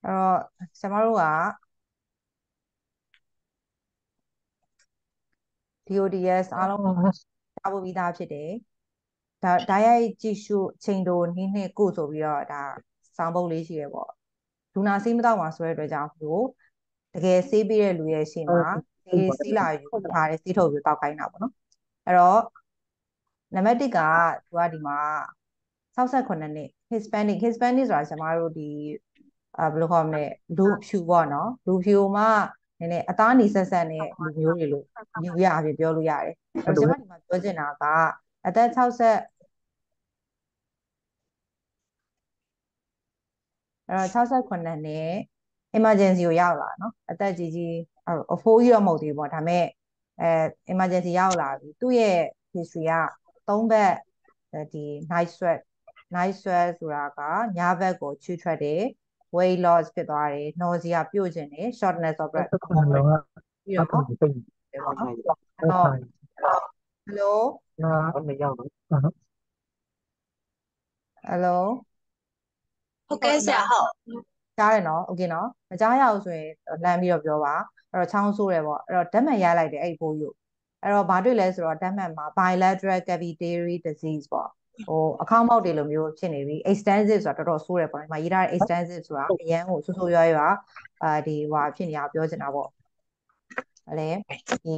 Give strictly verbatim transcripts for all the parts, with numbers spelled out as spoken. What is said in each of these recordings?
အဲ့တော့ဆရာမတို့က ဒီ အို ဒီ အက်စ် အားလုံးကြားဖို့ပြီးသားဖြစ်တယ်ဒါဓာတ်ရိုက်ကြည့်ရှုချိန်တိုနည်းနှစ်ကိုဆိုပြီးတော့ဒါစောင်းပုတ်လေးရှိရပေါ့လူနာဆေးမတော့မှာဆိုတဲ့အတွက်ကြောင့်လို့တကယ်ဆေးပေးတဲ့လူရဲ့ရှေ့မှာဆေးဆေးလာယူတခါလေးဆေးထုတ်ပြီးတောက်ခိုင်းတာပေါ့နော်အဲ့တော့နံပါတ်တစ်ကသူကဒီမှာ68နှစ် Hispanic Hispanic ဆိုတာကျွန်မတို့ဒီအာဘယ်လိုခေါ်မလဲလူဖြူပေါ့နော်လူဖြူမှနည်းနည်းအသားနေဆက်ဆက်နဲ့လူမျိုးတွေလို့ယူရအဖြစ်ပြောလို့ရတယ်အဲ့တော့ကျွန်မဒီမှာပြောချင်တာကအသက်60အဲ့တော့68နှစ် emergency ကိုရောက်လာနော်အသက်ကြီးကြီးအဖိုးကြီးတော့မဟုတ်သေးဘူးပေါ့ဒါပေမဲ့အဲ emergency ရောက်လာပြီသူ့ရဲ့ history ကသုံးဘက်ဒီ night sweat night sweat ဆိုတာကညဘက်ကိုချွေးထွက်တယ် weight loss ဖြစ်သွားတယ် nausea ပြုတ်ကျင်တယ် shortness of breath ပြီးတော့ပေါ့ပေါ့နော်အဲ့တော့ hello ဟယ်လိုဟုတ်ကဲ့ဆရာဟုတ်ကြားတယ်နော်โอเคနော်မကြားရဘူးဆိုရင်လမ်းပြီးတော့ပြောပါအဲ့တော့ချောင်းဆိုးတယ်ပေါ့အဲ့တော့ဓာတ်မှန်ရလိုက်တယ်အဲ့ဘိုးယူအဲ့တော့ဘာတွေ့လဲဆိုတော့ဓာတ်မှန်မှာ bilateral cavitary disease ပေါ့ဟိုအခေါင်းပေါက်တွေလိုမျိုးဖြစ်နေပြီ extensive ဆိုတာတော်တော်ဆိုးတယ်ပေါ့ဒီမှာရေးထားတဲ့ extensive ဆိုတာအရန်ကိုဆိုးဆိုးရွားရွားအာဒီဟိုဖြစ်နေတာပြောချင်တာပေါ့အဲ့လေဒီ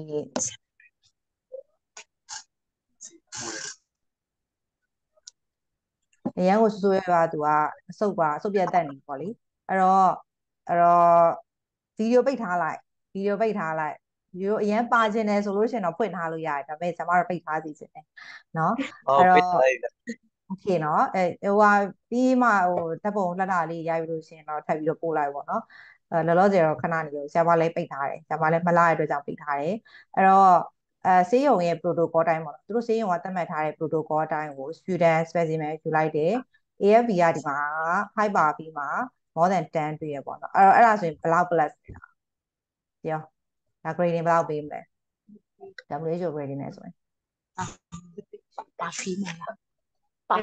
အရန်ကိုဆိုးဆိုးရွားရွားသူကအဆုတ်ပါအဆုတ်ပြတ်တက်နေပေါ့လေအဲ့တော့အဲ့တော့ဗီဒီယိုပိတ်ထားလိုက်ဗီဒီယိုပိတ်ထားလိုက်ဗီဒီယိုအရင်ပါခြင်းတယ်ဆိုလို့ရှိရင်တော့ဖွင့်ထားလို့ရတယ်ဒါပေမဲ့ကျွန်မတို့ပိတ်ထားစီခြင်းတယ်နော်အဲ့တော့โอเคနော်အဲဟိုဟာပြီးမှဟိုဓာတ်ပုံလှလှလေးရိုက်ပြီးလို့ရှိရင်တော့ထပ်ပြီးတော့ပို့လိုက်ပေါ့နော်အဲလောလောဆယ်တော့ခဏနေရောဆရာမလည်းပိတ်ထားတယ်ဆရာမလည်းမလာတဲ့အတွက်ကြောင့်ပိတ်ထားတယ်အဲ့တော့အဲဆေးရုံရဲ့ protocol တိုင်းပေါ့နော်သူတို့ဆေးရုံကသတ်မှတ်ထားတဲ့ protocol တိုင်းကို student specimen ယူလိုက်တယ် A F B ကဒီမှာ high ပါပြီးမှာ more than 10တွေ့ရပေါ့နော်အဲ့တော့အဲ့ဒါဆိုရင်ဘယ်လောက် plus ပြောဒါ grading ဘယ်လောက်ပေးမလဲ W H O grading နဲ့ဆိုရင်ပါဖီးမလားပါ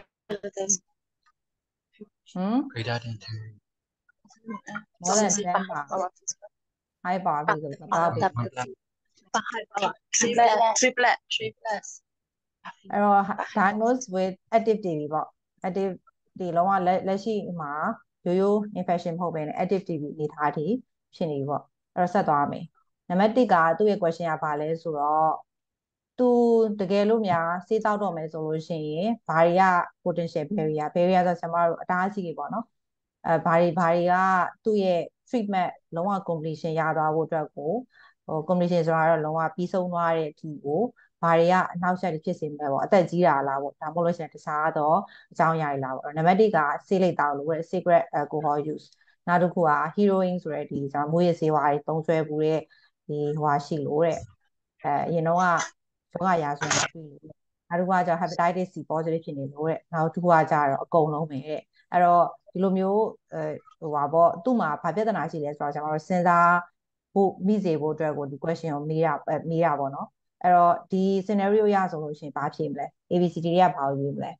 ဟမ် greater than ten more than 10ပါ high ပါပြီဆိုတော့ဘယ်လောက်ပေးပါဟိုက်ပါ triple triple triple အဲ့တော့ diagnose with active တွေပြီပေါ့ active တွေလုံးဝလက်လက်ရှိမှာရိုးရိုး infection မဟုတ်ဘဲနဲ့ active တွေအနေထားတွေဖြစ်နေပြီပေါ့အဲ့တော့ဆက်သွားမယ်နံပါတ်တစ်ကသူ့ရဲ့ question ကဘာလဲဆိုတော့သူတကယ်လို့များစေးတောက်တော့မယ်ဆိုလို့ရှိရင်ဘာတွေက potential barrier barrier ဆိုဆရာမတို့အတားအဆီးတွေပေါ့နော်အဲဘာတွေဘာတွေကသူ့ရဲ့ treatment လုံးဝ completion ရသွားဖို့အတွက်ကိုဟို completion ဆိုတာတော့လုံးဝပြီးဆုံးသွားတဲ့အထိကိုဘာတွေကအနောက်ဆက်ဖြစ်စေမလဲပေါ့အသက်ကြီးတာလားပေါ့ဒါမှမဟုတ်လို့ရှိရင်တခြားတော့အကြောင်းအရာတွေလားပေါ့နံပါတ်တစ်ကဆေးလိပ်တောက်လို့ cigarette alcohol use နောက်တစ်ခုက heroin ဆိုတဲ့ဒီကျွန်တော်မွေးရဆေးဝါးတွေသုံးဆွဲမှုတဲ့ဒီဟိုဟာရှိလို့တဲ့အဲအရင်တော့ကယောဂရာဆိုရင်တွေ့လို့နောက်တစ်ခုကကျတော့ hepatitis C positive ဖြစ်နေလို့တဲ့နောက်တစ်ခုကကျတော့အကုန်လုံးပဲတဲ့အဲ့တော့ဒီလိုမျိုးအဲဟိုပါပေါ့သူ့မှာဘာပြဿနာရှိလဲဆိုတော့ကျွန်တော်တို့စဉ်းစားဖို့မိစေဖို့အတွက်ကိုဒီ question ကိုမေးတာမေးတာပေါ့နော်အဲ့တော့ဒီ scenario ရဆိုလို့ရှိရင်ဘာဖြေမလဲ A B C D တွေကဘာလို့ယူမလဲ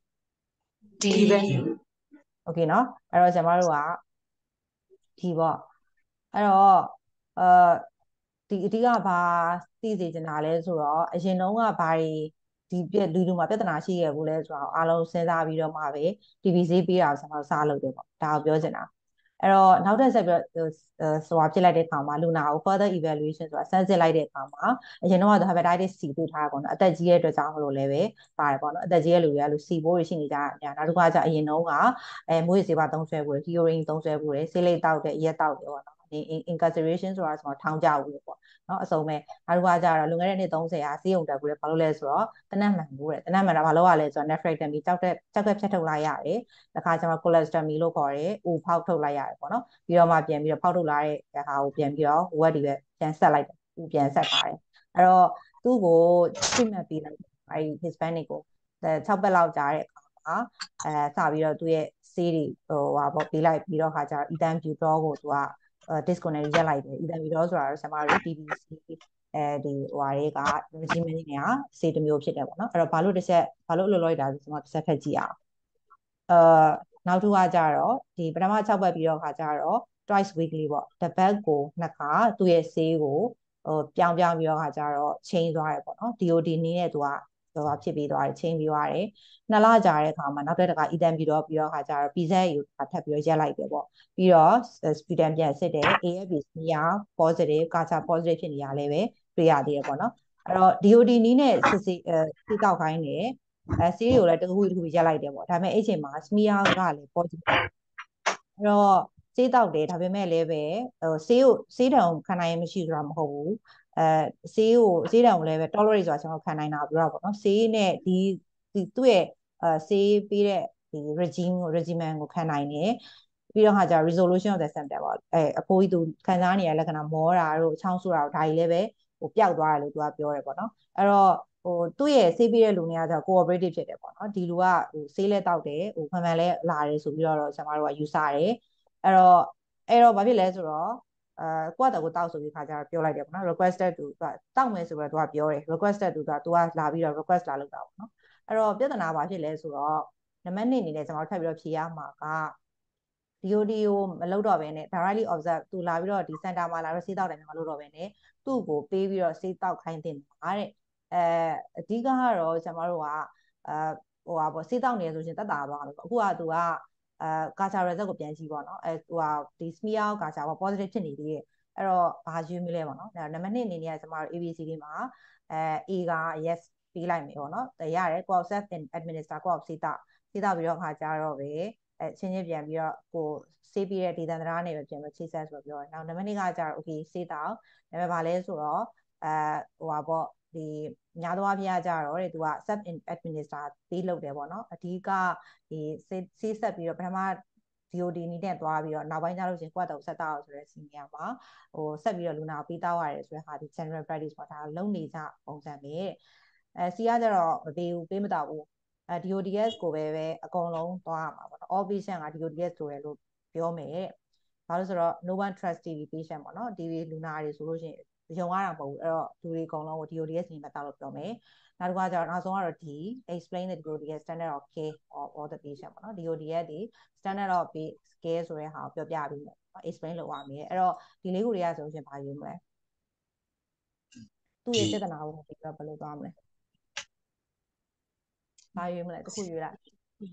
D ပဲ okay เนาะအဲ့တော့ကျွန်တော်တို့ကဒီပေါ့အဲ့တော့အာဒီအဓိကဘာသိစေချင်တာလဲဆိုတော့အရင်တုန်းကဘာတွေဒီပြလူလူမှာပြဿနာရှိခဲ့ဘူးလဲဆိုတော့အားလုံးစဉ်းစားပြီးတော့မှပဲ T V ဈေးပေးတာကိုကျွန်တော်စားလုပ်တယ်ပေါ့ဒါကိုပြောချင်တာအဲ့တော့နောက်ထပ်ဆက်ပြီးတော့ဆိုတာဖြစ်လိုက်တဲ့အခါမှာလူနာကို further evaluation ဆိုတာဆန်းစစ်လိုက်တဲ့အခါမှာအရင်တော့ hepatitis C တွေ့ထားတာပေါ့နော်အသက်ကြီးတဲ့အတွက်ကြောင့်မလို့လည်းပဲပါတယ်ပေါ့နော်အသက်ကြီးတဲ့လူတွေကလူ C ဘိုးတွေရှိနေကြတာများနောက်တစ်ခါကျအရင်တော့ကအဲမွေးစေပါသုံးဆွဲဖို့ heroin သုံးဆွဲဖို့ဆေးလိပ်တောက်တဲ့ရက်တောက်တယ်ပေါ့နော်ဒီ incarceration ဆိုတာဆိုတော့ထောင်ကြဘူးပေါ့နော်အစုံပဲနောက်တစ်ခါကျတော့လွန်ခဲ့တဲ့နှစ်သုံးဆယ်ကဆေးရုံတက်ဘူးလေဘာလို့လဲဆိုတော့တနတ်မှန်ဘူးတဲ့တနတ်မှန်တာဘာလို့ရလဲဆိုတော့ nephrectomy ကြောက်တဲ့ကြောက်ကဖြတ်ထုတ်လိုက်ရတယ်တခါကျတော့ colostomy လို့ခေါ်တယ်။အိုဖောက်ထုတ်လိုက်ရတယ်ပေါ့နော်။ပြီးတော့မှပြန်ပြီးတော့ဖောက်ထုတ်လာတဲ့ဟာကိုပြန်ပြီးတော့ဝက်ဒီပဲပြန်ဆက်လိုက်တယ်။သူပြန်ဆက်ထားတယ်။အဲ့တော့သူ့ကို treatment ပေးလိုက်အဲဒီ Hispanic ကို၆ပတ်လောက်ကြာတဲ့အခါမှာအဲစပြီးတော့သူ့ရဲ့ဆေးတွေဟိုဟာပေါ့ပေးလိုက်ပြီးတော့ခါကျတော့ ethambutol ကိုသူက disconnect ရက်လိုက်တယ် ethambutol ဆိုတာတော့ဆရာမတို့ T B C အဲဒီဟိုဟာတွေကကြီးမင်းတွေကဆေးတစ်မျိုးဖြစ်တယ်ပေါ့နော်အဲ့တော့ဘာလို့တစ်ချက်ဘာလို့လောလောတာဆိုကျွန်တော်တစ်ချက်ဖက်ကြည့်အောင်အာနောက်တစ်ခါကျတော့ဒီပထမ၆ပတ်ပြီးတော့ခါကျတော့ twice weekly ပေါ့တစ်ပတ်ကိုနှစ်ခါသူ့ရဲ့ဆေးကိုဟိုပြောင်းပြောင်းပြီးတော့ခါကြတော့ change သွားတယ်ပေါ့နော် D O D နည်းနဲ့သူကဟိုဖြစ်ပြီးသွားတယ် change ပြီးသွားတယ်နှစ်လကြာတဲ့အခါမှာနောက်တစ်ခါ ethan ပြီးတော့ပြီးတော့ခါကြတော့ P Z ကိုထပ်ပြီးတော့ရက်လိုက်တယ်ပေါ့ပြီးတော့ sputum ပြန်စစ်တယ် A F P ညာ positive ကာချာ positive ဖြစ်နေရလဲပဲတွေ့ရသေးတယ်ပေါ့နော်အဲ့တော့ D O D နည်းနဲ့စစ်စစ်အဲစစ်တောက်ခိုင်းတယ်အဲဆေးတွေကိုလည်းတခုတခုရက်လိုက်တယ်ပေါ့ဒါပေမဲ့အဲ့ချိန်မှာ smear ကလည်း positive အဲ့တော့ဆေးတောက်တယ်ဒါပေမဲ့လည်းပဲဟိုဆေးကိုဆေးတံကိုခံနိုင်မရှိဆိုတာမဟုတ်ဘူးအဲဆေးကိုဆေးတံကိုလည်းပဲ tolerate ဆိုတာကျွန်တော်ခံနိုင်တာပြောတာပေါ့နော်ဆေးနဲ့ဒီသူ့ရဲ့အဲဆေးပေးတဲ့ဒီ regime ကို regimen ကိုခံနိုင်တယ်ပြီးတော့ဟာကြာ resolution of the symptom ပေါ့အဲအဖိုးကြီးသူခံစားနေရလက္ခဏာမောတာတို့ချောင်းဆိုးတာတို့ဒါကြီးလည်းပဲဟိုပျောက်သွားတယ်လို့သူကပြောတယ်ပေါ့နော်အဲ့တော့ဟိုသူ့ရဲ့ဆေးပေးတဲ့လူတွေကကြာ cooperative ဖြစ်တယ်ပေါ့နော်ဒီလူကဟိုဆေးလဲတောက်တယ်ဟိုမှန်မှန်လဲလာတယ်ဆိုပြီးတော့ကျွန်တော်တို့ကယူဆတယ်အဲ့တော့အဲ့တော့ဘာဖြစ်လဲဆိုတော့အဲကိုယ့်အတကိုတောက်ဆိုပြီးခါကျတော့ပြောလိုက်တယ်ပေါ့နော် requested သူကတောက်မယ်ဆိုတော့သူကပြောတယ် requested သူကသူကလာပြီးတော့ request လာလုပ်တာပေါ့နော်အဲ့တော့ပြဿနာဘာဖြစ်လဲဆိုတော့နံပါတ်နှစ်အနေနဲ့ကျွန်တော်ထပ်ပြီးတော့ဖြေရမှာက D O D ကိုမလုပ်တော့ဘဲနဲ့ directly observe သူလာပြီးတော့ဒီ center မှာလာတော့ဆေးတောက်တယ်မလုပ်တော့ဘဲနဲ့သူ့ကိုပေးပြီးတော့ဆေးတောက်ခိုင်းတင်တာတဲ့အဲအဓိကကတော့ကျွန်တော်တို့ကအဲဟိုပါပေါ့ဆေးတောက်နေရဆိုရှင်တက်တာသွားမယ်ပေါ့အခုကသူကအဲကာချာ result ကိုပြန်ကြည့်ပေါ့နော်အဲဟိုဟာဒီ smear ကာချာပေါ့ positive ဖြစ်နေသေးတယ်အဲ့တော့ဘာယူမလဲပေါ့နော်နံပါတ်နှစ်အနေနဲ့ကျွန်တော်တို့ A B C D မှာအဲ A က yes ပေးလိုက်မယ်ပေါ့နော်ရတယ်ကိုယ် self administer ကိုယ်ဆေးတောက်ဆေးတောက်ပြီးတော့ခါကြတော့ပဲအဲချင်းချင်းပြန်ပြီးတော့ကိုဆေးပြီးတဲ့ဒေသန္တရနဲ့ပဲပြန်ပြီးချိတ်ဆက်ဆိုပြောတယ်။နောက်နံပါတ်နှစ်ကကြတော့ okay ဆေးတောက်ဒါပေမဲ့ဗာလဲဆိုတော့အဲဟိုပါပေါ့ဒီညာသွားပြကြတော့တဲ့သူက sub administer ပေးလုပ်တယ်ပေါ့နော်အဓိကဒီဆေးဆက်ပြီးတော့ပထမ D O D နည်းနဲ့သွားပြီးတော့နောက်ပိုင်းကျလို့ရှိရင်ကိုယ့်အတော့ဆက်တောက်ဆိုတဲ့စီနေရာမှာဟိုဆက်ပြီးတော့လူနာကိုပေးတောက်ရတယ်ဆိုတဲ့ဟာဒီ general practice ပေါ့ဒါလုံနေကြပုံစံပဲအဲစီကကြတော့မပေးဘူးပေးမတောက်ဘူးအဲ D O D S ကိုပဲပဲအကုန်လုံးသွားရမှာပေါ့နော် all patient က D O D S ဆိုရလို့ပြောမယ်ဘာလို့ဆိုတော့ no one trust T V patient ပေါ့နော် T V လူနာတွေဆိုလို့ရှိရင်ယုံရတာမဟုတ်ဘူးအဲ့တော့လူတွေအကုန်လုံးကို D O D S နေမှာတောက်လို့ပြောမယ်နောက်တစ်ခါကျတော့နောက်ဆုံးကတော့ D explain the D O D S standard of care of all the patient ပေါ့နော် D O D S ဒီ standard of care ဆိုတဲ့ဟာကိုပြောပြပြီးမယ် explain လုပ်ရမယ်အဲ့တော့ဒီလေးခုတွေကဆိုလို့ရှိရင်ဘာယူမလဲသူ့ရဲ့ပြဿနာကိုပြီးတော့ဘယ်လိုသွားမလဲဘာယူမလဲတစ်ခုယူလိုက်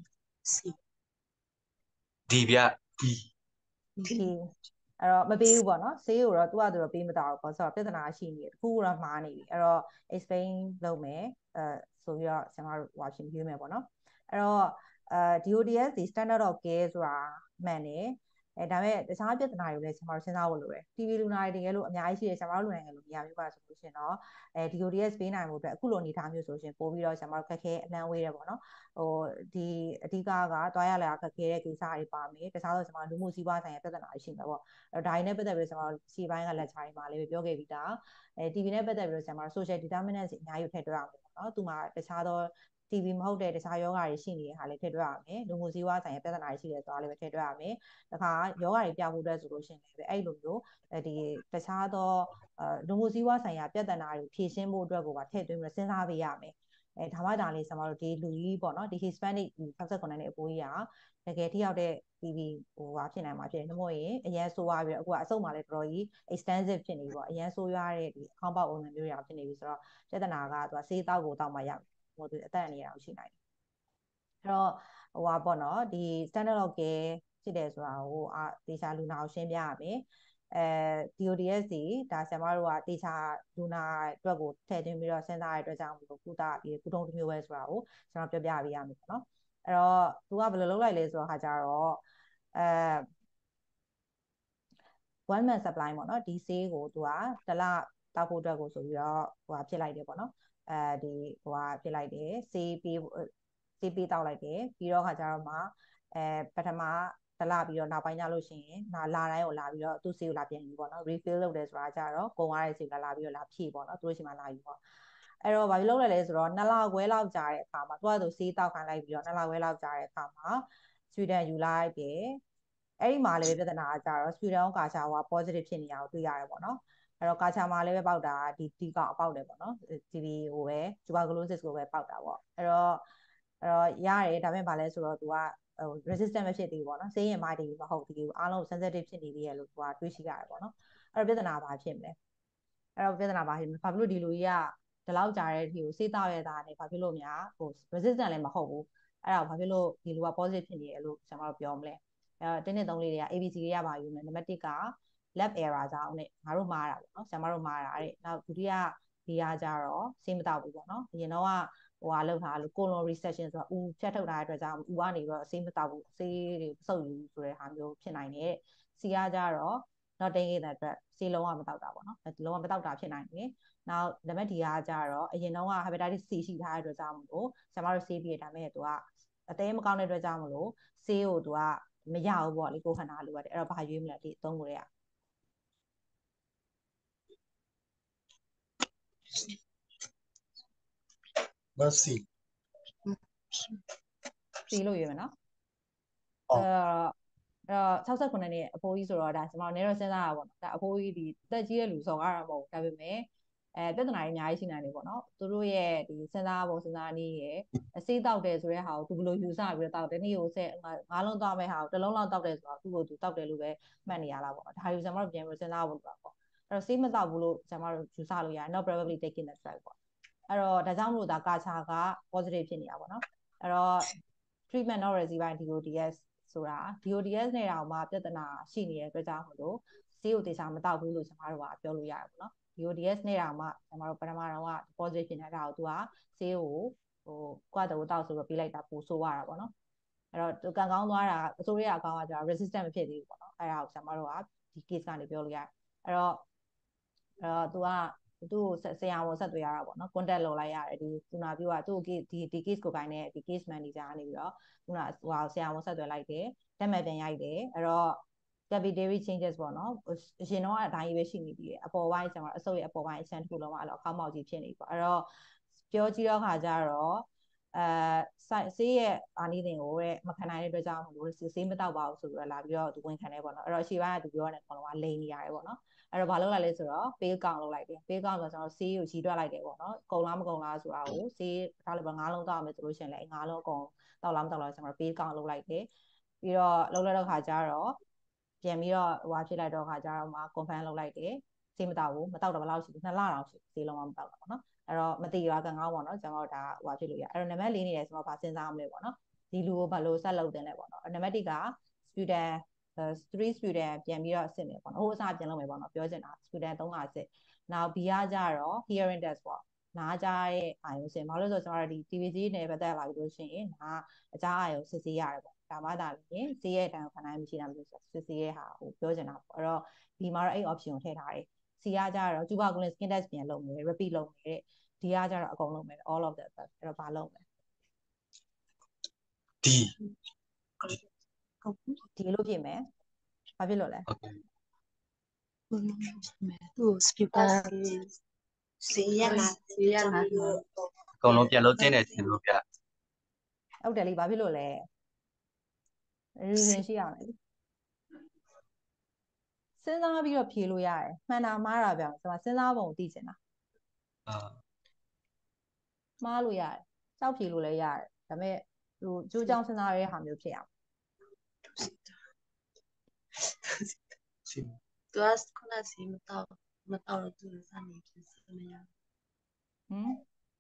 D ဗျ D D အဲ့တော့မပေးဘူးပေါ့နော်ဆေးကိုတော့သူကသူတော့ပေးမတော့ဘူးပေါ့ဆိုတော့ပြဿနာရှိနေတယ်တစ်ခုတော့မှားနေပြီအဲ့တော့ explain လုပ်မယ်အဲဆိုပြီးတော့ကျွန်တော်တို့ဟိုရှင်ပြမယ်ပေါ့နော်အဲ့တော့အဲ D O D S ဒီ standard of care ဆိုတာမှန်တယ်အဲဒါပေမဲ့တခြားပြဿနာတွေလည်းကျွန်တော်စဉ်းစားဖို့လိုတယ် T V လူနာတွေတကယ်လို့အများကြီးရှိတယ်ကျွန်တော်တို့လူနိုင်ငံလိုနေရာမျိုးပါဆိုလို့ရှင်တော့အဲ D O D S ပေးနိုင်ဖို့အတွက်အခုလိုအနေထားမျိုးဆိုရှင်ပို့ပြီးတော့ကျွန်တော်တို့ခက်ခဲအလန့်ဝေးတယ်ပေါ့နော်ဟိုဒီအဓိကကသွားရလာခက်ခဲတဲ့ကိစ္စတွေပါမယ်တခြားတော့ကျွန်တော်လူမှုစီးပွားဆိုင်ရာပြဿနာတွေရှိမှာပေါ့အဲ့ဒါနဲ့ပတ်သက်ပြီးကျွန်တော်စီပိုင်းကလက်ချာတွေမှာလည်းပြောခဲ့ပြီးသားအဲ T V နဲ့ပတ်သက်ပြီးတော့ကျွန်တော် social determinants အများကြီးထည့်တွက်အောင်ပေါ့နော်သူမှာတခြားသော T V မဟုတ်တဲ့တခြားယောဂါတွေရှိနေတဲ့ဟာလေးထည့်တွက်ရမယ်လူမှုစီးပွားဆိုင်ရာပြဿနာတွေရှိတယ်ဆိုတာလည်းပဲထည့်တွက်ရမယ်တခါယောဂါတွေပြဖို့အတွက်ဆိုလို့ရှိရင်လည်းအဲ့လိုမျိုးဒီတခြားသောလူမှုစီးပွားဆိုင်ရာပြဿနာတွေဖြေရှင်းဖို့အတွက်ကိုပါထည့်သွင်းပြီးစဉ်းစားပေးရမယ်အဲဒါမှဒါလေးကျွန်တော်တို့ဒီလူကြီးပေါ့နော်ဒီ Hispanic ၆၉နဲ့အပိုးကြီးကတကယ်ထိရောက်တဲ့ T V ဟိုဟာဖြစ်နိုင်မှာဖြစ်တယ်နှမို့ရင်အရန်ဆိုးရပြီးတော့အခုကအစုံမှာလည်းတော်တော်ကြီး extensive ဖြစ်နေပြီပေါ့အရန်ဆိုးရတဲ့ဒီအခေါင်းပေါက်ပုံစံမျိုးတွေဖြစ်နေပြီဆိုတော့ပြဿနာကသူကဆေးတောက်ကိုတောက်မှရဟိုသူအသက်အန္တရာယ်ရှိနိုင်တယ်အဲ့တော့ဟိုပါပေါ့နော်ဒီ standard of care ဖြစ်တယ်ဆိုတာကိုအာတေချာလူနာကိုရှင်းပြရမယ်အဲ D O D S ဒီဒါဆရာမတို့ကတေချာလူနာအတွက်ကိုထည့်သွင်းပြီးတော့စဉ်းစားရတဲ့အတွက်ကြောင့်မလို့ကုသပြီးကုထုံးတစ်မျိုးပဲဆိုတာကိုကျွန်တော်ပြောပြပေးရမယ်ပေါ့နော်အဲ့တော့သူကဘယ်လိုလုပ်လိုက်လဲဆိုတော့ဟာကြတော့အဲ one man supply ပေါ့နော်ဒီဆေးကိုသူကတလတောက်ဖို့အတွက်ကိုဆိုပြီးတော့ဟိုဟာဖြစ်လိုက်တယ်ပေါ့နော်အဲဒီဟိုဟာဖြစ်လိုက်တယ်ဆေးပေးဆေးပေးတောက်လိုက်တယ်ပြီးတော့ခါကျတော့မှအဲပထမတလပြီးတော့နောက်ပိုင်းကျလို့ရှိရင်လာလာတိုင်းကိုလာပြီးတော့သူ့ဆေးကိုလာပြန်ယူပေါ့နော် refill လုပ်တယ်ဆိုတာကြတော့ကုန်သွားတဲ့ဆေးကလာပြီးတော့လာဖြည့်ပေါ့နော်သူတို့ရှိမှလာယူပေါ့အဲ့တော့ဘာဖြစ်လို့လဲလဲဆိုတော့နှစ်လခွဲလောက်ကြာတဲ့အခါမှာသူကသူဆေးတောက်ခံလိုက်ပြီးတော့နှစ်လခွဲလောက်ကြာတဲ့အခါမှာဆွီဒင်ယူလိုက်တယ်အဲ့ဒီမှာလည်းပြဿနာကကြတော့ဆွီဒင်ကာချာက positive ဖြစ်နေတာကိုတွေ့ရတယ်ပေါ့နော်အဲ့တော့ကာချာမှာလည်းပဲပေါက်တာဒီဒီကောင်ပေါက်တယ်ပေါ့နော် T B ဟိုပဲ tuberculosis ကိုပဲပေါက်တာပေါ့အဲ့တော့အဲ့တော့ရတယ်ဒါပေမဲ့ဗာလဲဆိုတော့ तू က resistant မဖြစ်သေးဘူးပေါ့နော်ဆေးရင်မိုက်တွေမဟုတ်သေးဘူးအားလုံး sensitive ဖြစ်နေသေးရလို့သူကတွေးရှိရတယ်ပေါ့နော်အဲ့တော့ပြဿနာဘာဖြစ်မလဲအဲ့တော့ပြဿနာဘာဖြစ်မလဲဘာဖြစ်လို့ဒီလူကြီးကဒီလောက်ကြာတဲ့အထိကိုဆေးတောက်ရတာနဲ့ဘာဖြစ်လို့များဟို resistant လည်းမဟုတ်ဘူးအဲ့ဒါဘာဖြစ်လို့ဒီလူက positive ဖြစ်နေရလို့ကျွန်တော်တို့ပြောမလဲအဲ့တော့တင်းနှစ်သုံးလေးတွေက A B C တွေကပါယူမယ်နံပါတ်တစ်က lab error ကြောင့်နဲ့ငါတို့မှားတာပေါ့နော်ဆရာမတို့မှားတာတဲ့နောက်ဒုတိယဒီကကြတော့ဆေးမတောက်ဘူးပေါ့နော်အရင်တော့ကဟိုဟာလောက်ထားလို့ colon resection ဆိုတာဦးဖြတ်ထုတ်ထားတဲ့အတွက်ကြောင့်ဦးကနေပြီးတော့ဆေးမတောက်ဘူးဆေးတွေစုပ်ယူဆိုတဲ့ဟာမျိုးဖြစ်နိုင်တယ်စီကကြတော့ not taking the drug ဆေးလုံးဝမတောက်တာပေါ့နော်လုံးဝမတောက်တာဖြစ်နိုင်တယ်နောက်နံပါတ်ဒီကကြတော့အရင်တော့က hepatitis C ရှိထားတဲ့အတွက်ကြောင့်မလို့ဆရာမတို့ဆေးပြည့်ဒါမဲ့သူကအသေးမကောင်းတဲ့အတွက်ကြောင့်မလို့ဆေးကိုသူကမရဘူးပေါ့လေကိုခန္ဓာလိုရတယ်အဲ့တော့ဘာရွေးမလဲဒီသုံးခုတွေကမစီစီလို့ရွေးမယ်နော်အဲ့တော့အဲ့တော့69နှစ်အဖိုးကြီးဆိုတော့ဒါကျွန်တော်နေတော့စဉ်းစားတာပေါ့နော်ဒါအဖိုးကြီးဒီတက်ကြီးရဲ့လူစော်ကားတာမဟုတ်ဘူးဒါပေမဲ့အဲပြဿနာကြီးအများကြီးရှိနိုင်တယ်ပေါ့နော်သူတို့ရဲ့ဒီစဉ်းစားပုံစဉ်းစားနည်းရဲ့အစိတောက်တယ်ဆိုတဲ့ဟာကိုသူဘယ်လိုယူဆပြီးတော့တောက်တယ်နေ့ကိုဆက်ငါးလုံးတောက်မဲ့ဟာကိုတစ်လုံးလောက်တောက်တယ်ဆိုတော့သူ့ကိုသူတောက်တယ်လို့ပဲမှတ်နေရတာပေါ့ဒါယူကျွန်တော်တို့ပြန်ပြီးစဉ်းစားဖို့ပေါ့အဲ့တော့ဆေးမတောက်ဘူးလို့ကျွန်တော်တို့ယူဆလို့ရတယ် not probably taking the drug ပေါ့အဲ့တော့ဒါကြောင့်မလို့ဒါကာချာက positive ဖြစ်နေတာပေါ့နော်အဲ့တော့ treatment not resistant ဒီ O D S ဆိုတာ ဒီ O D S နဲ့တောင်မှပြဿနာရှိနေတဲ့အတွက်ကြောင့်မလို့ဆေးကိုတေချာမတောက်ဘူးလို့ကျွန်တော်တို့ကပြောလို့ရတယ်ပေါ့နော်ဒီ O D S နဲ့တောင်မှကျွန်တော်တို့ပထမတော့က positive ဖြစ်နေတာကိုသူကဆေးကိုဟိုကွာတော့တောက်ဆိုတော့ပေးလိုက်တာပိုဆိုးရတာပေါ့နော်အဲ့တော့သူကန်ကောင်းသွားတာအစိုးရအကောင်းကကျတော့ resistant မဖြစ်သေးဘူးပေါ့နော်အဲ့ဒါကိုကျွန်တော်တို့ကဒီ case ကနေပြောလို့ရတယ်အဲ့တော့အဲ့တော့သူကသူ့ကိုဆရာဝန်ဆက်သွယ်ရတာပေါ့နော် contact လုပ်လိုက်ရတယ်ဒီသူနာပြောတာသူ့ကိုဒီဒီ case ကိုကိုင်းတဲ့ဒီ case manager ကနေပြီးတော့သူကဟိုဆရာဝန်ဆက်သွယ်လိုက်တယ်တက်မဲ့ပြန်ရိုက်တယ်အဲ့တော့ capillary changes ပေါ့နော်အရင်တော့အတိုင်းပဲရှိနေသေးတယ်အပေါ်ပိုင်းကျွန်တော်အဆုပ်ရဲ့အပေါ်ပိုင်းအချမ်းတစ်ခုလုံးကအဲ့လိုအခေါက်မောက်ကြီးဖြစ်နေပေါ့အဲ့တော့ပြောကြည့်တော့ခါကြတော့အဲဆေးရဲ့အာနိသင်ကိုတဲ့မခံနိုင်တဲ့အတွက်ကြောင့်မလို့ဆေးမတောက်ပါဘူးဆိုပြီးတော့လာပြီးတော့သူဝင်ခံတယ်ပေါ့နော်အဲ့တော့ရှေ့ပိုင်းကသူပြောရတယ်ခေါင်းလုံးကလိန်နေရတယ်ပေါ့နော်အဲ့တော့ဘာလုပ်လိုက်လဲဆိုတော့ pale count လုပ်လိုက်တယ် pale count ဆိုတော့ကျွန်တော်ဆေးကိုကြီးတွက်လိုက်တယ်ပေါ့နော်ကုန်လားမကုန်လားဆိုတာကိုဆေးထားလို့ပဲငါးလုံးတောက်မယ်ဆိုလို့ရှိရင်လည်းငါးလုံးအကုန်တောက်လားမတောက်လားကျွန်တော် pale count လုပ်လိုက်တယ်ပြီးတော့လုပ်လိုက်တော့ခါကြတော့ပြန်ပြီးတော့ဟိုဖြစ်လိုက်တော့ခါကြတော့မှ confirm လုပ်လိုက်တယ်ဆေးမတောက်ဘူးမတောက်တော့ဘယ်လောက်ရှိလဲနှစ်လတောင်ရှိဆေးလုံးဝမတောက်တော့ပေါ့နော်အဲ့တော့မတိရကငောင်းပေါ့နော်ကျွန်တော်ဒါဟိုဖြစ်လို့ရအဲ့တော့နံပါတ်လေးနေတယ်ကျွန်တော်ဗာစဉ်းစားမလဲပေါ့နော်ဒီလူကိုဘာလို့ဆက်လုပ်တင်လဲပေါ့နော်နံပါတ်တစ်က student three student ပြန်ပြီးတော့စစ်မယ်ပေါ့နော်ဟိုအစားပြန်လုပ်မယ်ပေါ့နော်ပြောချင်တာ student သုံးပါစစ်နောက် B ကကြတော့ hearing test ပေါ့နားကြားရဲ့အာရုံစစ်ဘာလို့လဲဆိုတော့ကျွန်တော်တို့ဒီ T V G နဲ့ပတ်သက်လာပြီးလို့ရှိရင်နားအကြားအာရုံစစ်ဆေးရတယ်ပေါ့ဒါမှသာရင်ဆေးရဲ့အတန်ခံနိုင်မရှိတာမျိုးစစ်ဆေးရဲ့ဟာဟိုပြောချင်တာပေါ့အဲ့တော့ဒီမှာတော့အဲ့ option ကိုထည့်ထားတယ် C ကကြတော့ tuberculin skin test ပြန်လုပ်မယ် repeat လုပ်မယ် D ကကြတော့အကုန်လုပ်မယ် all of the above အဲ့တော့ဘာလုပ်မလဲ D D လို့ပြင်မယ်ဘာဖြစ်လို့လဲသူ့ speaker ဆေးရလားဆေးရလားအကုန်လုံးပြန်လို့တင်းတယ်တင်လို့ပြဟုတ်တယ်လေဘာဖြစ်လို့လဲ reason ရှိရမယ်စဉ်းစားပြီးတော့ဖြေလို့ရတယ်မှန်တာမှားတာပြောင်းကျွန်မစဉ်းစားပုံသိချင်တာအာမှားလို့ရတယ်ကြောက်ဖြေလို့လည်းရတယ်ဒါပေမဲ့ဟိုကြိုးကြောင်စဉ်းစားရတဲ့ဟာမျိုးဖြစ်အောင်သူကခုနစီမတော့မတော့သူစနေဖြစ်စမရဟမ်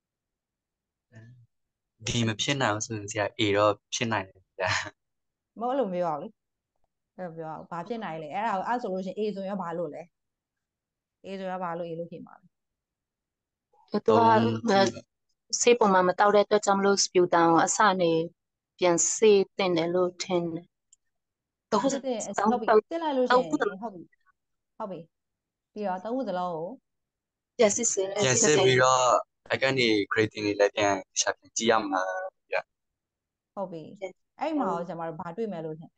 ဒီမဖြစ်နိုင်အောင်ဆိုရင်ဆရာ A တော့ဖြစ်နိုင်တယ်ဗျာမဟုတ်လို့မပြောအောင်လေအဲ့ပြောအောင်ဘာဖြစ်နိုင်လဲအဲ့ဒါကိုအဲ့ဆိုလို့ရှိရင် A ဆိုရင်ဘာလို့လဲ A ဆိုရင်ဘာလို့ A လို့ဖြစ်မှာလဲသူကဆေးပုံမှန်မတောက်တဲ့အတွက်ကြောင့်မလို့ spew down အစနေပြန်ဆေးတင်တယ်လို့ထင်တယ်တော့ဟုတ်တယ်ဟုတ်ပြီတက်လိုက်လို့ရှိရင်ဟုတ်ပြီဟုတ်ပြီပြီးတော့သုံးခုစလုံးကိုပြန်စစ်ဆေးပြန်စစ်ပြီးတော့အဲ့ကနေ creating တွေလည်းပြန်ရှာပြန်ကြည့်ရမှာဗျာဟုတ်ပြီအဲ့မှာရောကျွန်တော်တို့ဘာတွေ့မယ်လို့ထင်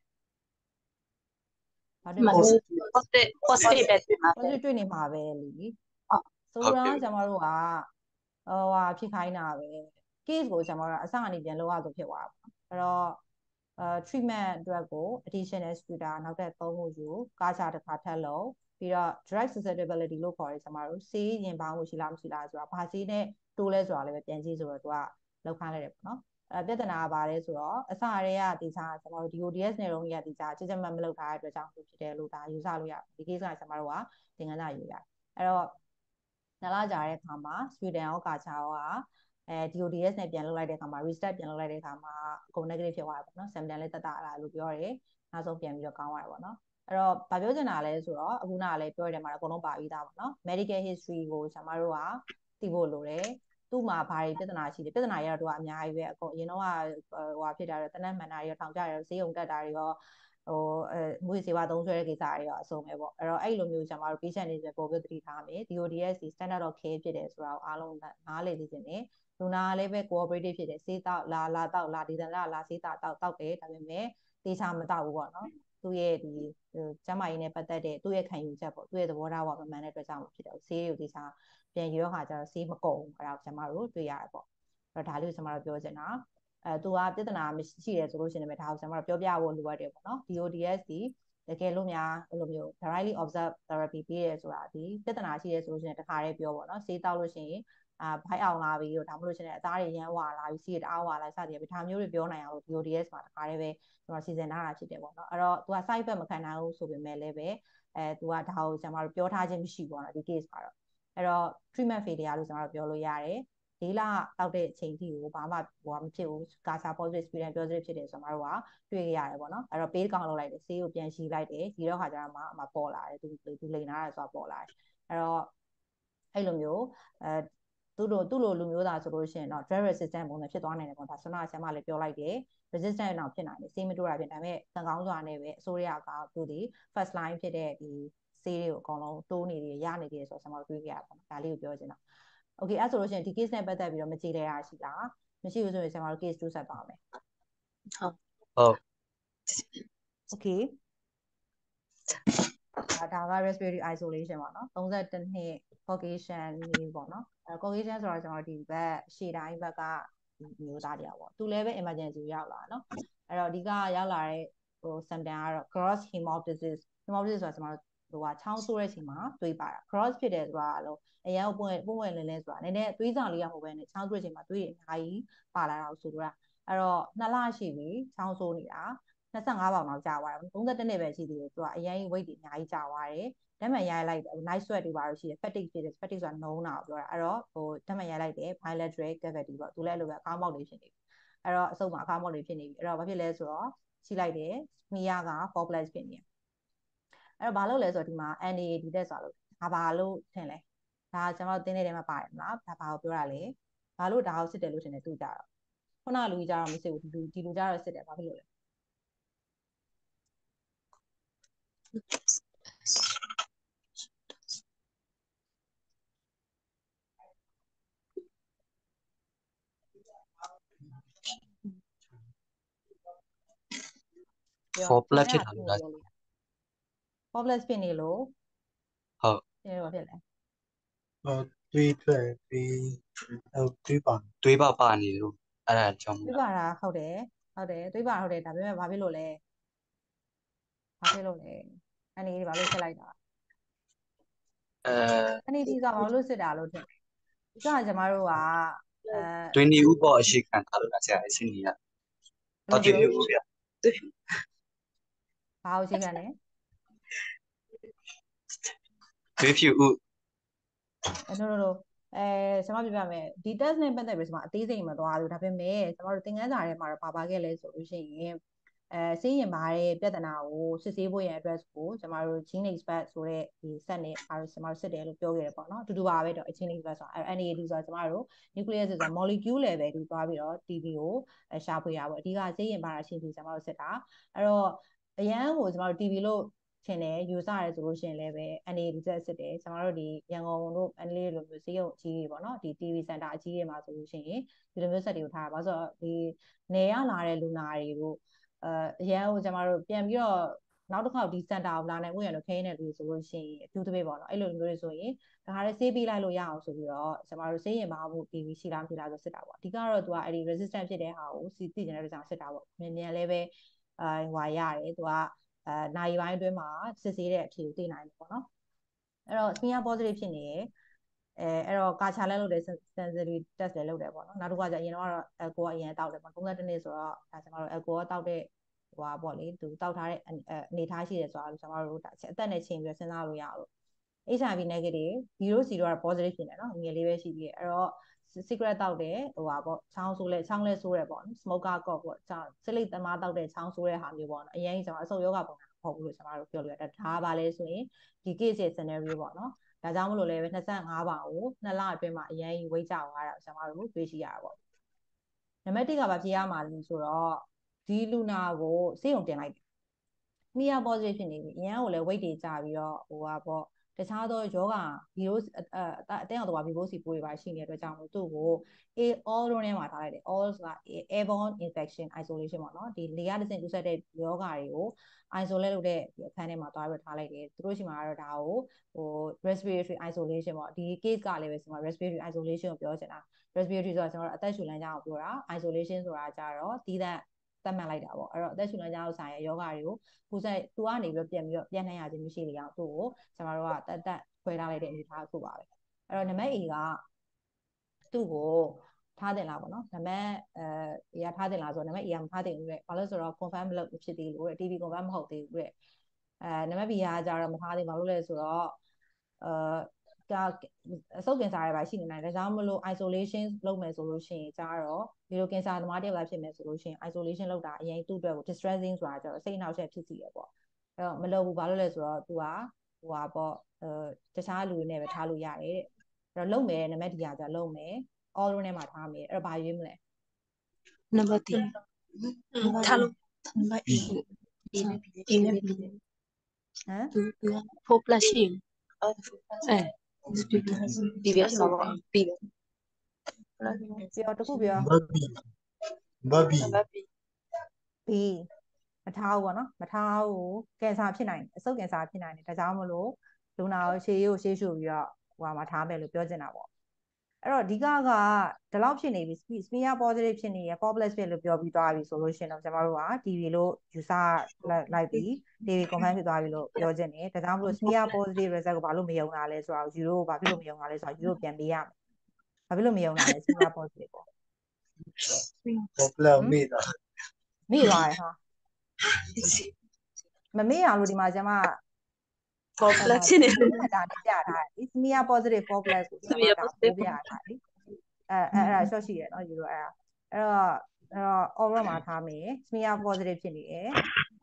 ဘာတွေ့မလဲ positive positive ပဲတွေ့မှာ positive တွေ့နေမှာပဲလीဆိုတော့ကျွန်တော်တို့ကဟိုဟာဖြစ်ခိုင်းတာပဲ case ကိုကျွန်တော်တို့အစကနေပြန်လောက်ရဆိုဖြစ်သွားတာပေါ့အဲ့တော့အဲ treatment အတွက်ကို additional scooter နောက်ထပ်သုံးခုယူကားချတစ်ခါထပ်လုပ်ပြီးတော့ drug susceptibility လို့ခေါ်တယ်ကျွန်တော်တို့ဆေးရင်ပေါင်းမှုရှိလားမရှိလားဆိုတာဘာဆေးနဲ့တိုးလဲဆိုတာလည်းပဲပြန်ကြည့်ဆိုတော့သူကလောက်ခိုင်းလိုက်တယ်ပေါ့နော်အဲပြဿနာကဘာလဲဆိုတော့အစရဲကဒီစားကျွန်တော်တို့ D O D S နဲ့တော့ရဒီစားကြည်ကြမှတ်မလုပ်ထားတဲ့အတွက်ကြောင့်ဖြစ်တယ်လို့ဒါယူဆလို့ရတယ်ဒီ case ကကျွန်တော်တို့ကသင်ခန်းစာယူရတယ်အဲ့တော့နှစ်လကြာတဲ့အခါမှာ Sweden ရောကာချာရောကအဲ D O D S နဲ့ပြန်လုပ်လိုက်တဲ့အခါမှာ restart ပြန်လုပ်လိုက်တဲ့အခါမှာအကုန် negative ဖြစ်သွားတယ်ပေါ့နော် symptom လည်းတက်တာလာလို့ပြောတယ်နောက်ဆုံးပြန်ပြီးတော့ကောင်းသွားတယ်ပေါ့နော်အဲ့တော့ဗာပြောချင်တာလဲဆိုတော့အခုနကလည်းပြောရတဲ့မှာအကုန်လုံးပါပြီးသားပေါ့နော် medical history ကိုကျွန်တော်တို့ကသိဖို့လိုတယ်သူ့မှာဘာတွေပြဿနာရှိတယ်ပြဿနာတွေကတော့သူကအများကြီးပဲအကုန်အရင်တော့ဟိုဟာဖြစ်တာတော့တနက်မှန်တာတွေရောထောင်ကြတွေရောဈေးုံတက်တာတွေရောဟိုအဲမွေးစေဝါသုံးဆွဲတဲ့ကိစ္စတွေရောအဆုံးပဲပေါ့အဲ့တော့အဲ့လိုမျိုးကျွန်တော်တို့ patient တွေဆိုပို့ပြီးသတိထားမယ် D O D S ဒီ standard of care ဖြစ်တယ်ဆိုတာကိုအားလုံးနားလည်သိချင်တယ်လူနာလည်းပဲ cooperative ဖြစ်တယ်စေးတောက်လာလာတောက်လာဒီတန်လာလာစေးတောက်တောက်တောက်တယ်ဒါပေမဲ့တေချာမတောက်ဘူးပေါ့နော်သူ့ရဲ့ဒီကျန်းမာရေးနဲ့ပတ်သက်တဲ့သူ့ရဲ့ခံယူချက်ပေါ့သူ့ရဲ့သဘောထားပေါ့မမှန်တဲ့အတွက်ကြောင့်ဖြစ်တယ်ဆေးတွေကိုတေချာပြန်ယူတော့ခါကျတော့ဆေးမကုန်ဘူးအဲ့ဒါကိုကျွန်တော်တို့တွေ့ရတယ်ပေါ့အဲ့တော့ဒါလေးကိုကျွန်တော်တို့ပြောချင်တာအဲသူကပြဿနာမရှိတယ်ဆိုလို့ရှိရင်လည်းဒါကိုကျွန်တော်တို့ပြောပြဖို့လိုအပ်တယ်ပေါ့နော် D O D S ဒီတကယ်လို့များအဲ့လိုမျိုး directly observe therapy ပေးရဲဆိုတာဒီပြဿနာရှိရဲဆိုလို့ရှိရင်တခါတည်းပြောပေါ့နော်ဆေးတောက်လို့ရှိရင်အာဘိုက်အောင်လာပြီးတော့ဒါမှမဟုတ်ရှင်အသားတွေရမ်းဝါလာပြီးစီးတအားဝါလာစသည်ဖြင့်ဒါမျိုးတွေပြောနိုင်အောင်လို့ D O D S မှာတခါတည်းပဲကျွန်တော်စီစဉ်ထားတာဖြစ်တယ်ပေါ့နော်အဲ့တော့သူက side effect မခံနိုင်ဘူးဆိုပေမဲ့လည်းပဲအဲသူကဒါကိုကျွန်တော်တို့ပြောထားခြင်းမရှိဘူးပေါ့နော်ဒီ case မှာတော့အဲ့တော့ treatment failure လို့ကျွန်တော်တို့ပြောလို့ရတယ်လေးလတောက်တဲ့အချိန်ထိကိုဘာမှဟိုမဖြစ်ဘူးကာစာ positive experience positive ဖြစ်တယ်ဆိုတော့ကျွန်တော်တို့ကတွေ့ရရတယ်ပေါ့နော်အဲ့တော့ page ကောင်လုပ်လိုက်တယ်ဆေးကိုပြန်ရှည်လိုက်တယ်ဒီတော့ခါကျတော့မှအမပေါ်လာတယ်သူသူလိန်လာတယ်ဆိုတာပေါ်လာတယ်အဲ့တော့အဲ့လိုမျိုးအဲသူ့လိုသူ့လိုလူမျိုးသားဆိုလို့ရှိရင်တော့ drug resistant ပုံစံဖြစ်သွားနိုင်တယ်ပေါ့ဒါဆွမ်းနာဆရာမလည်းပြောလိုက်တယ် resistant တော့ဖြစ်နိုင်တယ်ဆေးမတိုးတာဖြစ်ဒါပေမဲ့သံကောင်းစွာနဲ့ပဲအစိုးရကသူဒီ first line ဖြစ်တဲ့ဒီဆေးတွေကိုအကုန်လုံးတိုးနေတယ်ရနေတယ်ဆိုတော့ကျွန်တော်တွေ့ကြရပါတော့ဒါလေးကိုပြောချင်တာโอเคအဲ့ဆိုလို့ရှိရင်ဒီ case နဲ့ပတ်သက်ပြီးတော့မကြည့်လဲရရှိတာမရှိဘူးဆိုရင်ကျွန်တော်တို့ case တူဆက်ပါမယ်ဟုတ်ဟုတ် okay ဒါက respiratory isolation ပေါ့နော်သုံး၁တစ်နှစ် Caucasian မျိုးပေါ့နော်အဲ Caucasian ဆိုတော့ကျွန်တော်ဒီဘက်ရှေ့တိုင်းဘက်ကမျိုးသားတရားပေါ့သူလည်းပဲ emergency ရောက်လာနော်အဲ့တော့အဓိကရောက်လာတဲ့ဟို symptom ကတော့ cross hemoptysis hemoptysis ဆိုတာကျွန်တော်တို့ဟိုကချောင်းဆိုးတဲ့အချိန်မှာတွေးပါတာ cross ဖြစ်တယ်ဆိုတာလို့အရင်ကပွင့်ပွင့်ပွင့်လင်းလင်းဆိုတာနည်းနည်းသွေးစာလေးရမဟုတ်ပဲနဲ့ချောင်းဆိုးတဲ့အချိန်မှာသွေးတွေအများကြီးပါလာတာကိုဆိုတော့အဲ့တော့နှစ်လရှိပြီချောင်းဆိုးနေတာနှစ်ဆယ့်ငါးပေါင်လောက်ကြာသွားတယ်သုံး၁တစ်နှစ်ပဲရှိသေးတယ်သူကအရင် weight တွေအများကြီးကြာသွားတယ်ဓာတ်မှန်ရိုက်လိုက် night sweat တွေပါလို့ရှိတယ် fatigue ဖြစ်တယ် fatigue ဆိုတာနှုံးတာကိုပြောတာအဲ့တော့ဟိုဓာတ်မှန်ရိုက်လိုက်တယ် bilateral cavity ပေါ့သူလည်းအဲ့လိုပဲအကောင်းပေါက်တွေဖြစ်နေပြီအဲ့တော့အဆုပ်မှာအကောင်းပေါက်တွေဖြစ်နေပြီအဲ့တော့ဘာဖြစ်လဲဆိုတော့ရှိလိုက်တယ်မိရက four plus ဖြစ်နေတယ်အဲ့တော့ဘာလို့လဲဆိုတော့ဒီမှာ N A D တက်ဆိုတာလို့ဒါဘာလို့ထင်လဲဒါကျွန်တော်တင်းနေတဲ့ထဲမှာပါတယ်မလားဒါဘာကိုပြောတာလဲဘာလို့ဒါကိုစစ်တယ်လို့ထင်တယ်သူကြတော့ခုနကလူကြီးကြတော့မစစ်ဘူးဒီလူဒီလူကြတော့စစ်တယ်ဘာဖြစ်လို့လဲ four plus ဖြစ်တာလို့လား four plus ဖြစ်နေလို့ဟုတ်ဒီလိုဖြစ်လဲဟိုတွေးထွက်ပြီးဟိုတွေးပါတွေးပါပါနေလို့အဲ့ဒါကြောင့်တွေးပါတာဟုတ်တယ်ဟုတ်တယ်တွေးပါဟုတ်တယ်ဒါပေမဲ့ဘာဖြစ်လို့လဲဘာဖြစ်လို့လဲအနေဒီဘာလို့စစ်လိုက်တာအဲအနေဒီကဘာလို့စစ်တာလို့ထင်တယ်ဒီကကျွန်တော်တို့ကအဲတွင်းဒီဥပေါ်အရှိခံထားလို့လားဆရာအစင်းကြီးကဟုတ်တယ်ဟုတ်ဆရာဘာကိုရှိခံလဲတွင်းဖြူဥအဲ no no no အဲကျွန်မပြပြမယ်ဒီ test နဲ့ပတ်သက်ပြီးကျွန်မအသေးစိတ်မသွားဘူးဒါပေမဲ့ကျွန်တော်တို့သင်ခန်းစာထဲမှာတော့ပါပါခဲ့လဲဆိုလို့ရှိရင်အဲဆေးရင်ပါတဲ့ပြဿနာကိုစစ်ဆေးဖို့ရန် address ကိုကျွန်တော်တို့ gene expert ဆိုတဲ့ဒီ set နဲ့အားကျွန်တော်တို့စစ်တယ်လို့ပြောခဲ့တယ်ပေါ့နော်အတူတူပါပဲတော့ gene expert ဆိုတာအဲ N A D ဆိုတာကျွန်တော်တို့ nucleus ဆိုတာ molecule level ကိုသွားပြီးတော့ T B ကိုရှာဖွေတာပေါ့အဓိကဆေးရင်ပါတာရှင်းပြီးကျွန်တော်တို့စစ်တာအဲ့တော့အရန်ကိုကျွန်တော်တို့ T B လို့ထင်တယ်ယူဆရဲဆိုလို့ရှိရင်လည်းပဲ N A D တက်စစ်တယ်ကျွန်တော်တို့ဒီရန်ကုန်တို့အန်လေးလိုမျိုးဈေးရုံအကြီးကြီးပေါ့နော်ဒီ T V center အကြီးကြီးမှာဆိုလို့ရှိရင်ဒီလိုမျိုးဆက်တွေကိုထားတာဘာလို့ဆိုတော့ဒီနေရလာတဲ့လူနာတွေတို့အဲအရန်ကိုကျွန်တော်တို့ပြန်ပြီးတော့နောက်တစ်ခေါက်ဒီ center ကိုလာနိုင်မှုရလို့ခင်းနေတယ်လို့ဆိုလို့ရှိရင်အထူးသဖြင့်ပေါ့နော်အဲ့လိုမျိုးတွေဆိုရင်ဒါဟာလည်းဆေးပေးလိုက်လို့ရအောင်ဆိုပြီးတော့ကျွန်တော်တို့ဆေးရင်ပါမှု T V ရှိလားမရှိလားဆိုစစ်တာပေါ့အဓိကတော့သူကအဲ့ဒီ resistant ဖြစ်တဲ့ဟာကိုစီသိကျင်တဲ့ကြောင့်စစ်တာပေါ့မြန်မြန်လည်းပဲအဲဟွာရတယ်သူကအဲနိုင်ပိုင်းအတွင်းမှာစစ်ဆေးတဲ့အဖြေကိုသိနိုင်တယ်ပေါ့နော်အဲ့တော့ smear positive ဖြစ်နေရယ်အဲအဲ့တော့ကာချာလဲလုပ်တယ် sensory test လည်းလုပ်တယ်ပေါ့နော်နောက်တစ်ခါကျအရင်တော့ alcohol အရင်တောက်တယ်ပေါ့သုံးဆယ့်တစ်နှစ်ဆိုတော့ဒါကျွန်တော်တို့ alcohol တောက်တဲ့ဟိုပါပေါ့လေသူတောက်ထားတဲ့အနေထားရှိတယ်ဆိုတော့ကျွန်တော်တို့ဒါအသက်နဲ့ချိန်ပြီးစဉ်းစားလို့ရအောင်လို့ H I V negative zero zero က positive ဖြစ်နေနော်ငယ်လေးပဲရှိပြီးအဲ့တော့ secret တောက်တယ်ဟိုပါပေါ့ချောင်းဆိုးလဲချောင်းလဲဆိုးတယ်ပေါ့နော် smoker cough ပေါ့စိလိတ်သမားတောက်တဲ့ချောင်းဆိုးတဲ့ဟာမျိုးပေါ့နော်အရင်ကျွန်တော်အဆုတ်ယောဂပုံစံမဟုတ်ဘူးလို့ကျွန်တော်တို့ပြောလို့ရတယ်ဒါပါလဲဆိုရင်ဒီ case ရဲ့ scenario ပေါ့နော်ဒါကြောင့်မလို့လည်းပဲနှစ်၅ပါကိုနှစ်လအတွင်းမှာအရင်ဝိတ်ကြသွားတာကျွန်တော်တို့တွေ့ရှိရတာပေါ့နံပါတ်တစ်ကဘာဖြစ်ရမှာလဲဆိုတော့ဒီလူနာကိုစေးုံတင်လိုက်တယ် Mia positive ဖြစ်နေပြီအရင်ကလည်း weight တွေကျပြီးတော့ဟိုပါပေါ့တခြားသောယောဂ virus အတင်းအောင်တော့ virus ပိုးတွေပါရှိနေတဲ့အတွက်ကြောင့်မို့သူ့ကို A all လုံးထဲမှာထားလိုက်တယ် all ဆိုတာ airborne infection isolation ပေါ့နော်ဒီလေယာဉ်တစ်ဆင့်ကူးစက်တဲ့ယောဂတွေကို isolate လုပ်တဲ့အခန်းထဲမှာသွားပြီးထားလိုက်တယ်သူတို့ရှိမှာတော့ဒါကိုဟို respiratory isolation ပေါ့ဒီ case ကလည်းပဲကျွန်တော် respiratory isolation ကိုပြောချင်တာ respiratory ဆိုတာကျွန်တော်တို့အသက်ရှူလမ်းကြောင်းကိုပြောတာ isolation ဆိုတာကြတော့တီးသန့်သတ်မှတ်လိုက်တာပေါ့အဲ့တော့အသက်ရှူလမ်းကြောင်းဆိုင်ရာယောဂတွေကိုကူးစက်သူကနေပြီးတော့ပြန်ပြီးတော့ပြန်နှံ့ရခြင်းမရှိလေအောင်သူ့ကိုကျွန်တော်တို့ကတက်တက်ခွဲထားလိုက်တဲ့အနေအထားကိုပါပဲအဲ့တော့နံပါတ် A ကသူ့ကိုထားတင်လာပေါ့နော်နံပါတ်အဲ A ကထားတင်လာဆိုတော့နံပါတ် A ကမထားတင်ဘူးတဲ့ဘာလို့ဆိုတော့ confirm မလုပ်ဖြစ်သေးလို့တဲ့ T B confirm မဟုတ်သေးဘူးတဲ့အဲနံပါတ် B ကကြတော့မထားသေးဘာလို့လဲဆိုတော့အဲအဆုတ်ကင်ဆာတွေပါရှိနေနိုင်တယ်ဒါကြောင့်မလို့ isolation လုပ်မယ်ဆိုလို့ရှိရင်ကြတော့ဒီလိုကင်ဆာသမားတယောက်လာဖြစ်မယ်ဆိုလို့ရှိရင် isolation လုပ်တာအရင်သူ့အတွက်ကို distressing ဆိုတာကြတော့စိတ်အနှောက်အယှက်ဖြစ်စီရပေါ့အဲ့တော့မလုပ်ဘူးဘာလို့လဲဆိုတော့ तू ကဟိုဟာပေါ့အဲတခြားလူတွေနဲ့ပဲထားလို့ရတယ်တဲ့အဲ့တော့လုံမယ်နံပါတ် D ကကြလုံမယ် all room ထဲမှာထားမယ်အဲ့တော့ဘာရွေးမလဲနံပါတ်တစ်ထားလို့နံပါတ် A A နဲ့ B နဲ့ A နဲ့ B နဲ့ဟမ်သူကfour plus ရှိတယ်အဲဒီပြဆောတော့ပြီးတယ်ပြောတခုပြော Babi. Babi. နံပါတ် B B မထားဘူးပေါ့နော်မထားဘူးကင်ဆာဖြစ်နိုင်တယ်အဆုတ်ကင်ဆာဖြစ်နိုင်တယ်ဒါကြောင့်မလို့လူနာကိုရှေးရိုးရှေးရှုပြီးတော့ဟိုမှာထားမယ်လို့ပြောချင်တာပေါ့အဲ့တော့ဒီကကဒီလောက်ဖြစ်နေပြီ smear positive ဖြစ်နေရ complex ဖြစ်လို့ပြောပြီးသွားပြီဆိုလို့ရှင်တော့ကျွန်တော်တို့က T B လို့ယူဆလိုက်ပြီး T B confirm ဖြစ်သွားပြီလို့ပြောချင်တယ်ဒါကြောင့်မလို့ smear positive result ကိုဘာလို့မယုံတာလဲဆိုတော့ယူရိုဘာဖြစ်လို့မယုံတာလဲဆိုတော့ယူရိုပြန်ပေးရမယ်ဘာဖြစ်လို့မယုံတာလဲ smear positive ပေါ့ Popular Meda. မေ့သွားတယ်ဟာမမေ့အောင်လို့ဒီမှာကျွန်မ complex ဖြစ်နေတယ်ဒါနဲ့ပြထားတယ် smear positive complex ကိုကျွန်တော်ဒါပို့ပြထားတယ်အဲအဲ့အဲ့ short ရှိရနော်ယူရိုအဲ့ဒါအဲ့တော့အဲ့တော့ overall မှာထားမယ် smear positive ဖြစ်နေတယ်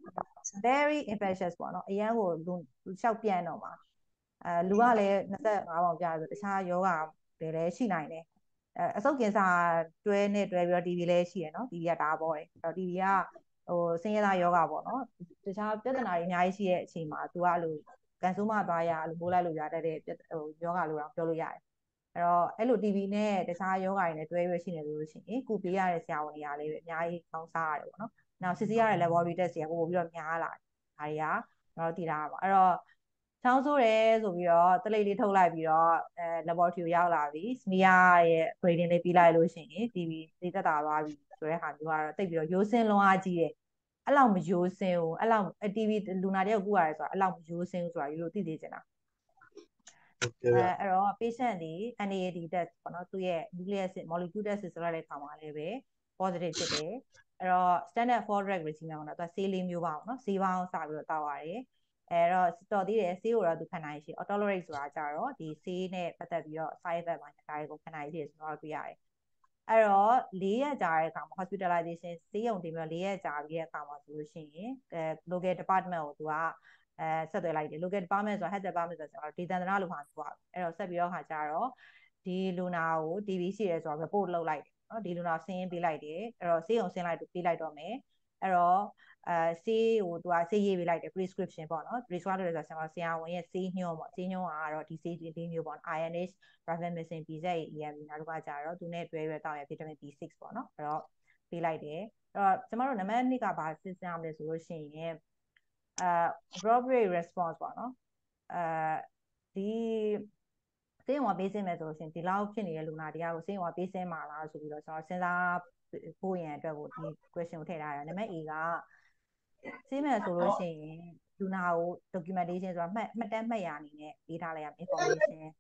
very infectious ပေါ့နော်အရန်ကိုလူလျှောက်ပြန်တော့မှာအဲလူကလည်းနှစ်၅ပေါင်ပြဆိုတခြားယောဂတွေလည်းရှိနိုင်တယ်အဲအဆုတ်ကင်ဆာတွဲနဲ့တွဲပြီးတော့ T B လည်းရှိရနော် T B ကဒါပေါ်တယ်အဲ့တော့ T B ကဟိုဆင်းရဲသားယောဂပေါ့နော်တခြားပြဿနာတွေအများကြီးရှိတဲ့အချိန်မှာ तू ကအဲ့လိုကန်ဆိုးမသွားရအဲ့လိုပိုးလိုက်လို့ရတတ်တဲ့ဟိုယောဂလို့တော့ပြောလို့ရတယ်အဲ့တော့အဲ့လို T B နဲ့တခြားယောဂတွေနဲ့တွဲပြီးရှိနေလို့ရှိရင်ကုပေးရတဲ့ဆရာဝန်တွေကလည်းအများကြီးကောင်းစားရတယ်ပေါ့နော်နောက်စစ်ဆေးရတဲ့ laboratory test တွေကပို့ပြီးတော့များလာတယ်ဒါတွေကကျွန်တော်တို့သိထားရပါအဲ့တော့ချောင်းဆိုးတယ်ဆိုပြီးတော့တလိပ်လေးထုတ်လိုက်ပြီးတော့အဲ laboratory ကိုရောက်လာပြီ smear ရဲ့ grading လေးပြီးလိုက်လို့ရှိရင် T B သိသက်သာသွားပြီဆိုတဲ့ဟာမျိုးကတော့တိတ်ပြီးတော့ရိုးစင်းလွန်အားကြီးတယ်အဲ့လောက်မရိုးစင်းဘူးအဲ့လောက် T B လူနာတယောက်ကူရတယ်ဆိုတာအဲ့လောက်မရိုးစင်းဘူးဆိုတာယူလို့သိသေးချင်တာအဲအဲ့တော့ patient ဒီ N A D test ပေါ့နော်သူရဲ့ nucleic acid molecule test ဆိုရတဲ့ခါမှာလည်းပဲ positive ဖြစ်တယ်အဲ့တော့ standard four drug regimen ပေါ့နော်သူဆေးလေးမျိုးပါပေါ့နော်ဆေးပေါင်းစပြီးတော့တောက်ရတယ်အဲ့တော့တော်သေးတယ်ဆေးကိုတော့သူခံနိုင်ရှိ tolerate ဆိုတာကြတော့ဒီဆေးနဲ့ပတ်သက်ပြီးတော့ side effect မှာဒါတွေကိုခံနိုင်ရှိတယ်ဆိုတော့တွေ့ရတယ်အဲ့တော့၄ရက်ကြာတဲ့အခါမှာ hospitalization ဆေးရုံတင်ပြီး၄ရက်ကြာပြီးတဲ့အခါမှာဆိုလို့ရှိရင်အဲ local department ကိုသူကအဲဆက်သွယ်လိုက်တယ် local department ဆိုတာ health department ဆိုတာကျွန်တော်ဒေသန္တရလို့မှာသူကအဲ့တော့ဆက်ပြီးတော့ခါကြတော့ဒီလူနာကို T B ရှိရဲဆိုတော့ report လုပ်လိုက်တယ်နော်ဒီလူနာဆင်းပေးလိုက်တယ်အဲ့တော့ဆေးရုံဆင်းလိုက်ပေးလိုက်တော့မယ်အဲ့တော့အဲဆေးကိုသူကဆေးရေးပေးလိုက်တယ် prescription ပေါ့နော် prescribe လို့ဆိုတော့ဆရာဝန်ရဲ့ဆေးညွှန်းပေါ့ဆေးညွှန်းကတော့ဒီဆေးလေးမျိုးပေါ့ I N H rifamycin B Z A E M နောက်တစ်ခါကျတော့သူနဲ့တွဲရတောက်ရ vitamin B six ပေါ့နော်အဲ့တော့ပေးလိုက်တယ်အဲ့တော့ကျမတို့နံပါတ်twoကဘာစစ်စမ်းမလဲဆိုလို့ရှိရင်အဲ appropriate response ပေါ့နော်အဲဒီဆေးရုံကပေးစင်းမယ်ဆိုလို့ရှိရင်ဒီလောက်ဖြစ်နေတဲ့လူနာတရားကိုဆေးရုံကပေးစင်းမှာလားဆိုပြီးတော့ကျွန်တော်စဉ်းစားဖို့ရန်အတွက်ကိုဒီ question ကိုထည့်ထားတာနံပါတ် A ကဆေးမယ်ဆိုလို့ရှိရင်လူနာကို documentation ဆိုတာမှတ်မှတ်တမ်းမှတ်ရအနေနဲ့ပေးထားလိုက်ရမယ် information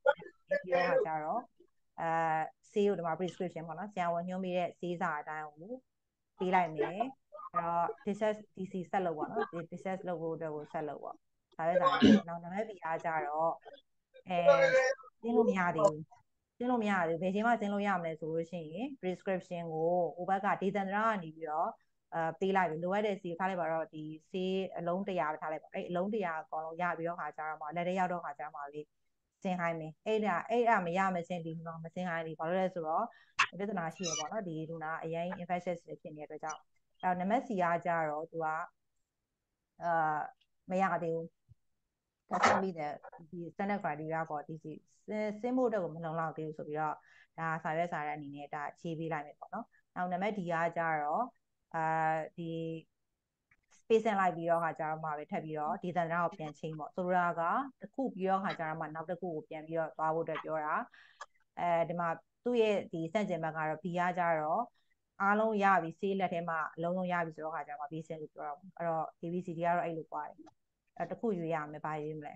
ပြီးတော့ခါကြတော့အဲဆေးကိုဒီမှာ prescription ပေါ့နော်ဆရာဝန်ညွှန်ပေးတဲ့ဆေးစာအတိုင်းကိုပေးလိုက်မယ်အဲ့တော့ discharge ဒီ စီ ဆက်လုပ်ပေါ့နော်ဒီ discharge လုပ်ဖို့အတွက်ကိုဆက်လုပ်ပေါ့ဒါပဲစာရေးနောက်နံပါတ် B အားကြတော့အဲကျင်းလို့မရသေးဘူးကျင်းလို့မရသေးဘူးဘယ်ချိန်မှကျင်းလို့ရမလဲဆိုလို့ရှိရင် prescription ကိုဟိုဘက်ကဒေသန္တရကနေပြီးတော့အဲပေးလိုက်ပြီလိုအပ်တဲ့ဆေးထားလိုက်ပါတော့ဒီဆေးအလုံးတရာထားလိုက်ပါအဲ့အလုံးတရာအကောင်လုံးရပြီးတော့ခါကြတော့မှလက်ထဲရောက်တော့ခါကြမှာလေစင်ဟိုင်းမယ်အဲ့ဒါအဲ့ဒါမရမစင်ဒီတော့မစင်ဟိုင်းဒီဘာလို့လဲဆိုတော့ပြဿနာရှိရပေါ့နော်ဒီလူနာအရင် infectious ဖြစ်နေတဲ့အတွက်ကြောင့်အဲ့တော့နံပါတ် C ကကြတော့သူကအာမရသေးဘူး that's not be the ဒီ standard criteria for ဒီစင်ဖို့အတွက်ကိုမလုံလောက်သေးဘူးဆိုပြီးတော့ဒါစာရွက်စာတမ်းအနေနဲ့ဒါခြေပေးလိုက်မယ်ပေါ့နော်နောက်နံပါတ် D ကကြတော့အာဒီ patient လိုက်ပြီးတော့ခါကြတော့မှပဲထပ်ပြီးတော့ဒေသန္တရကိုပြန်ချိန်ပေါ့ဆိုလိုတာကတစ်ခုပြီးတော့ခါကြတော့မှနောက်တစ်ခုကိုပြန်ပြီးတော့သွားဖို့အတွက်ပြောတာအဲဒီမှာသူ့ရဲ့ဒီစန့်ကျင်ဘက်ကတော့ B ကကြတော့အားလုံးရပြီဆေးလက်ထဲမှာအလုံးလုံးရပြီဆိုတော့ခါကြတော့မှ patient လို့ပြောတာပေါ့အဲ့တော့ A B C D ကတော့အဲ့လိုပါတယ်အဲ့တစ်ခုရွေးရမယ်ဘာရွေးမလဲ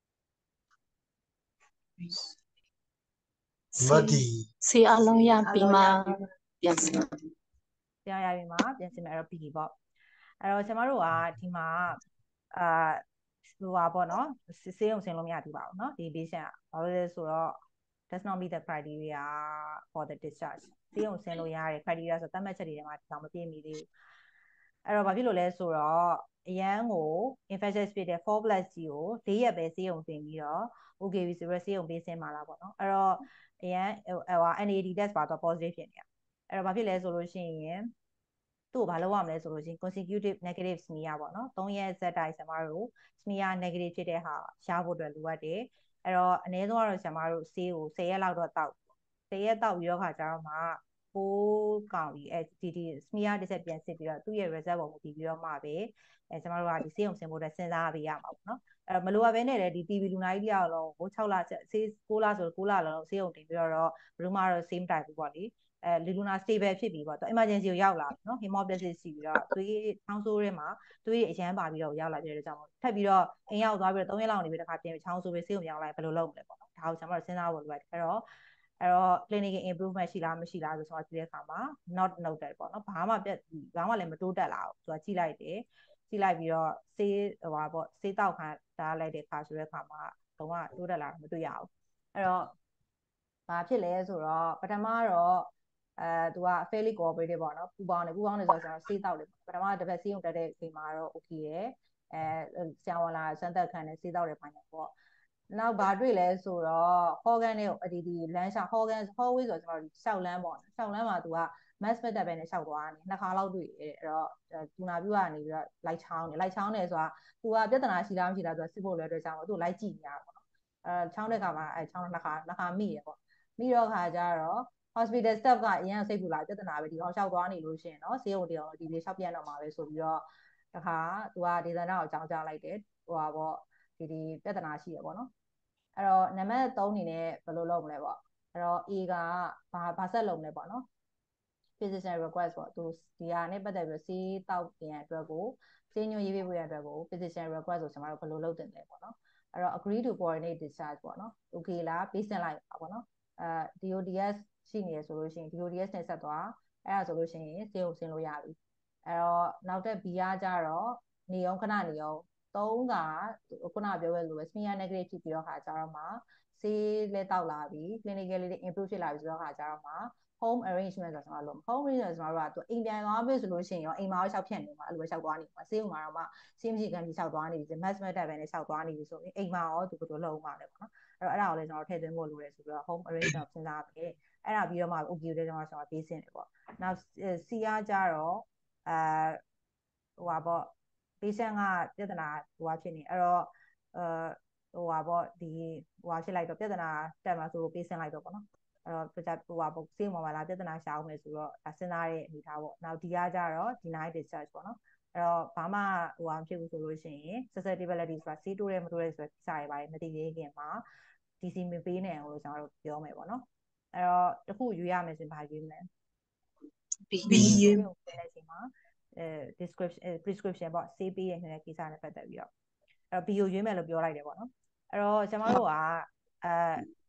မတ်ဒီဆေးအလုံးရပြီးမှပြန်စတရားရပြီမှာပြင်ဆင်မယ်အဲ့တော့ B ပေါ့အဲ့တော့ကျမတို့ကဒီမှာအာဟိုပါပေါ့နော်ဆေးရုံဆင်းလို့မရသေးပါဘူးเนาะဒီ patient ကဘာလို့လဲဆိုတော့ does not meet the criteria for the discharge ဆေးရုံဆင်းလို့ရတဲ့ criteria ဆိုသတ်မှတ်ချက်တွေထဲမှာဒီကောင်မပြည့်မီသေးဘူးအဲ့တော့ဘာဖြစ်လို့လဲဆိုတော့အရန်ကို infectious ဖြစ်တဲ့ four plus G ကို၄ရက်ပဲဆေးရုံတင်ပြီးတော့ okay ပြီဆိုတော့ဆေးရုံပေးဆင်းมาလားပေါ့နော်အဲ့တော့အရန်ဟို N A D test ပါတော့ positive ဖြစ်နေတာအဲ့တော့ဘာဖြစ်လဲဆိုလို့ရှိရင်သူ့ကိုဘာလုပ်ရမလဲဆိုလို့ရှိရင် consecutive negative smear ပေါ့နော်၃ရက်ဆက်တိုက်ဆရာမတို့ smear negative ဖြစ်တဲ့ဟာရဖို့အတွက်လိုအပ်တယ်အဲ့တော့အနည်းဆုံးကတော့ဆရာမတို့ဆေးကို၁၀ရက်လောက်တော့တောက်၁၀ရက်တောက်ပြီးတော့ခါကျတော့မှပိုးကောင်ပြီးအဲဒီဒီ smear တစ်ချက်ပြန်စစ်ပြီးတော့သူ့ရဲ့ result ပုံမူတည်ပြီးတော့မှပဲအဲကျမတို့ကဒီဆေးရုံဆင်းဖို့အတွက်စဉ်းစားပေးရမှာပေါ့နော်အဲ့တော့မလိုအပ်ဘဲနဲ့လည်းဒီ T B လူနာကြီးတယောက်လုံးကို၆လဆေး၉လဆို၉လလုံးဆေးရုံတင်ပြီးတော့ဘယ်သူမှတော့ same type ဘူးပေါ့လေအဲလူနာ stable ဖြစ်ပြီပေါ့သူ emergency ကိုရောက်လာပြီနော် hemolysis ရှိပြီးတော့သွေးချောင်းဆိုးထဲမှာသွေးအရမ်းပါပြီးတော့ရောက်လာပြတဲ့ကြောင့်ထပ်ပြီးတော့အိမ်ရောက်သွားပြီးတော့၃ရက်လောက်နေပြီးတခါပြန်ချောင်းဆိုးပြီးဆေးရုံရောက်လာဘယ်လိုလုပ်မလဲပေါ့နော်ဒါကိုကျွန်တော်တို့စဉ်းစားဖို့လိုတယ်အဲ့တော့အဲ့တော့ clinical improvement ရှိလားမရှိလားဆိုတော့ကြည့်တဲ့အခါမှာ not noted ပေါ့နော်ဘာမှပြဘာမှလည်းမတိုးတက်လာဘူးသူကကြည့်လိုက်တယ်ကြည့်လိုက်ပြီးတော့ဆေးဟိုပါပေါ့ဆေးတောက်ခံတားလိုက်တဲ့အခါဆိုတဲ့အခါမှာတော့တိုးတက်လာတာမတွေ့ရဘူးအဲ့တော့ဘာဖြစ်လဲဆိုတော့ပထမတော့အဲသူက fairly cooperative ပေါ့နော်ပူပေါင်းတယ်ပူပေါင်းတယ်ဆိုတော့ကျွန်တော်ဆေးတောက်တယ်ပထမတစ်ပတ်ဆေးရုံတက်တဲ့အချိန်မှာတော့ okay ရယ်အဲဆရာဝန်လာစမ်းသပ်ခံတယ်ဆေးတောက်တယ်ပိုင်းပေါ့နောက်ဘာတွေ့လဲဆိုတော့ Hogan နဲ့ဒီဒီလမ်းလျှောက် Hogan hallway ဆိုတော့ကျွန်တော်ဒီလျှောက်လမ်းပေါ့လျှောက်လမ်းမှာသူက mass မတက်ပဲနဲ့လျှောက်သွားတယ်နှစ်ခါလောက်တွေ့တယ်အဲ့တော့ဒူနာပြူကနေပြီးတော့လိုက်ချောင်းတယ်လိုက်ချောင်းတယ်ဆိုတာသူကပြဿနာရှိလားမရှိလားသူကစစ်ဖို့လွယ်တဲ့ကြောင့်သူ့လိုက်ကြည့်နေရတာပေါ့နော်အဲချောင်းတဲ့ခါမှာအဲချောင်းနှစ်ခါနှစ်ခါမိရပေါ့မိတော့ခါကျတော့ hospital staff ကအရင်စိတ်ပူလာပြဿနာပဲဒီကောင်လျှောက်သွားနေလို့ရှိရင်နော်ဆေးရုံတရောင်ဒီလေးလျှောက်ပြန်တော့မှာပဲဆိုပြီးတော့တခါသူကဒေသနာကိုအကြောင်းကြားလိုက်တယ်ဟိုပါပေါ့ဒီဒီပြဿနာရှိရပေါ့နော်အဲ့တော့နံပါတ်၃အနေနဲ့ဘယ်လိုလုပ်မလဲပေါ့အဲ့တော့ A ကဘာဘာဆက်လုပ်မလဲပေါ့နော် physician request ပေါ့သူဒီဟာနဲ့ပတ်သက်ပြီးဆေးတောက်ပြန်အတွက်ကိုဆေးညွှန်ရေးပေးဖို့ရအတွက်ကို physician request ကိုကျွန်တော်တို့ဘယ်လိုလုပ်တင်လဲပေါ့နော်အဲ့တော့ agree to coordinate discharge ပေါ့နော် okay လားပေးစင်လိုက်ပါပေါ့နော်အဲ D O D S ရှိနေရဆိုလို့ရှိရင် D O D S နဲ့ဆက်သွားအဲ့ဒါဆိုလို့ရှိရင်ဆေးကိုဆင်းလို့ရပြီအဲ့တော့နောက်တဲ့ B ကကြတော့နေအောင်ခဏနေအောင်သုံးကခုနပြောခဲ့လို့ပဲ smear negative ဖြစ်ပြီးတော့ခါကြတော့မှဆေးလဲတောက်လာပြီ clinically improve ဖြစ်လာပြီဆိုတော့ခါကြတော့မှ home arrangement ဆိုတော့ကျွန်တော်တို့ home arrangement ကျွန်တော်တို့ကသူအိမ်ပြန်သွားပြီဆိုလို့ရှိရင်ရောအိမ်မှာရောလျှောက်ဖြတ်နေမှာအဲ့လိုပဲလျှောက်သွားနေမှာဆေးရုံမှာတော့မှဆေးမရှိခံပြီးလျှောက်သွားနေပြီ mass မတက်ပဲနဲ့လျှောက်သွားနေပြီဆိုရင်အိမ်မှာရောသူဘယ်လိုလုပ်မှာလဲပေါ့နော်အဲ့တော့အဲ့ဒါကိုလည်းကျွန်တော်ထည့်သွင်းဖို့လိုတယ်ဆိုပြီးတော့ home arrangement စဉ်းစားပြီးအဲ့ဒါပြီးတော့မှ okay တဲ့ကျွန်တော်ကျွန်တော်ပေးစင်တယ်ပေါ့နောက် C ကကြတော့အဲဟိုပါပေါ့ patient ကပြဿနာဟိုပါဖြစ်နေအဲ့တော့အဲဟိုပါပေါ့ဒီဟိုပါဖြစ်လိုက်တော့ပြဿနာတက်မှာဆိုပေးစင်လိုက်တော့ပေါ့နော်အဲ့တော့ဟိုပါပေါ့ဆေးမှာပါလားပြဿနာရှာအောင်မယ်ဆိုတော့စဉ်းစားတဲ့အနေထားပေါ့နောက်ဒီကကြတော့ deny discharge ပေါ့နော်အဲ့တော့ဘာမှဟိုအောင်ဖြစ်ဘူးဆိုလို့ရှိရင် susceptibility ဆိုတာဆေးတိုးတယ်မတိုးတယ်ဆိုတဲ့စာရေးပါတယ်မသိသေးခင်မှာ D C မပေးနိုင်ဘူးလို့ကျွန်တော်တို့ပြောမယ်ပေါ့နော်အဲ့တော့တခုရွေးရမယ်ဆိုရင်ဘာရွေးမလဲ B ရွေးဖို့ပြန်တဲ့အချိန်မှာအဲ description prescription ပေါ့ဆေးပေးရတဲ့ကိစ္စနဲ့ပတ်သက်ပြီးတော့အဲ့တော့ B ကိုရွေးမယ်လို့ပြောလိုက်တယ်ပေါ့နော်အဲ့တော့ကျွန်တော်တို့ကအဲ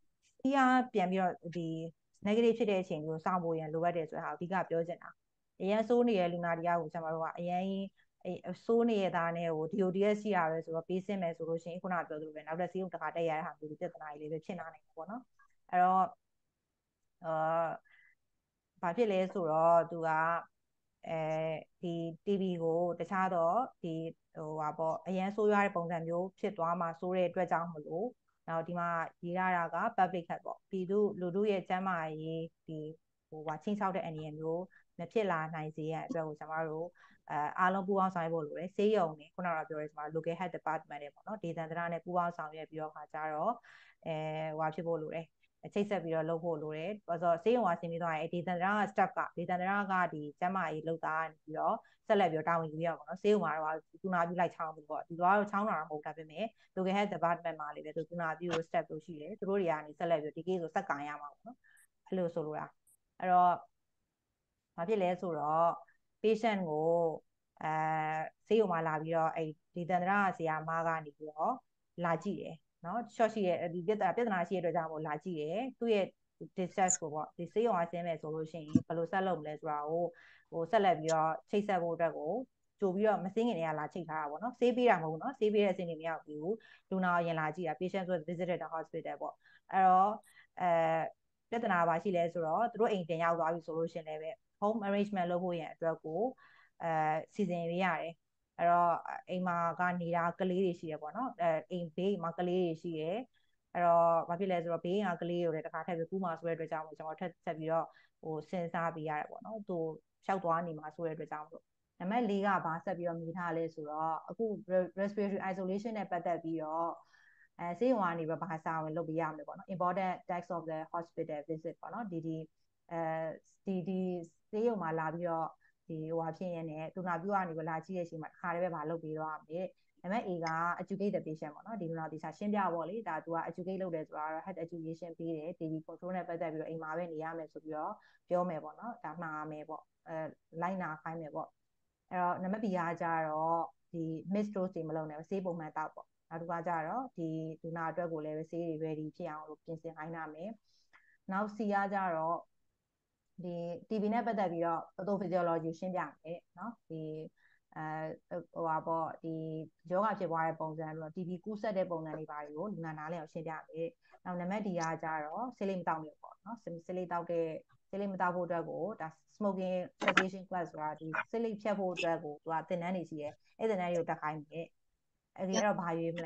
ဒီကပြန်ပြီးတော့ဒီ negative ဖြစ်တဲ့အချိန်မျိုးစောင့်ဖို့ရန်လိုအပ်တယ်ဆိုတာအဓိကပြောချင်တာအရင်စိုးနေတဲ့လူနာတရားကိုကျွန်တော်တို့ကအရင်အဲစိုးနေတဲ့သားနဲ့ဟို D O D S ရှိရပဲဆိုတော့ပေးစင်မယ်ဆိုလို့ရှိရင်ခုနကပြောသလိုပဲနောက်တစ်စီးုံတစ်ခါတက်ရတဲ့ဟာမျိုးပြဿနာကြီးလေးပဲဖြစ်လာနိုင်တယ်ပေါ့နော်အဲ့တော့အာဘာဖြစ်လဲဆိုတော့သူကအဲဒီ T B ကိုတခြားတော့ဒီဟိုပါပေါ့အရင်ဆိုးရွားတဲ့ပုံစံမျိုးဖြစ်သွားမှာဆိုတဲ့အတွက်ကြောင့်မလို့နောက်ဒီမှာရေးရတာက public health ပေါ့ပြည်သူလူထုရဲ့ကျန်းမာရေးဒီဟိုဟာချင်းချောက်တဲ့အနေအမျိုးမဖြစ်လာနိုင်စေရအတွက်ကိုကျွန်တော်တို့အဲအားလုံးပူးပေါင်းဆောင်ရွက်ဖို့လိုတယ်ဆေးရုံနဲ့ခုနကပြောရဲကျွန်တော် local health department တွေပေါ့နော်ဒေသန္တရနဲ့ပူးပေါင်းဆောင်ရွက်ပြီးတော့ခါကြတော့အဲဟိုဖြစ်ဖို့လိုတယ်ချိတ်ဆက်ပြီးတော့လုပ်ဖို့လိုတယ်။ဘာလို့ဆိုဆေးရုံကဆင်းပြီးသွားရင်ဒေသန္တရက staff ကဒေသန္တရကဒီကျန်းမာရေးလုပ်သားနေပြီးတော့ဆက်လက်ပြီးတော့တာဝန်ယူရပါတော့ဆေးရုံမှာတော့သူနာပြုလိုက်ချောင်းပြီးပေါ့ဒီတော့ချောင်းတာမဟုတ်တာပဲမြဲ local health department မှာလည်းပဲသူနာပြု staff လို့ရှိတယ်သူတို့တွေကနေဆက်လက်ပြီးဒီ case ကိုဆက်ကန်ရမှာပေါ့နော်အဲ့လိုဆိုလိုတာအဲ့တော့ဘာဖြစ်လဲဆိုတော့ patient ကိုအဲဆေးရုံမှာလာပြီးတော့အဲ့ဒေသန္တရဆရာမကနေပြီးတော့လာကြည့်တယ်နော် short ရှိရဲ့ဒီပြဿနာပြဿနာရှိတဲ့အတွက်ကြောင့်မို့လာကြည့်တယ်သူ့ရဲ့ discharge ကိုပေါ့ဒီဆေးရုံအဆင်းမဲ့ဆိုလို့ရှိရင်ဘယ်လိုဆက်လုပ်မလဲဆိုတာကိုဟိုဆက်လက်ပြီးတော့ချိတ်ဆက်ဖို့အတွက်ကိုကြိုပြီးတော့မစင်းငင်တွေကလာချိတ်ထားတာပေါ့နော်ဆေးပေးတာမဟုတ်ဘူးနော်ဆေးပေးတဲ့အဆင့်တွေမရောက်ဘူးလူနာကိုရင်လာကြည့်တာ patient ဆို visited the hospital ပေါ့အဲ့တော့အဲပြဿနာပါရှိလဲဆိုတော့သူတို့အိမ်တင်ရောက်သွားပြီဆိုလို့ရှိရင်လည်းပဲ home arrangement လုပ်ဖို့ရန်အတွက်ကိုအဲစီစဉ်ပေးရတယ်အဲ့တော့အိမ်မှာကနေတာကလေးတွေရှိရပေါ့နော်အဲအိမ်ဘေးမှာကလေးတွေရှိရအဲ့တော့ဘာဖြစ်လဲဆိုတော့ဘေးကကလေးတွေလည်းတစ်ခါထပ်ပြီးကူးမှာဆိုတဲ့အတွက်ကြောင့်ကျွန်တော်ထပ်ဆက်ပြီးတော့ဟိုစဉ်းစားပေးရတယ်ပေါ့နော်သူလျှောက်သွားနေမှာဆိုတဲ့အတွက်ကြောင့်မို့နံပါတ်၄ကဘာဆက်ပြီးတော့မြည်ထားလဲဆိုတော့အခု respiratory isolation နဲ့ပတ်သက်ပြီးတော့အဲဆေးရုံကနေပြီးဘာစာဝင်လုပ်ပေးရမလဲပေါ့နော် important task of the hospital visit ပေါ့နော်ဒီဒီအဲဒီဒီဆေးရုံမှာလာပြီးတော့ဒီဟိုဟာဖြစ်ရင်လည်းသူနာပြုကနေပြီးလာကြည့်ရဲ့အချိန်မှာတစ်ခါတည်းပဲမလုပ်ပေးတော့မယ်နံပါတ် A က educate the patient ပေါ့နော်ဒီလူနာဒီစာရှင်းပြပေါ့လေဒါသူက educate လုပ်တယ်ဆိုတာတော့ health education ပေးတယ် T B control နဲ့ပတ်သက်ပြီးတော့အိမ်မှာပဲနေရမယ်ဆိုပြီးတော့ပြောမယ်ပေါ့နော်ဒါမှားမယ်ပေါ့အဲလိုက်နာခိုင်းမယ်ပေါ့အဲ့တော့နံပါတ် B ကကြတော့ဒီ miss dose တွေမလုပ်နဲ့ဆေးပုံမှန်တောက်ပေါ့နောက်တစ်ခါကြတော့ဒီလူနာအတွက်ကိုလည်းဆေးတွေ ready ဖြစ်အောင်လို့ပြင်ဆင်ခိုင်းရမယ်နောက် C ကကြတော့ဒီ T B နဲ့ပတ်သက်ပြီးတော့ pathophysiology ရှင်းပြမယ်เนาะဒီအဲဟိုပါပေါ့ဒီယောဂဖြစ်ပွားတဲ့ပုံစံပြီးတော့ T B ကူးစက်တဲ့ပုံစံတွေပါတယ်ကိုလူနာနားလည်အောင်ရှင်းပြမယ်နောက်နံပါတ် D ကကြတော့ဆေးလိပ်မတောက်မျိုးပေါ့เนาะဆေးလိပ်တောက်တဲ့ဆေးလိပ်မတောက်ဖို့အတွက်ကိုဒါ smoking cessation class ဆိုတာဒီဆေးလိပ်ဖြတ်ဖို့အတွက်ကိုသူကသင်တန်းတွေရှိတယ်အဲ့သင်တန်းတွေကိုတက်ခိုင်းတယ်အဲ့ဒီတော့ဘာရွေးမလဲ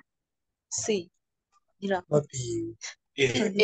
C ဒီတော့မပြီး A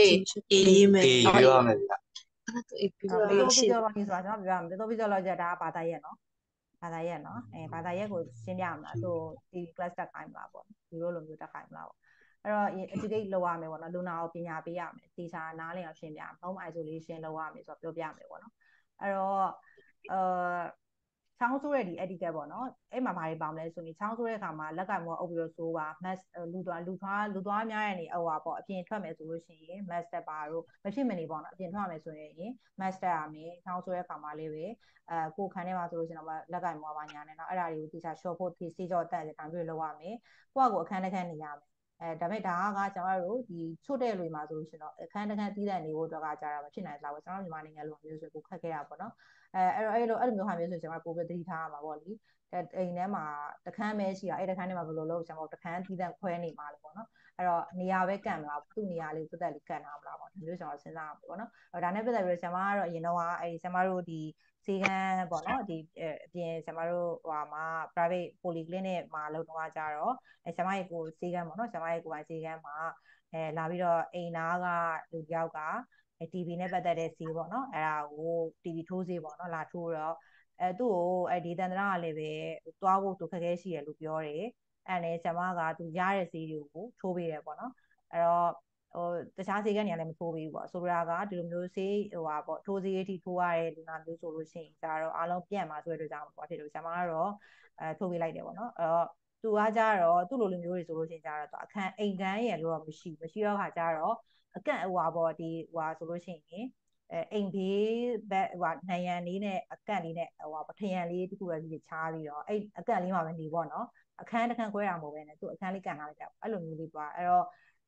A ရေးမယ်အေးပြောရမယ်ဗျာအဲ့ဒါ A ပြောပလို့သိုရှိပီဇော်လော်ဂျီဆိုတာကျွန်တော်ပြောရမယ်ပသိုပီဇော်လော်ဂျီဒါကဘာသာရက်နော်ဘာသာရက်နော်အဲဘာသာရက်ကိုရှင်းပြမလားသူဒီ class တက်ခိုင်းမလားပေါ့ဒီလိုလိုမျိုးတက်ခိုင်းမလားပေါ့အဲ့တော့ educate လုပ်ရမယ်ပေါ့နော်လူနာကိုပညာပေးရမယ်တေချာနားလည်အောင်ရှင်းပြ home isolation လုပ်ရမယ်ဆိုတော့ပြောပြမယ်ပေါ့နော်အဲ့တော့အာချောင်းဆိုးတဲ့ဒီ etiquette ပေါ့နော်အဲ့မှာဘာတွေပါမလဲဆိုရင်ချောင်းဆိုးတဲ့အခါမှာလက်ကင်မောအုပ်ပြီးတော့ဆိုးပါ mask လူသွားလူသွားလူသွားများရနေဟိုပါပေါ့အပြင်ထွက်မယ်ဆိုလို့ရှိရင် mask တက်ပါတော့မဖြစ်မနေပေါ့နော်အပြင်ထွက်မယ်ဆိုရင် mask တက်ရမယ်ချောင်းဆိုးတဲ့အခါမှာလေးပဲအဲကိုခန်းထဲမှာဆိုလို့ရှိရင်တော့လက်ကင်မောပါညာနေတော့အဲ့ဒါတွေကိုတေချာ short ဖို့ဒီစေးကြောတက်တယ်ဒါမျိုးလုပ်ရမယ်ကိုယ့်ကိုအခန်းတစ်ခန်းနေရမယ်အဲဒါပေမဲ့ဒါကကျွန်တော်တို့ဒီချွတ်တဲ့လူမှာဆိုလို့ရှိရင်တော့အခန်းတစ်ခန်းတီးတဲ့နေဖို့အတွက်ကကြာတာမဖြစ်နိုင်ဘူးကျွန်တော်တို့မြန်မာနိုင်ငံလိုမျိုးဆိုကိုခက်ခဲတာပေါ့နော်အဲအဲ့တော့အဲ့လိုအဲ့လိုမျိုးဟာမျိုးဆိုကျွန်တော်ပို့ပြီးသတိထားရမှာပေါ့လေအိမ်ထဲမှာတခန်းပဲရှိတာအဲ့တခန်းထဲမှာဘယ်လိုလုပ်ကျွန်တော်တခန်းတီးတဲ့ခွဲနေမှာလေပေါ့နော်အဲ့တော့နေရာပဲကန်မလားသူ့နေရာလေးသက်သက်လေးကန်ထားမလားပေါ့ဒီလိုကျွန်တော်စဉ်းစားအောင်ပေါ့နော်အဲ့ဒါနဲ့ပတ်သက်ပြီးဆရာမကတော့အရင်တော့အဲ့ဆရာမတို့ဒီစေကန်းပေါ့နော်ဒီအပြင်ဆရာမတို့ဟိုမှာ private polyclinic မှာလုပ်တော့ကြတော့အဲဆရာမရဲ့ကိုစေကန်းပေါ့နော်ဆရာမရဲ့ကိုပိုင်စေကန်းမှာအဲလာပြီးတော့အိမ်သားကလူတယောက်ကအဲ T B နဲ့ပတ်သက်တဲ့ဆေးပေါ့နော်အဲ့ဒါကို T B ထိုးဆေးပေါ့နော်လာထိုးတော့အဲသူ့ကိုအဲဒေသန္တရကလည်းပဲသွားဖို့သူခက်ခဲရှိရလို့ပြောတယ်အဲ့နဲ့ဆရာမကသူရတဲ့ဆေးတွေကိုထိုးပေးတယ်ပေါ့နော်အဲ့တော့ဟိုတခြားဆေးကန်းတွေကလည်းမထိုးပေးဘူးပေါ့ဆိုလိုတာကဒီလိုမျိုးဆေးဟိုပါပေါ့ထိုးဆေးအထိထိုးရတဲ့လူနာမျိုးဆိုလို့ရှိရင်ဒါတော့အားလုံးပြန့်မှာဆိုတဲ့အတွက်ကြောင့်ပေါ့ဖြစ်လို့ဆရာမကတော့အဲထိုးပေးလိုက်တယ်ပေါ့နော်အဲ့တော့သူကကြတော့သူ့လိုလိုမျိုးတွေဆိုလို့ရှိရင်ကြတော့အခန်းအိမ်ခန်းရယ်လို့တော့မရှိမရှိတော့ခါကြတော့အကန့်ဟိုပါပေါ့ဒီဟိုပါဆိုလို့ရှိရင်အဲအိမ်ဘေးဘက်ဟိုနယံလေးနဲ့အကန့်လေးနဲ့ဟိုပါထရံလေးတခုပဲဒီချားပြီးတော့အဲ့အကန့်လေးမှာပဲနေပေါ့နော်အခန်းတစ်ခန်းခွဲတာမဟုတ်ပဲねသူအခန်းလေးကန်ထားလိုက်တာအဲ့လိုမျိုးလေးပွားအဲ့တော့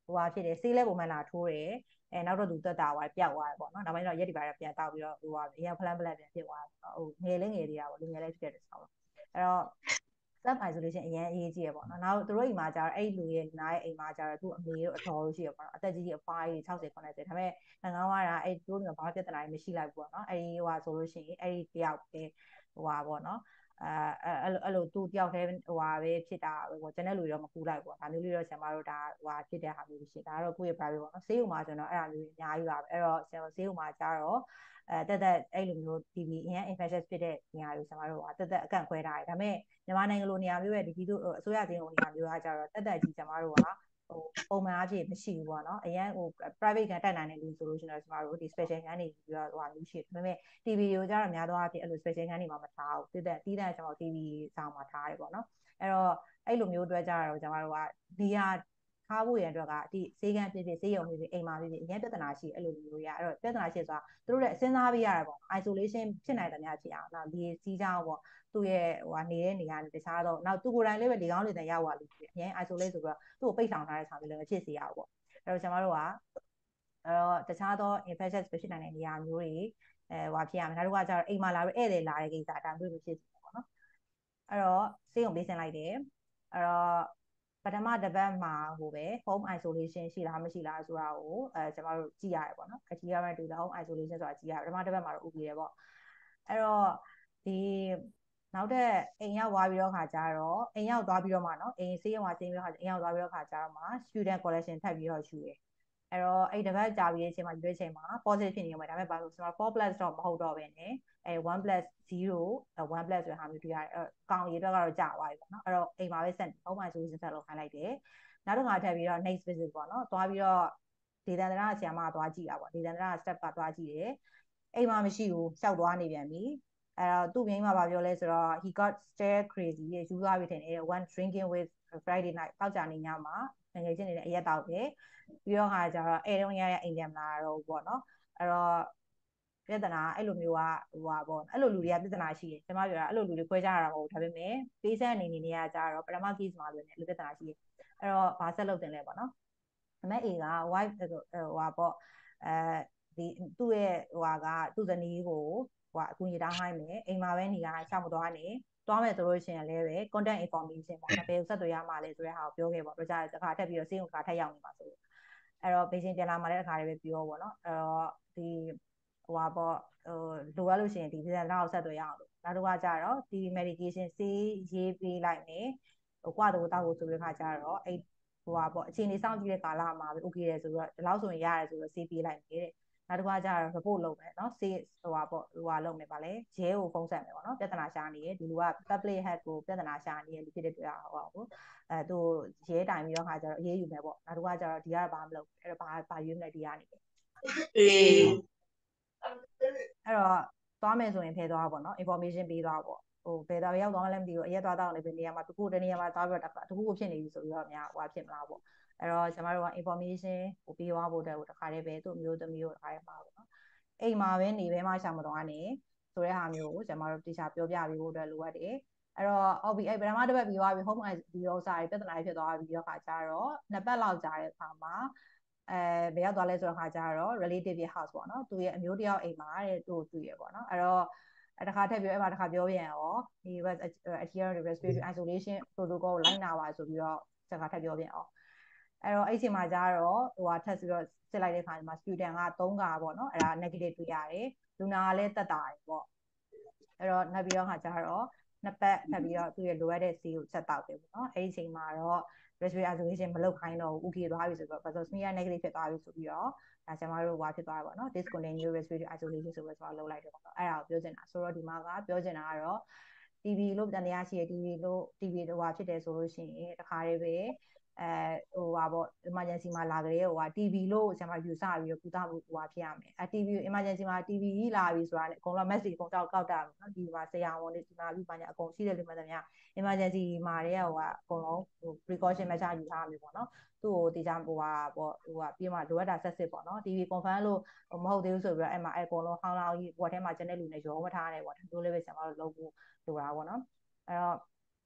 ဟိုဟာဖြစ်တယ်ဆေးလဲပုံမှန်လာထိုးတယ်အဲနောက်တော့သူတက်တာသွားပျောက်သွားတယ်ပေါ့နော်နောက်ပိုင်းတော့ရက်ဒီပါရပြန်တောက်ပြီးတော့ဟိုဟာအရင်ဖလန်ဖလန်ပြန်ဖြစ်သွားတယ်ဟိုငယ်လေးငယ်သေးတာပေါ့လူငယ်လေးဖြစ်တဲ့ဆောင်းအဲ့တော့ self isolation အရင်အရေးကြီးရပေါ့နော်နောက်သူတို့အိမ်မှာကျတော့အဲ့လူရဲ့နားရဲ့အိမ်မှာကျတော့သူ့အမေတို့အတော်လို့ရှိရပေါ့နော်အသက်ကြီးကြီးအဖွားကြီး60 90ဒါပေမဲ့ငငန်းဝါတာအဲ့တို့မျိုးဘာပြဿနာတွေမရှိလိုက်ဘူးပေါ့နော်အဲ့ဒီဟိုဟာဆိုလို့ရှိရင်အဲ့ဒီတယောက်ပဲဟိုဟာပေါ့နော်အဲအဲ့လိုအဲ့လိုသူတယောက်တည်းဟိုဟာပဲဖြစ်တာဟိုကျန်တဲ့လူတွေတော့မကူလိုက်ဘူးဒါမျိုးလေးတော့ဆရာမတို့ဒါဟိုဟာဖြစ်တဲ့ဟာမျိုးရှိဒါကတော့ကိုယ့်ရဲ့ private ပေါ့နော်ဆေးရုံမှာကျွန်တော်အဲ့ဒါမျိုးအများကြီးပါပဲအဲ့တော့ဆရာဆေးရုံမှာကျတော့အဲတက်တက်အဲ့လိုမျိုး T B အရင် infectious ဖြစ်တဲ့နေရာတွေဆရာမတို့ကတက်တက်အကန့်ခွဲထားတယ်ဒါပေမဲ့မြန်မာနိုင်ငံလိုနေရာမျိုးရဲ့ဒီပြည်သူအစိုးရချင်းလိုနေရာမျိုးကကျတော့တက်တက်ကြီးဆရာမတို့ကဟိုပုံမှန်အဖြစ်မရှိဘူးပေါ့နော်အရင်ဟို private ကန်တက်နိုင်တဲ့လူဆိုလို့ရှိရင်တော့ကျမတို့ဒီ special ခန်းနေပြီးတော့ဟိုဟာမျိုးရှိတယ်ဒါပေမဲ့ T V ကိုကျတော့များသောအားဖြင့်အဲ့လို special ခန်းနေမှာမထားဘူးတိတက်တီးတန့်ကျွန်တော် T V ဆောင်မှာထားတယ်ပေါ့နော်အဲ့တော့အဲ့လိုမျိုးအတွက်ကြတော့ကျမတို့ကဒီဟာထားဖို့ရန်အတွက်ကဒီဈေးကန်းဖြစ်ဖြစ်ဈေးရုံဖြစ်ဖြစ်အိမ်မှာဖြစ်ဖြစ်အရင်ပြဿနာရှိအဲ့လိုမျိုးရအဲ့တော့ပြဿနာရှိဆိုတာသူတို့လည်းစဉ်းစားပြီးရတယ်ပေါ့ isolation ဖြစ်နိုင်တဲ့များဖြစ်အောင်နောက်ဒီစီးကြောင်းပေါ့သူ့ရဲ့ဟိုဟာနေတဲ့နေရာနဲ့တခြားတော့နောက်သူကိုယ်တိုင်လည်းပဲလေကောင်းလေတန်ရောက်သွားလို့အရင် isolate ဆိုပြီးတော့သူ့ကိုပိတ်ဆောင်ထားတဲ့ဆောင်မျိုးလည်းမဖြစ်စေရဘူးပေါ့အဲ့တော့ကျွန်တော်တို့ကအဲ့တော့တခြားသော infectious ဖြစ်နိုင်တဲ့နေရာမျိုးတွေအဲဟိုဖြစ်ရမယ်နောက်တစ်ခါကျတော့အိမ်မှာလာပြီးဧည့်သည်လာတဲ့ကိစ္စဒါမျိုးမျိုးဖြစ်စေပေါ့နော်အဲ့တော့ဆေးရုံပေးဆင်းလိုက်တယ်အဲ့တော့ပထမတစ်ပတ်မှာဟိုပဲ home isolation ရှိလားမရှိလားဆိုတာကိုအဲကျွန်တော်တို့ကြည့်ရတယ်ပေါ့နော်အကြီးရတဲ့ data home isolation ဆိုတာကြည့်ရတယ်ပထမတစ်ပတ်မှာတော့ okay တယ်ပေါ့အဲ့တော့ဒီနောက်တဲ့အိမ်ရောက်သွားပြီးတော့ခါကြတော့အိမ်ရောက်သွားပြီးတော့မှနော်အိမ်ဆေးရုံမှာဆေးပြီးတော့ခါအိမ်ရောက်သွားပြီးတော့ခါကြတော့မှ student collection ထပ်ပြီးတော့ယူတယ်အဲ့တော့အဲ့တစ်ပတ်ကြာပြီးတဲ့အချိန်မှာရွေးချိန်မှာ positive ဖြစ်နေမှာဒါပေမဲ့ဘာလို့ဆိုတော့ four plus တော့မဟုတ်တော့ဘဲနဲ့အဲ one plus zero one plus ဆိုတဲ့ဟာမျိုးတွေ့ရတယ်အဲ့ကောင်ရေအတွက်ကတော့ကြာသွားပြီပေါ့နော်အဲ့တော့အိမ်မှာပဲဆက် home isolation ဆက်လုပ်ခိုင်းလိုက်တယ်နောက်တစ်ခါထပ်ပြီးတော့ next visit ပေါ့နော်သွားပြီးတော့ဒေသန္တရဆရာမကသွားကြည့်တာပေါ့ဒေသန္တရ step ကသွားကြည့်တယ်အိမ်မှာမရှိဘူးရှောက်သွားနေပြန်ပြီအဲ့တော့သူ့မိန်းမဘာပြောလဲဆိုတော့ he got stir crazy ရေယူသွားပြီထင်တယ် one drinking with Friday night တောက်ကြနေညမှာငယ်ချင်းနေတဲ့အရက်တောက်တယ်ပြီးတော့ခါကျတော့အဲတုန်းရရအိမ်ပြန်မလာတော့ဘူးပေါ့နော်အဲ့တော့ပြဿနာအဲ့လိုမျိုးကဟိုပါပေါ့အဲ့လိုလူတွေကပြဿနာရှိတယ်ကျွန်မပြောတာအဲ့လိုလူတွေခွဲခြားရတာမဟုတ်ဒါပေမဲ့ပေးဆက်အနေနေရကြတော့ပထမ case မှာလို့လည်းပြဿနာရှိတယ်အဲ့တော့ဘာဆက်လုပ်တင်လဲပေါ့နော်အမေအေက wife ဟိုဟာပေါ့အဲဒီသူ့ရဲ့ဟိုဟာကသူ့ဇနီးကိုဟိုအကူကြီးတောင်းဟိုင်းမယ်အိမ်မှာပဲနေရရှောက်မသွားနေသွားမယ်ဆိုလို့ရှိရင်လည်းပဲ contact information ပေါ့နော်ဘယ်ဆက်သွယ်ရမှာလဲဆိုတဲ့ဟာကိုပြောခဲ့ပေါ့တော့ကြာတစ်ခါထပ်ပြီးတော့စေးုံတစ်ခါထပ်ရောက်နေပါဆိုအဲ့တော့ဘေးချင်းပြန်လာမှလည်းတစ်ခါတည်းပဲပြောပေါ့နော်အဲ့တော့ဒီဟိုဟာပေါ့ဟိုလိုအပ်လို့ရှိရင်ဒီဗီဇာနောက်ဆက်သွယ်ရအောင်လို့နောက်တစ်ခါကျတော့ဒီ medication ဆေးရေးပေးလိုက်မယ်ဟိုကွာတော့တောက်ဖို့ဆိုတဲ့ခါကျတော့အဲ့ဟိုဟာပေါ့အခြေအနေစောင့်ကြည့်တဲ့ကာလမှာပဲ okay တယ်ဆိုတော့ဒီလောက်ဆိုရင်ရတယ်ဆိုတော့ဆေးပေးလိုက်မယ်တဲ့နောက်တစ်ခါကျတော့ report လုပ်မယ်နော်ဆေးဟိုဟာပေါ့ဟိုဟာလုပ်မယ်ပါလေရဲကိုဖုန်းဆက်မယ်ပေါ့နော်ပြဿနာရှာနေရဒီလူက public health ကိုပြဿနာရှာနေရလူဖြစ်တဲ့တွေ့ရဟောပေါ့အဲသူရဲတိုင်ပြီးတော့ခါကျတော့အေးအေးယူမယ်ပေါ့နောက်တစ်ခါကျတော့ဒီကတော့ဘာမလုပ်အဲ့တော့ဘာဘာရွေးမလဲဒီကနေအေးအဲ့တော့သွားမယ်ဆိုရင်ဖယ်သွားပါပေါ့နော် information ပေးသွားပေါ့ဟိုဘယ်တော့ရောက်သွားမှလည်းမသိဘူးအရက်သွားတော့နေဘယ်နေရာမှာတခုတနေရာမှာသွားပြီးတော့တခုခုဖြစ်နေပြီဆိုပြီးတော့များဟိုဖြစ်မလားပေါ့အဲ့တော့ကျွန်တော်တို့က information ကိုပေးသွားဖို့အတွက်တခါတည်းပဲသူ့မျိုးသမီးကိုတခါတည်းမှာပေါ့နော်အိမ်မှာပဲနေပဲမှရှာမသွားနဲ့ဆိုတဲ့ဟာမျိုးကိုကျွန်တော်တို့တရားပြောပြပေးဖို့အတွက်လိုအပ်တယ်အဲ့တော့ဟုတ်ပြီအဲ့ပထမတစ်ပတ်ပြီးသွားပြီ home ဒီဥစ္စာတွေပြဿနာဖြစ်သွားပြီးတော့ခါကြတော့နှစ်ပတ်လောက်ကြာတဲ့အခါမှာအဲဘယ်ရောက်သွားလဲဆိုတော့ခါကြတော့ relative house ပေါ့နော်သူရဲ့အမျိုးတယောက်အိမ်မှာတဲ့သူ့ကိုတွေ့ရပေါ့နော်အဲ့တော့တခါထပ်ပြောအဲ့မှာတခါပြောပြန်ရောဒီ adherent respiratory isolation protocol ကိုလိုက်နာပါဆိုပြီးတော့တခါထပ်ပြောပြန်ရောအဲ့တော့အဲ့ဒီမှာကျတော့ဟိုဟာထပ်ပြီးတော့စစ်လိုက်တဲ့ခါမှာ student ကသုံးခါပေါ့နော်အဲ့ဒါ negative တွေ့ရတယ်လူနာကလည်းတက်တာတယ်ပေါ့အဲ့တော့နောက်ပြီးတော့ခါကျတော့နှစ်ပတ်ထပ်ပြီးတော့သူရဲ့လိုအပ်တဲ့ဆေးကိုချက်တောက်တယ်ပေါ့နော်အဲ့ဒီအချိန်မှာတော့ respiratory isolation မလုပ်ခိုင်းတော့ဘူး okay သွားပြီဆိုတော့ because smear negative ဖြစ်သွားပြီဆိုပြီးတော့ဒါကျွန်တော်တို့ဟွာဖြစ်သွားတာပေါ့နော် discontinue respiratory isolation ဆိုပြီးတော့လုပ်လိုက်တယ်ပေါ့နော်အဲ့ဒါကိုပြောချင်တာဆိုတော့ဒီမှာကပြောချင်တာကတော့ T B လို့တန်တရားရှိရ T B လို့ T B ဟိုဟာဖြစ်တယ်ဆိုလို့ရှိရင်တခါတည်းပဲအဲဟိုဟာပေါ့ emergency မှာလာကြတဲ့ဟိုဟာ T B လို့ကျွန်တော်ယူဆပြီးတော့ကုသမှုဟိုဟာဖြစ်ရမယ်အဲ T B emergency မှာ T B ကြီးလာပြီဆိုတာနဲ့အကုန်လုံး message အကုန်တောက်ကောက်တာနော်ဒီမှာဆရာဝန်တွေဒီမှာလူပညာအကုန်ရှိတဲ့လူမှန်သမျှ emergency မှာတဲ့ဟိုဟာအကုန်လုံးဟို precaution measure ယူထားမျိုးပေါ့နော်သူ့ကိုတေချာဟိုဟာပေါ့ဟိုဟာပြီးမှလိုအပ်တာဆက်စစ်ပေါ့နော် T B confirm လို့မဟုတ်သေးဘူးဆိုပြီးတော့အဲ့မှာအကုန်လုံးဟောင်းလောင်းကြီးဟိုထဲမှာကျန်တဲ့လူနဲ့ရောမထားနဲ့ပေါ့ဒါမျိုးလေးပဲဆရာမတို့လုပ်ဖို့လိုတာပေါ့နော်အဲ့တော့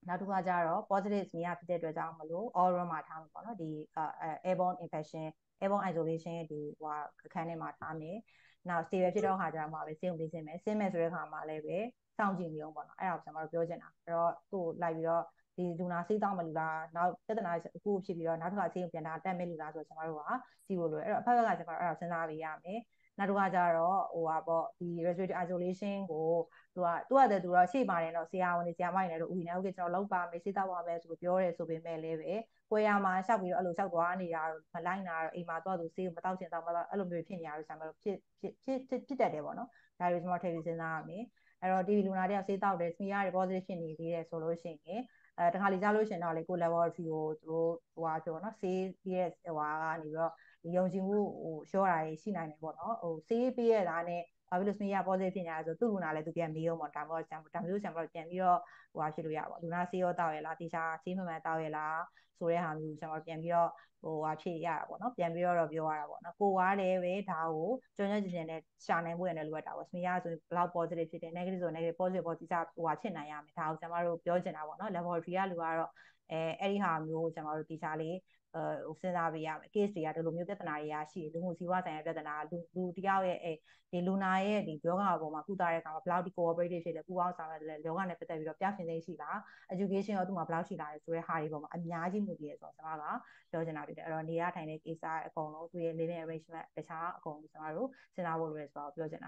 နောက်တစ်ခါကျတော့ positive စမီးရဖြစ်တဲ့အတွက်ကြောင့်မလို့ oral မှာထားမှာပေါ့နော်ဒီ airborne infection airborne isolation ဒီဟိုအခန်းထဲမှာထားမယ်နောက် stable ဖြစ်တော့ခါကျတော့မှပဲဆေးရုံပေးဆင်းမယ်ဆင်းမယ်ဆိုတဲ့ခါမှာလည်းပဲစောင့်ကြည့်နေအောင်ပေါ့နော်အဲ့ဒါကိုကျွန်တော်တို့ပြောချင်တာအဲ့တော့သူ့လိုက်ပြီးတော့ဒီလူနာဆေးတောင်းမလူလားနောက်ပြဿနာအခုဖြစ်ပြီးတော့နောက်တစ်ခါဆေးရုံပြန်တာတက်မဲ့လူလားဆိုတော့ကျွန်တော်တို့ကကြည့်ဖို့လိုတယ်အဲ့တော့အဖက်ဖက်ကကျွန်တော်တို့အဲ့ဒါစဉ်းစားပေးရမယ်နောက်တစ်ခါကျတော့ဟိုပါပေါ့ဒီ respiratory isolation ကိုသူကသူကတည်းသူတော့ရှေ့ပါတယ်တော့ဆရာဝန်တွေဆရာမတွေလည်းတော့ဦးနေဟုတ်ကဲ့ကျွန်တော်လောက်ပါမယ်စေးတောက်ပါမယ်ဆိုပြောတယ်ဆိုပေမဲ့လည်းပဲကိုရမှာရှောက်ပြီးတော့အဲ့လိုရှောက်သွားနေတာမလိုက်နာတော့အိမ်မှာတော့သူဆေးကိုမတောက်ချင်တော့မတော့အဲ့လိုမျိုးဖြစ်နေရတော့ဆရာမတို့ဖြစ်ဖြစ်ဖြစ်ဖြစ်တတ်တယ်ပေါ့နော်ဒါတွေကျွန်တော်ထည့်ပြီးစဉ်းစားရမယ်အဲ့တော့ဒီလူနာတွေကဆေးတောက်တယ်စမီရတွေ positive ဖြစ်နေသေးတယ်ဆိုလို့ရှိရင်အဲတခါလေကြားလို့ရှင်တော့လေကို laboratory ကိုသူတို့ဟိုဟာပြောနော်ဆေးပြီးရဲ့ဟိုဟာကနေပြီးတော့ယုံကြည်မှုဟိုရှော့တာရှိနိုင်တယ်ပေါ့နော်ဟိုဆေးပေးရတာနဲ့ဘာဖြစ်လို့စမီရ positive ဖြစ်နေရဆိုသူ့လူနာလည်းသူပြန်မေးအောင်ပေါ့ဒါမှမဟုတ်ဆံဒါမျိုးဆံတော့ပြန်ပြီးတော့ဟိုဟာဖြစ်လို့ရပါလူနာဆေးရောတောက်ရလားတေချာဆေးမှန်မှန်တောက်ရလားဆိုတဲ့ဟာမျိုးကျွန်တော်ပြန်ပြီးတော့ဟိုဟာဖြစ်ရတာပေါ့နော်ပြန်ပြီးတော့ပြောရတာပေါ့နော်ကိုကလည်းပဲဒါကိုကျွမ်းကျွမ်းကျင်ကျင်နဲ့ရှာနိုင်ဖို့ရတယ်လို့ရတာပေါ့စမီရဆိုရင်ဘလောက် positive ဖြစ်တယ် negative ဆို negative positive ပေါ့တေချာဟိုဟာဖြစ်နိုင်ရမယ်ဒါကိုကျွန်တော်တို့ပြောချင်တာပေါ့နော် laboratory ကလူကတော့အဲအဲ့ဒီဟာမျိုးကျွန်တော်တို့တေချာလေးဟိုစဉ်းစားပေးရမယ် case တွေကဒီလိုမျိုးပြဿနာတွေကရှိလူမှုစီးပွားဆိုင်ရာပြဿနာလူလူတယောက်ရဲ့အဲဒီလူနာရဲ့ဒီယောဂအပေါ်မှာကုသတဲ့အခါမှာဘယ်လောက်ဒီ cooperative ဖြစ်တယ်ပူးပေါင်းဆောင်ရွက်တယ်ယောဂနဲ့ပတ်သက်ပြီးတော့ပြရှင်သိရှိလား education ရောသူမှာဘယ်လောက်ရှိလာလဲဆိုတဲ့ဟာတွေပေါ်မှာအများကြီးမှုတည်ရဆိုတော့ကျွန်တော်ကပြောချင်တာဖြစ်တယ်အဲ့တော့နေရထိုင်တဲ့ case အကုန်လုံးသူရဲ့ living arrangement တခြားအကုန်လုံးကျွန်တော်တို့စဉ်းစားဖို့လိုရဆိုတော့ပြောချင်တာ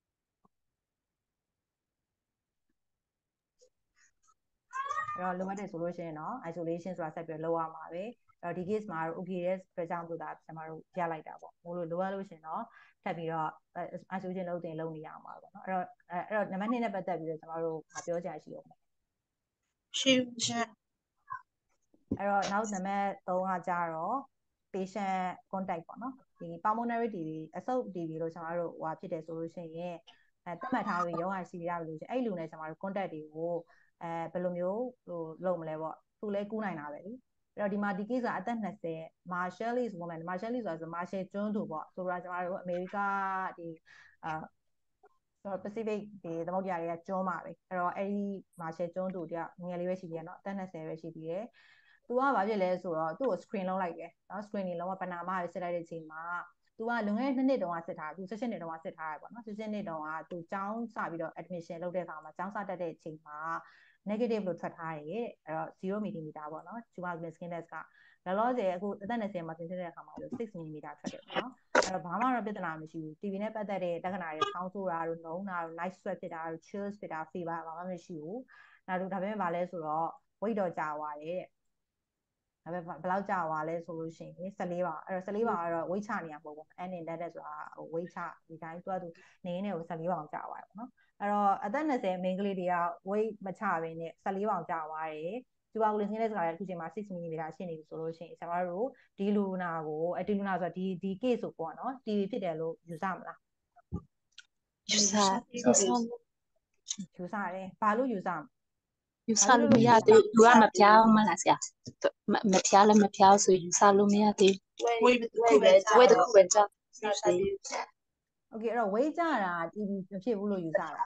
အဲ့တော့လိုအပ်တယ်ဆိုလို့ရှိရင်တော့ isolation ဆိုတာဆက်ပြီးလောက်ရမှာပဲအဲ့တော့ဒီ case မှာတော့ okay တဲ့အတွက်ကြောင့်လို့ဒါကျွန်တော်တို့ရလိုက်တာပေါ့မို့လို့လိုအပ်လို့ရှိရင်တော့ထပ်ပြီးတော့ isolation လုပ်တင်လုပ်နေရမှာပေါ့နော်အဲ့တော့အဲ့တော့နံပါတ်နှစ်နဲ့ပတ်သက်ပြီးတော့ကျွန်တော်တို့မပြောကြရှိအောင်ရှိရှိအဲ့တော့နောက်နံပါတ်သုံးကကြတော့ patient contact ပေါ့နော်ဒီ pulmonary တီ ဗီ အဆုတ် တီ ဗီ လို့ကျွန်တော်တို့ဟိုဖြစ်တယ်ဆိုလို့ရှိရင်အဲသတ်မှတ်ထားပြီးရောဂါရှိရပြီလို့ရှိရင်အဲ့လူနဲ့ကျွန်တော်တို့ contact တွေကိုအဲဘယ်လိုမျိုးဟိုလုပ်မလဲပေါ့သူလည်းကူးနိုင်တာပဲလေအဲ့တော့ဒီမှာဒီ case ကအသက်နှစ်ဆယ် Marshallese woman Marshallese ဆိုတာဆို Marshall ကျွန်းသူပေါ့ဆိုတော့ကျွန်တော်တို့အမေရိကဒီအာဆိုတော့ Pacific ဒီသမုဒ္ဒရာတွေကကျွန်းပါပဲအဲ့တော့အဲ့ဒီ Marshall ကျွန်းသူတယောက်ငယ်လေးပဲရှိသေးတယ်เนาะအသက်နှစ်ဆယ်ပဲရှိသေးတယ်သူကဘာဖြစ်လဲဆိုတော့သူ့ကို screen လုပ်လိုက်တယ်เนาะ screening လုံးဝပဏာမရစစ်လိုက်တဲ့အချိန်မှာသူကလွန်ခဲ့တဲ့နှစ်နှစ်တုန်းကစစ်ထားသူ၁၈နှစ်တုန်းကစစ်ထားရပေါ့နော်၁၈နှစ်တုန်းကသူကျောင်းစပြီးတော့ admission လုပ်တဲ့အခါမှာကျောင်းစတက်တဲ့အချိန်မှာ negative လို့ထွက်ထားတယ်အဲ့တော့zero millimeter ပေါ့နော် tuberculosis skin test ကလောလောဆယ်အခုအသက်နှစ်ဆယ်မှာသင်တဲ့အခါမှာလို့six millimeter ထွက်တယ်ပေါ့နော်အဲ့တော့ဘာမှတော့ပြဿနာမရှိဘူး တီ ဗီ နဲ့ပတ်သက်တဲ့လက္ခဏာတွေဆောင်းဆိုးတာတို့နှုံးတာတို့ night sweat ဖြစ်တာတို့ chills ဖြစ်တာ fever ဘာမှမရှိဘူးနောက်ဒါပေမဲ့ဗာလဲဆိုတော့ weight တော့ကျသွားတယ်ဒါပေမဲ့ဘယ်လောက်ကြာသွားလဲဆိုလို့ရှိရင်၁၄ပါအဲ့တော့၁၄ပါကတော့ weight ချနေရမဟုတ်ဘူး။ and in that ဆိုတာဟို weight ချဒီတိုင်းသူကသူနေနေကို၁၄ပေါင်ကြာသွားတယ်ပေါ့နော်။အဲ့တော့အသက်နှစ်ဆယ်မိန်းကလေးတွေက weight မချဘဲနဲ့၁၄ပေါင်ကြာသွားတယ်။ tuberculosis နဲ့ဆိုတာလည်းအခုချိန်မှာsix millimeter ရှိနေပြီဆိုလို့ရှိရင်ကျွန်တော်တို့ဒီလူနာကိုအဒီလူနာဆိုတာဒီဒီ case ဆိုပေါ့နော် တီ ဗီ ဖြစ်တယ်လို့ယူဆမလား။ယူဆယူဆယူဆတယ်။ဘာလို့ယူဆမလဲယူဆလို့မရသေးဘူးလူကမဖျားမလားဆရာမဖျားလည်းမဖျားဆိုယူဆလို့မရသေးဘူးဝေးဝေးပဲဝေးတခုပဲကြောက်โอเคအဲ့တော့ weight ကျတာ တီ ဗီ မဖြစ်ဘူးလို့ယူဆတာ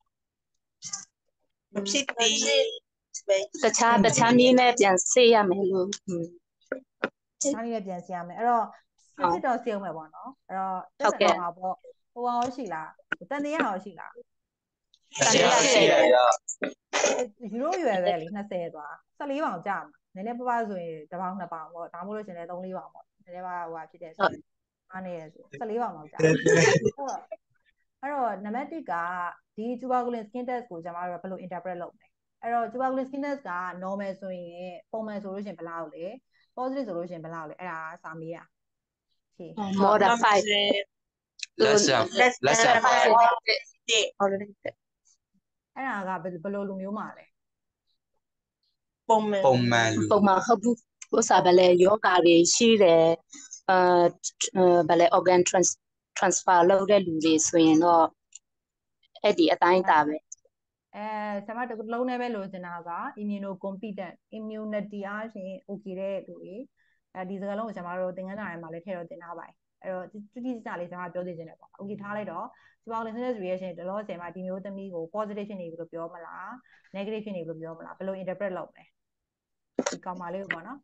မဖြစ်သေးတခြားတခြားနည်းနဲ့ပြန်ဆေးရမယ်လို့တခြားနည်းနဲ့ပြန်ဆေးရမယ်အဲ့တော့စစ်တော့ဆေးအောင်မယ်ပေါ့နော်အဲ့တော့တက်စံတော့ပေါ့ဟိုရောရှိလားတန်တရားရောရှိလားတန်တရားရှိရရယူရိုရွယ်ပဲလေနှစ်ဆယ်သွား၁၄ပေါင်ကြာမှာနည်းနည်းပပဆိုရင်တစ်ပေါင်နှစ်ပေါင်ပေါ့ဒါမှမဟုတ်လို့ရှင်လည်းသုံးလေးပေါင်ပေါ့နည်းနည်းပါဟိုဟာဖြစ်တယ်ဆိုအားနေရဆို၁၄ပေါင်တော့ကြာအဲ့တော့နံပါတ်တစ်ကဒီ tuberculosis skin test ကိုကျွန်တော်တို့ဘယ်လို interpret လုပ်မလဲအဲ့တော့ tuberculosis skin test က normal ဆိုရင်ပုံမှန်ဆိုလို့ရှင်ဘယ်လောက်လဲ positive ဆိုလို့ရှင်ဘယ်လောက်လဲအဲ့ဒါစာမေးရဖြေ more than five less than less than five already အဲ့ဒါကဘယ်လိုလူမျိုးမှာလဲပုံမှန်ပုံမှန်လူပုံမှန်ဟုတ်ဘူးဥစားဘယ်လဲယောဂါတွေရှိတယ်အာဘယ်လဲ organ transfer လုပ်တဲ့လူတွေဆိုရင်တော့အဲ့ဒီအတိုင်းတာပဲအဲဆရာမတလုံးနဲ့ပဲလိုချင်တာက immunocompetent immunity အားဖြင့် okay တဲ့လူတွေအဲဒီစကားလုံးကိုကျွန်တော်တို့သင်ခန်းစာထဲမှာလည်းထည့်တော့သင်ထားပါတယ်အဲ့တော့တိတိကျကျလေးစကားပြောသေးခြင်းနဲ့ပေါ့ okay ထားလိုက်တော့ Spontaneous reaction တလောဆယ်မှာဒီမျိုးသမီးကို positive ဖြစ်နေပြီလို့ပြောမလား negative ဖြစ်နေပြီလို့ပြောမလားဘယ်လို interpret လုပ်မလဲဒီကောင်မလေးကိုပေါ့နော်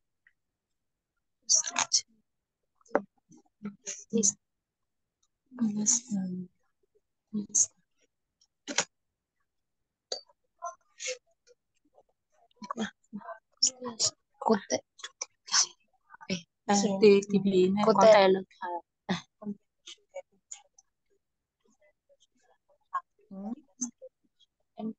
Yes. Yes. Yes. Contact. Di di ini contact lang. Hmm. And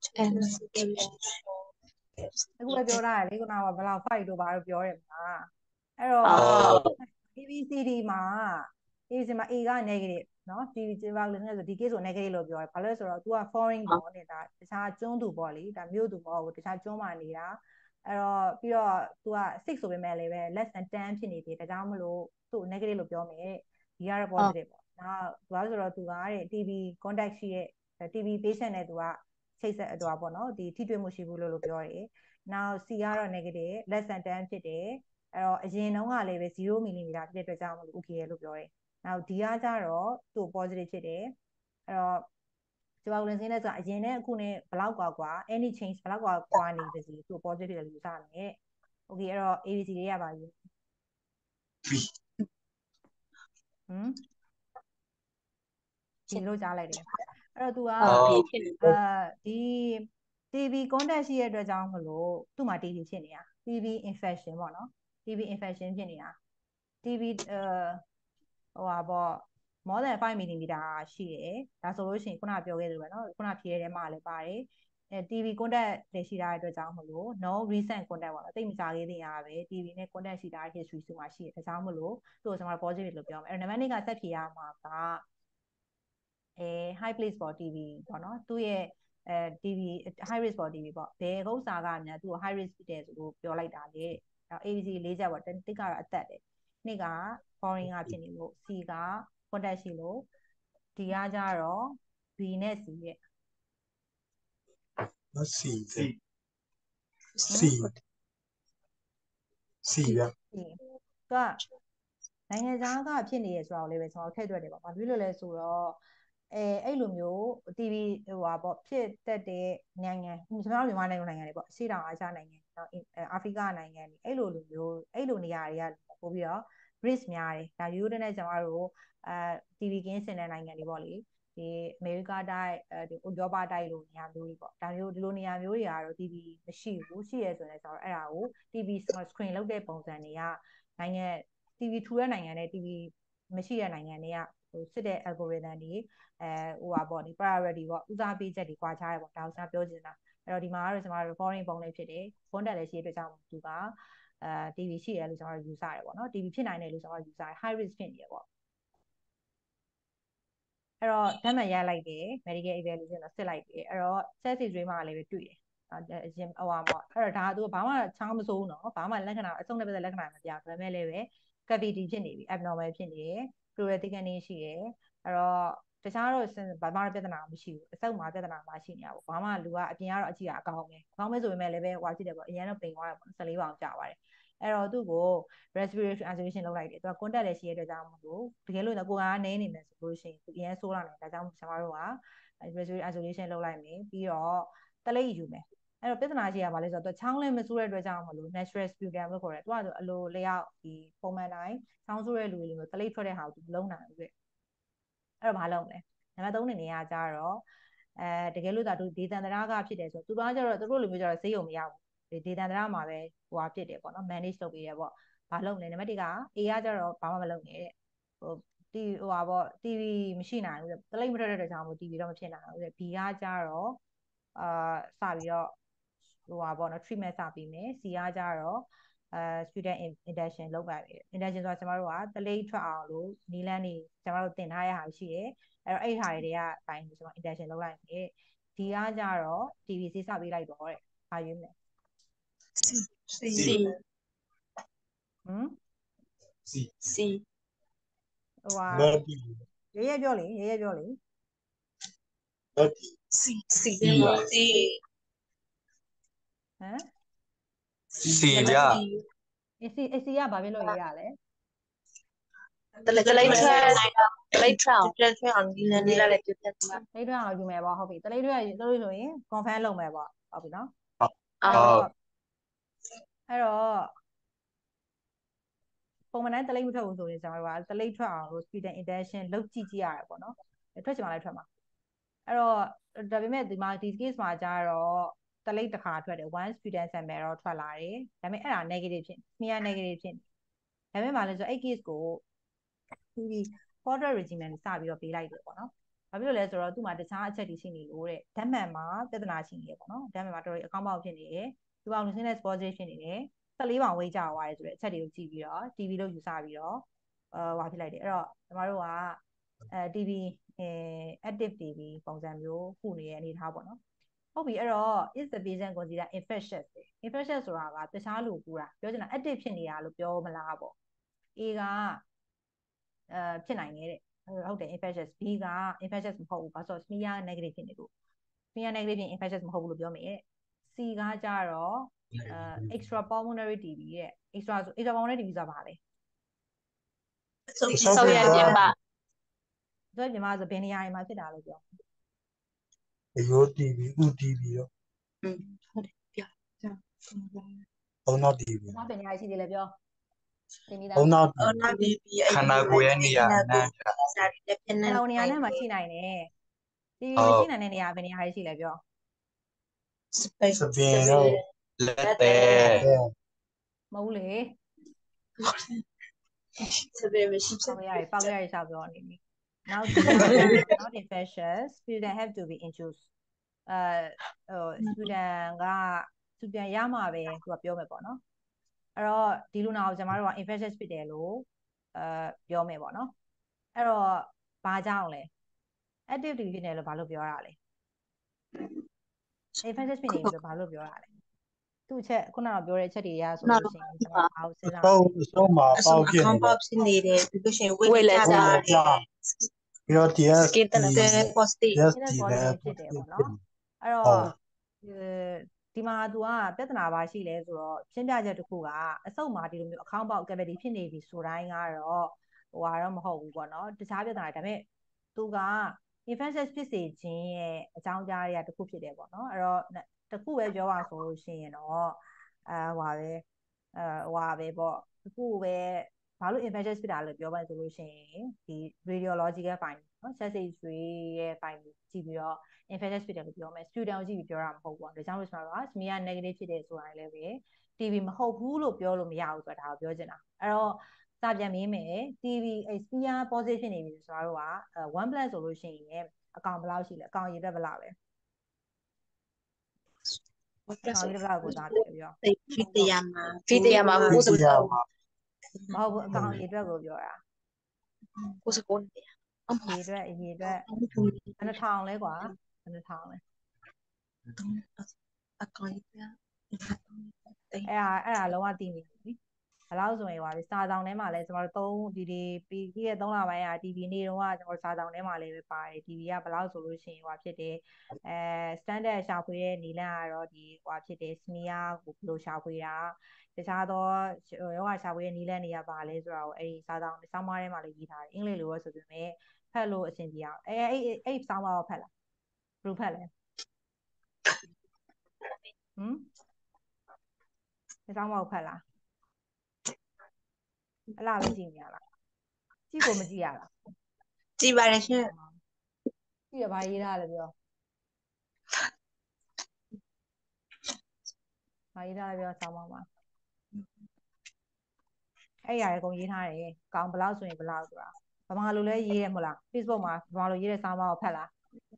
အခုပဲပြောတာလေခုနကဘယ်လောက် fight တို့ဘာလို့ပြောတယ်မလားအဲ့တော့ A B C D မှာ A B C မှာ A က negative เนาะဒီဒီဘာလို့လဲဆိုဒီ case ကို negative လို့ပြောတယ်ဘာလို့လဲဆိုတော့ तू က foreign ပေါ့နေတာတခြားကျွန်းသူပေါ့လေဒါမြို့သူမဟုတ်ဘူးတခြားကျွန်းမှာနေတာအဲ့တော့ပြီးတော့ तू က six ဆိုပေမဲ့လည်းပဲ less than ten ဖြစ်နေပြီဒါကြောင့်မလို့သူ့ negative လို့ပြောမယ်ဒီကတော့ positive ပေါ့နောက်ဘာလို့ဆိုတော့ तू ကတဲ့ T B contact ရှိတဲ့ T B patient နဲ့ तू ကချိတ်ဆက်အတော့ပေါ့နော်ဒီထိတွေ့မှုရှိဘူးလို့လို့ပြောတယ်နောက် C ကတော့ negative less than ten ဖြစ်တယ်အဲ့တော့အရင်တုန်းကလည်းပဲ zero millimeter ဖြစ်တဲ့အတွက်ကြောင့်မလို့ okay လို့ပြောတယ်နောက် D ကကြတော့သူ့ positive ဖြစ်တယ်အဲ့တော့ကျွန်တော်လင်းစင်းနဲ့ဆိုအရင်နဲ့အခုနဲ့ဘလောက်ကွာကွာ any change ဘလောက်ကွာကွာနေပါစေသူ့ positive ဖြစ်တယ်လို့ယူဆမယ် okay အဲ့တော့ A B C လေးရပါပြီ B ဟမ်ဒီလိုကြားလိုက်တယ်အဲ့တော့ तू ကအာဒီ T B contact ရှိရတဲ့အတွက်ကြောင့်မလို့သူ့မှာ T B ဖြစ်နေတာ T B infection ပေါ့နော် T B infection ဖြစ်နေတာ T B အဲဟိုပါပေါ့ more than five millimeter ရှိတယ်ဒါဆိုလို့ရှိရင်ခုနပြောခဲ့သလိုပဲเนาะခုနဖြေတဲ့ထဲမှာလည်းပါတယ်အဲ T B contact တွေရှိတာတဲ့အတွက်ကြောင့်မလို့ no recent contact ပေါ့နော်တိတ်မကြသေးသေးရပဲ T B နဲ့ contact ရှိတာ history ဆိုမှရှိတယ်ဒါကြောင့်မလို့သူ့ကိုကျွန်တော် positive လို့ပြောမယ်အဲ့တော့နံပါတ်twoကဆက်ဖြေရမှာကအဲ high place for T B ပေါ့နော်သူ့ရဲ့အဲ T B high risk for T B ပေါ့ဘယ်ဥစ္စာကများသူ့ကို high risk ဖြစ်တယ်ဆိုလို့ပြောလိုက်တာလေနောက် A B C ၄ချက်ပေါ့တစ်ကတော့အသက်တယ်နှစ်က foreign ကဖြစ်နေလို့ C က contact ရှိလို့ D ကကြတော့ B နဲ့ C ရဲ့ C C C C ဗျာ C ကနိုင်ငံခြားကဖြစ်နေရဆိုတော့လည်းပဲကျွန်တော်ထည့်တွက်တယ်ပေါ့ဘာဖြစ်လို့လဲဆိုတော့အဲအဲ့လိုမျိုး T B ဟိုပါပေါ့ဖြစ်တတ်တဲ့နိုင်ငံကျွန်တော်တို့မြန်မာနိုင်ငံနိုင်ငံတွေပေါ့အရှေ့တောင်အာရှနိုင်ငံနော်အာဖရိကနိုင်ငံတွေအဲ့လိုလိုမျိုးအဲ့လိုနေရာတွေကပို့ပြီးတော့ risk များတယ်ဒါရိုးရိုးနဲ့ကျွန်တော်တို့အဲ T B ကင်းစင်တဲ့နိုင်ငံတွေပေါ့လေဒီအမေရိကတိုက်အဲဒီဥရောပတိုက်လိုနေရာမျိုးတွေပေါ့ဒါမျိုးဒီလိုနေရာမျိုးတွေကတော့ T B မရှိဘူးရှိရဲဆိုရင်ကျွန်တော်အဲ့ဒါကို T B screen လုပ်တဲ့ပုံစံတွေကနိုင်ငံ T B ထူတဲ့နိုင်ငံနဲ့ T B မရှိတဲ့နိုင်ငံတွေကဟိုစစ်တဲ့ algorithm တွေအဲဟိုပါပေါ့ဒီ priority ပေါ့ဦးစားပေးချက်တွေကွာခြားရပေါ့ဒါကိုကျွန်တော်ပြောချင်တာအဲ့တော့ဒီမှာကတော့ကျွန်တော်တို့ foreign ပုံလေးဖြစ်တယ် contact လည်းရှိတဲ့အတွက်ကြောင့်သူကအဲ T B ရှိတယ်လို့ကျွန်တော်တို့ယူဆရတယ်ပေါ့နော် T B ဖြစ်နိုင်တယ်လို့ကျွန်တော်တို့ယူဆတယ် high risk ဖြစ်နေတယ်ပေါ့အဲ့တော့ဓာတ်မှန်ရလိုက်တယ် medical evaluation တော့စစ်လိုက်တယ်အဲ့တော့ chest x-ray မှာလည်းပဲတွေ့တယ်အရင်ဟိုပါပေါ့အဲ့တော့ဒါကသူဘာမှချောင်းမစိုးဘူးနော်ဘာမှလက္ခဏာအဆုံးနဲ့ပတ်သက်လက္ခဏာမပြဘူးဒါပေမဲ့လည်းပဲ cavity ဖြစ်နေပြီ abnormal ဖြစ်နေတယ် pleural thickening ရှိတယ်အဲ့တော့တခြားတော့ဘာမှပြဿနာမရှိဘူးအဆုပ်မှာပြဿနာမှရှိနေတာပေါ့ဘာမှလူကအပြင်ကတော့အကြည့်အကောင်းပဲအကောင်းပဲဆိုပေမဲ့လည်းပဲဟွာဖြစ်တယ်ပေါ့အရင်တော့ပိန်သွားတယ်ပေါ့၁၄ပေါင်ကျပါတယ်အဲ့တော့သူ့ကို respiration isolation လုပ်လိုက်တယ်သူက contact လည်းရှိရတဲ့ကြောင့်မလို့တကယ်လို့ကိုယ်ကနေနေမယ်ဆိုလို့ရှိရင်သူအရင်ဆိုးလာတယ်ဒါကြောင့်ကျွန်တော်တို့က respiration isolation လုပ်လိုက်မယ်ပြီးတော့တလိပ်ယူမယ်အဲ့တော့ပြဿနာရှိရပါလဲဆိုတော့ချောင်းလည်းမဆိုးတဲ့အတွက်ကြောင့်မလို့ natural sputum လို့ခေါ်တယ်သူကဆိုအလိုလျောက်ဒီပုံမှန်တိုင်းချောင်းဆိုးတဲ့လူတွေလိုမျိုးတလိပ်ထွက်တဲ့ဟာကိုသူလုံးနိုင်ဘူးပြအဲ့တော့မလုပ်မယ်နံပါတ်သုံးနေရာကြတော့အဲတကယ်လို့ဒါဒေသန္တရကဖြစ်တယ်ဆိုတော့သူကကြတော့သူတို့လိုမျိုးကြတော့ဈေးရုံမရဘူးဒေသန္တရမှာပဲဟိုဟာဖြစ်တယ်ပေါ့နော် manage လုပ်ပေးရပေါ့ဘာလုပ်လဲနံပါတ်တစ်က A ကကြတော့ဘာမှမလုပ်နဲ့တဲ့ဟိုတီဟိုဟာပေါ့ T V မရှိနိုင်ဘူးတလိပ်မထွက်တဲ့ကြောင့်မို့ T V တော့မဖြစ်နိုင်ဘူးတဲ့ B ကကြတော့အာစပြီးတော့ဟိုဟာပေါ့နော် treatment စပြီးမယ် C ကကြတော့အဲ student induction လုပ်ပါမယ် induction ဆိုတာကျွန်တော်တို့ကတလိပ်ထွက်အောင်လို့နီလန်းနေကျွန်တော်တို့တင်ထားရတာရှိတယ်အဲ့တော့အဲ့ဟာတွေကအတိုင်းကျွန်တော် induction လုပ်လိုက်မယ် D ကကြတော့ T V ဆေးစပေးလိုက်တော့တဲ့ဘာရွေးမလဲ C C ဟမ် C C ဟိုဟာ Not ရဲရဲပြောလေရဲရဲပြောလေ Not C C C ဟမ် C ဗျာ AC AC ကဘာဖြစ်လို့ရေးရလဲတလိုက်တလိုက်ထွက်တလိုက်ထွက်အောင်ပြန်ထွက်အောင်ဒီနေ့လာလိုက်ပြပြမှာတလေးထွက်အောင်ယူမယ်ပေါ့ဟုတ်ပြီတလေးထွက်တို့ဆိုရင် confirm လုပ်မယ်ပေါ့ဟုတ်ပြီနော်ဟုတ်အဲ့တော့ပုံမှန်တိုင်းတလိပ်မထွက်ဘူးဆိုရင်ကျွန်တော်တို့ကတလိပ်ထွက်အောင်လို့ speed and intention လောက်ကြည့်ကြည့်ရတယ်ပေါ့နော်ထွက်ချင်မှလည်းထွက်မှာအဲ့တော့ဒါပေမဲ့ဒီမှာဒီ case မှာကျတော့တလိပ်တစ်ခါထွက်တယ် one speed and sample တော့ထွက်လာတယ်ဒါပေမဲ့အဲ့ဒါ negative ဖြစ် smear negative ဖြစ်ဒါပေမဲ့မလဲဆိုအဲ့ case ကိုဒီ portrait regimen စပြီးတော့ပေးလိုက်တယ်ပေါ့နော်ဘာဖြစ်လို့လဲဆိုတော့သူ့မှာတခြားအချက်တွေရှိနေလို့တဲ့ဓာတ်မှန်မှာပြဿနာရှိနေတယ်ပေါ့နော်ဓာတ်မှန်မှာတော်တော်အကောင်းပေါက်ဖြစ်နေတယ်ဒီကောင် nuisance positive ဖြစ်နေတယ်၁၄ပေါင်ဝေးကြသွားတယ်ဆိုတဲ့အချက်တွေကိုကြည့်ပြီးတော့ တီဗီ လို့ယူဆပြီးတော့အာဟွာဖြစ်လိုက်တယ်အဲ့တော့ကျမတို့ကအဲ တီဗီ အဲ active တီဗီ ပုံစံမျိုးခုနေတဲ့အနေထားပေါ့နော်ဟုတ်ပြီအဲ့တော့ is the patient considered infectious infectious ဆိုတာကတခြားလူကူတာပြောချင်တာ active ဖြစ်နေတာလို့ပြောမလားပေါ့ A ကအဲဖြစ်နိုင်တယ်တဲ့ဟုတ်တယ် infectious B က infectious မဟုတ်ဘူးဘာလို့ဆို smear negative ဖြစ်နေလို့ smear negative ဖြစ် infectious မဟုတ်ဘူးလို့ပြောမယ်တဲ့ C ကကြတော့အဲ extra pulmonary တီဗီ တဲ့ extra ဆို extra pulmonary တီဗီ ဆိုတာဘာလဲဆောက်ရပြင်ပါဆိုပြင်ပါဆိုဘယ်နေရာတွေမှာဖြစ်တာလို့ပြောရိုးတီဗီဥတီဗီရောอืมဟုတ်တယ်ပြဘုံနောက်တီဗီဘာဘယ်နေရာရှိသေးလဲပြောသင်မိသားဘုံနောက်အော်နာဒီဒီခန္ဓာကိုယ်ရဲ့နေရာနဲ့စာရီလက်ဖြစ်နေဘယ်နေရာနဲ့မှရှိနိုင်တယ်တီဗီမရှိနိုင်တဲ့နေရာဘယ်နေရာရှိလဲပြောစပိတ်စပင်ရောလက်သေးမဟုတ်လေစပိတ်မရှိပေါက်ရရပေါက်ရရရှောက်ပြောနေပြီ now not infectious student have to be induced အဲဟို student က student ရမှာပဲသူကပြောမယ်ပေါ့နော်အဲ့တော့ဒီလူနာကိုကျွန်တော်တို့က infectious ဖြစ်တယ်လို့အဲပြောမယ်ပေါ့နော်အဲ့တော့ဘာကြောင့်လဲ active ဖြစ်နေလို့ဘာလို့ပြောရလဲ infectious ဖြစ်နေပြီလို့ဘာလို့ပြောရလဲသူ့အချက်ခုနကပြောတဲ့အချက်တွေရဆိုလို့ရှိရင်ကျွန်တော်အားစဉ်းစားတော့အဆုံးမှာအပေါဆုံးက်အဖြစ်ခေါနေင်းပေါက်ဖြစ်နေတယ်ပြီးလို့ရှိရင်ဝေးလက်ကြတယ်ပြီးတော့ DS skin တလည်း positive DS ဒီဒီနဲ့လည်း positive ဖြစ်တယ်ပေါ့နော်အဲ့တော့ဒီမှာ तू ကပြဿနာပါရှိလဲဆိုတော့ရှင်းပြချက်တစ်ခုကအဆုတ်မှာဒီလိုမျိုးအခေါင်းပေါက် cavity ဖြစ်နေပြီဆိုတိုင်းကတော့ဟိုဟာတော့မဟုတ်ဘူးပေါ့နော်တခြားပြဿနာဒါပေမဲ့ तू က infectious ဖြစ်စေခြင်းရဲ့အကြောင်းကြားတွေကတစ်ခုဖြစ်တယ်ပေါ့နော်အဲ့တော့တစ်ခုပဲပြောပါဆိုလို့ရှိရင်တော့အဲဟိုပါပဲအဲဟိုပါပဲပေါ့တစ်ခုပဲဘာလို့ infectious ဖြစ်တာလဲပြောပါဆိုလို့ရှိရင်ဒီ radiological finding နော် chest X-ray ရဲ့ finding ကြည့်ပြီးတော့ infectious ဖြစ်တယ်လို့ပြောမယ် student ကိုကြည့်ပြီးပြောတာမဟုတ်ဘူး။ဒါကြောင့်လို့ကျွန်တော်က smear negative ဖြစ်တယ်ဆိုတာလည်းပဲ တီဗီ မဟုတ်ဘူးလို့ပြောလို့မရဘူးဆိုတာဒါကိုပြောချင်တာ။အဲ့တော့စာပြန်မေးမယ် တီဗီ smear positive ဖြစ်နေပြီဆိုတော့ကone plus ဆိုလို့ရှိရင်အကောင်ဘယ်လောက်ရှိလဲအကောင်ရေအတွက်ဘယ်လောက်လဲအကောင်ရေဘယ်လောက်ကိုသားတယ်ပြောဖီတရမှာဖီတရမှာကိုစဒီရမှာမဟုတ်ဘူးအကောင်ရေအတွက်ကိုပြောတာကိုစကိုနေရေအတွက်ရေအတွက်ဘယ်နှထောင်လဲကွာဘယ်နှထောင်လဲအကောင်ကြီးပြအဲ့ဒါအဲ့ဒါလုံးဝတည်နေပြီဘယ်လောက်ဆိုရင်ဟိုစာဆောင်ထဲမှာလဲကျွန်တော်တို့၃ဒီဒီပြီးပြီးရဲ့၃လပိုင်းက တီဗီ နေတော့ကကျွန်တော်စာဆောင်ထဲမှာလည်းပဲပါတယ် တီဗီ ကဘယ်လောက်ဆိုလို့ရှိရင်ဟိုဖြစ်တယ်အဲ standard ရှာဖွေတဲ့နီလန်းကတော့ဒီဟိုဖြစ်တယ် smear ကိုဘယ်လိုရှာဖွေတာတခြားသောယောဂရှာဖွေတဲ့နီလန်းတွေကပါလဲဆိုတော့အဲ့ဒီစာဆောင်ဆောင်းပါးထဲမှာလည်းရေးထားတယ်အင်္ဂလိပ်လိုပဲဆိုပေမဲ့ဖတ်လို့အဆင်ပြေအောင်အဲအဲ့အဲ့ဆောင်းပါးကိုဖတ်လားဘယ်လိုဖတ်လဲဟမ်ဒီဆောင်းပါးကိုဖတ်လားအဲ့လားပဲကြည့်နေရလားကြည့်ကိုမကြည့်ရလားကြည်ပါတယ်ရှင်ကြည့်ရဘာရေးထားလဲပြောဘာရေးထားလဲပြောဆောင်းပါမှာအဲ့ရရအကုန်ရေးထားတယ်ကောင်ဘလောက်ဆိုရင်ဘလောက်ဆိုတာဗမာလိုလဲရေးရမလား Facebook မှာဗမာလိုရေးတဲ့ဆောင်းပါကိုဖတ်လား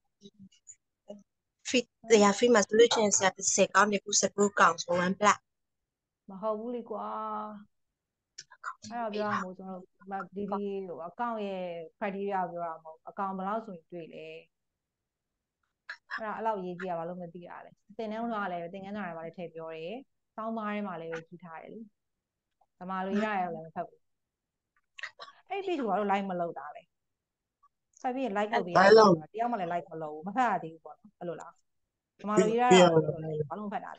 ဖီတရဖီမှာဆိုလို့ချင်းစတဲ့စကောင်းနေခုစကူကောင်ဆိုဝန်ပလမဟုတ်ဘူးလေကွာအဲ့တော့ပြောရမို့ကျွန်တော်ဒီဒီအကောင့်ရဲ့ criteria ပြောရမို့အကောင့်ဘလောက်ဆိုရင်တွေ့လေအဲ့ဒါအဲ့လောက်ရေးကြည့်ရဘာလို့မသိရလဲသင်တန်းတော့လည်းသင်ခန်းစာထဲမှာလည်းထည့်ပြောတယ်ဆောင်းပါးထဲမှာလည်းကြီးထားတယ်လေဗမာလိုရေးရတယ်လည်းမဖတ်ဘူးအဲ့ဒီကတော့ like မလုပ်တာပဲဆက်ပြီး like လုပ်ပြီးရတယ်တယောက်မှလည်း like မလုပ်ဘူးမဖတ်ရသေးဘူးပေါ့နော်အဲ့လိုလားဗမာလိုရေးရတာဘာလို့ဖတ်တာလဲ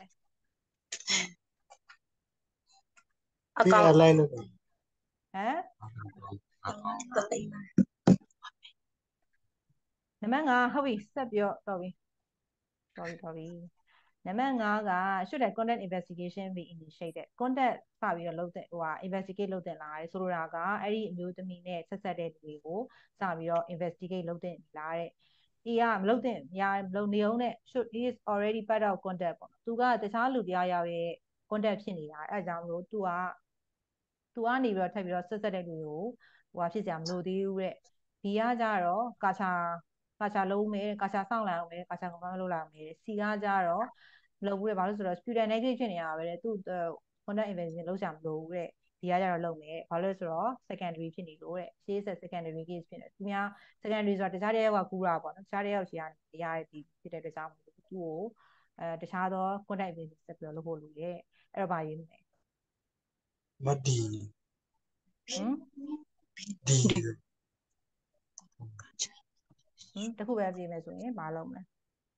အကောင်လိုက်လို့ဟမ်နံပါတ်၅ဟုတ်ပြီဆက်ပြောတော့ပြီ sorry sorry နံပါတ်၅က should the content investigation be initiated content စပြီးတော့လုပ်တဲ့ဟိုဟာ investigate လုပ်တင်လာတယ်ဆိုလိုတာကအဲ့ဒီအမျိုးသမီးနဲ့ဆက်ဆက်တဲ့လူတွေကိုစပြီးတော့ investigate လုပ်တင်လာတဲ့ E ကမလုပ်တင်ရမလုပ်နေအောင်နဲ့ should is already part of content ပေါ့သူကတခြားလူတရားရောက်ရဲ့ content ဖြစ်နေတာအဲ့ဒါကြောင့်မလို့သူကသူကနေပြီးတော့ထပ်ပြီးတော့ဆက်ဆက်တဲ့လူတွေကိုဟိုဟာဖြစ်စရာမလိုသေးဘူးတဲ့ B ကကြတော့ကာချာကာချာလုံးမယ်ကာချာစောင့်လိုက်အောင်မယ်ကာချာကောင်းကောင်းလုပ်လိုက်အောင်မယ် C ကကြတော့မလုပ်ဘူးတဲ့ဘာလို့ဆိုတော့ student negative ဖြစ်နေတာပဲတဲ့သူ content investigation လုပ်ကြမလို့တဲ့ D ကကြတော့လုပ်မယ်ဘာလို့လဲဆိုတော့ secondary ဖြစ်နေလို့တဲ့ရှေ့ဆက် secondary case ဖြစ်နေသူများ secondary ဆိုတာတခြားတယောက်ကကူးတာပေါ့နော်တခြားတယောက်ရှိရနေရတဲ့ဒီဖြစ်တဲ့အတွက်ကြောင့်သူ့ကိုအဲတခြားသော content investigation ဆက်ပြီးလုပ်ဖို့လုပ်ရဲ့အဲ့တော့ဗာရေးမယ်မဒီဟမ်ဒီဟမ်တခုပဲပြေးမယ်ဆိုရင်မလုပ်မလဲ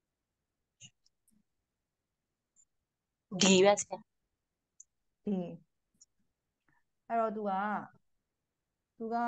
ဒီပဲဆရာဒီအဲ့တော့ तू က तू က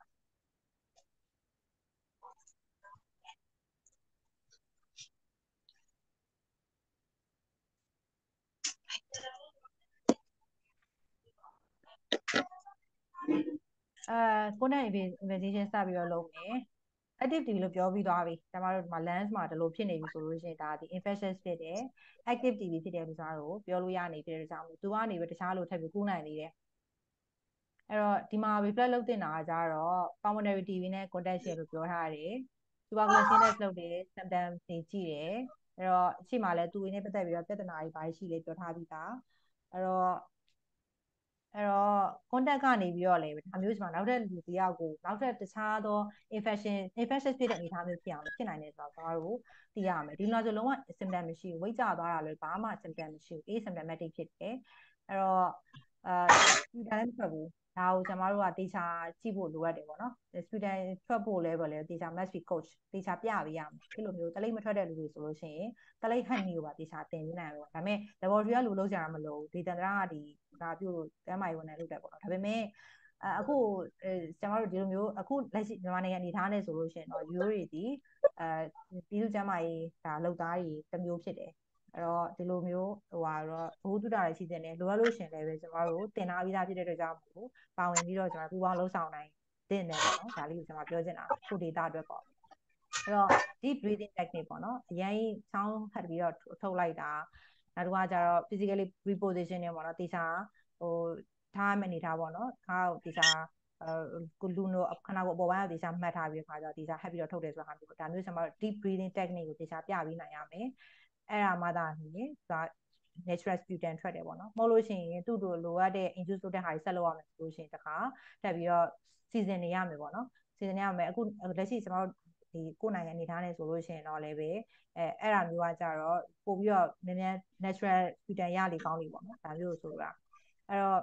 အဲ content investigation စပြီးတော့လုပ်မယ် activity လို့ပြောပြီးသွားပြီကျမတို့ဒီမှာ lens မှာဒီလိုဖြစ်နေပြီဆိုလို့ရှိရင်ဒါဒီ infectious ဖြစ်တယ် active တီဗီ ဖြစ်တယ်လို့ဆိုတာကိုပြောလို့ရနေပြီတဲ့ကြောင့်သူကနေပြီးတခြားလို့ထပ်ပြီးကူးနိုင်သေးတယ်အဲ့တော့ဒီမှာ reflect လုပ်တင်တာကကြတော့ pulmonary တီဗီ နဲ့ contact share လို့ပြောထားတယ် tuberculosis test လုပ်တယ် symptom တွေကြည့်တယ်အဲ့တော့အချိန်မှာလဲသူ့ရင်းနဲ့ပတ်သက်ပြီးတော့ပြဿနာတွေဘာရှိလဲပြောထားပြီးသားအဲ့တော့အဲ့တော့ contact ကနေပြီးတော့လေဒါမျိုးဆိုမှနောက်ထပ်လူတယောက်ကိုနောက်ထပ်တခြားသော infection infectious ဖြစ်တဲ့အနေအထားမျိုးဖြစ်အောင်ဖြစ်နိုင်တယ်ဆိုတော့ဘာလို့သိရမယ်ဒီလိုဆိုလုံးဝ symptom မရှိဘူးဝိတ်ကျသွားတာလည်းဘာမှ symptom မရှိဘူး asymptomatic ဖြစ်တယ်အဲ့တော့အာ student လည်းမထွက်ဘူးဒါကိုကျွန်တော်တို့ကတေချာကြည့်ဖို့လိုအပ်တယ်ပေါ့နော် student ထွက်ဖို့လဲပဲလေတေချာ must be coach တေချာပြပေးရမယ်ဒီလိုမျိုးတလိမ့်မထွက်တဲ့လူတွေဆိုလို့ရှိရင်တလိမ့်ဟန်နီကိုပါတေချာတင်ပေးနိုင်တယ်ပေါ့ဒါပေမဲ့ laboratory ကလူလုံးကြတာမလို့ဒေသန္တရကဒီဒါပြုတ်တမ်းမာရေးဝန်ထမ်းလုပ်တယ်ပေါ့နော်ဒါပေမဲ့အခုကျွန်တော်တို့ဒီလိုမျိုးအခုလက်ရှိမြန်မာနိုင်ငံအနေထားနဲ့ဆိုလို့ရှိရင်တော့ယူရိုတွေဒီအဲပြည်သူ့ကျန်းမာရေးဒါလုပ်သားတွေတစ်မျိုးဖြစ်တယ်အဲ့တော့ဒီလိုမျိုးဟိုဟာတော့ဘိုးတူတာတွေရှိတဲ့လိုအပ်လို့ရှင်လည်းပဲကျွန်တော်တို့တင်ထားပြီးသားဖြစ်တဲ့အတွက်ကြောင့်မို့ပါဝင်ပြီးတော့ကျွန်တော်ပူပေါင်းလှုပ်ဆောင်နိုင်တင်တယ်ပေါ့နော်ဒါလေးကိုကျွန်တော်ပြောချင်တာခုဒေတာအတွက်ပေါ့အဲ့တော့ deep breathing technique ပေါ့နော်အရင်ချောင်းဖတ်ပြီးတော့ထုတ်လိုက်တာနောက်တစ်ခါကျတော့ physically repositioning ပေါ့နော်တေချာဟိုထားမယ်နေထားပေါ့နော်ခါကိုတေချာအဲလူနိုခဏကိုအပေါ်ပိုင်းကိုတေချာမှတ်ထားပြီးခါကျတော့တေချာဟပ်ပြီးတော့ထုတ်တယ်ဆိုတာဟာမျိုးဒါမျိုးကျွန်တော် deep breathing technique ကိုတေချာပြပြီးနိုင်ရမယ်အဲ့ဒါမှသာနေဒါ natural student ထွက်တယ်ပေါ့နော်မဟုတ်လို့ရှိရင်သူ့တို့လိုအပ်တဲ့ induce လုပ်တဲ့ဟာကြီးဆက်လုပ်ရမယ်ဆိုလို့ရှိရင်တခါတက်ပြီးတော့ season နေရမယ်ပေါ့နော် season နေရမယ်အခုလက်ရှိကျွန်တော်ဒီကိုယ်နိုင်ငံအနေထားနဲ့ဆိုလို့ရှိရင်တော့လည်းပဲအဲအဲ့ဒါမျိုးကကြတော့ပို့ပြီးတော့နည်းနည်း natural student ရလေကောင်းလေပေါ့နော်ဒါမျိုးဆိုလိုတာအဲ့တော့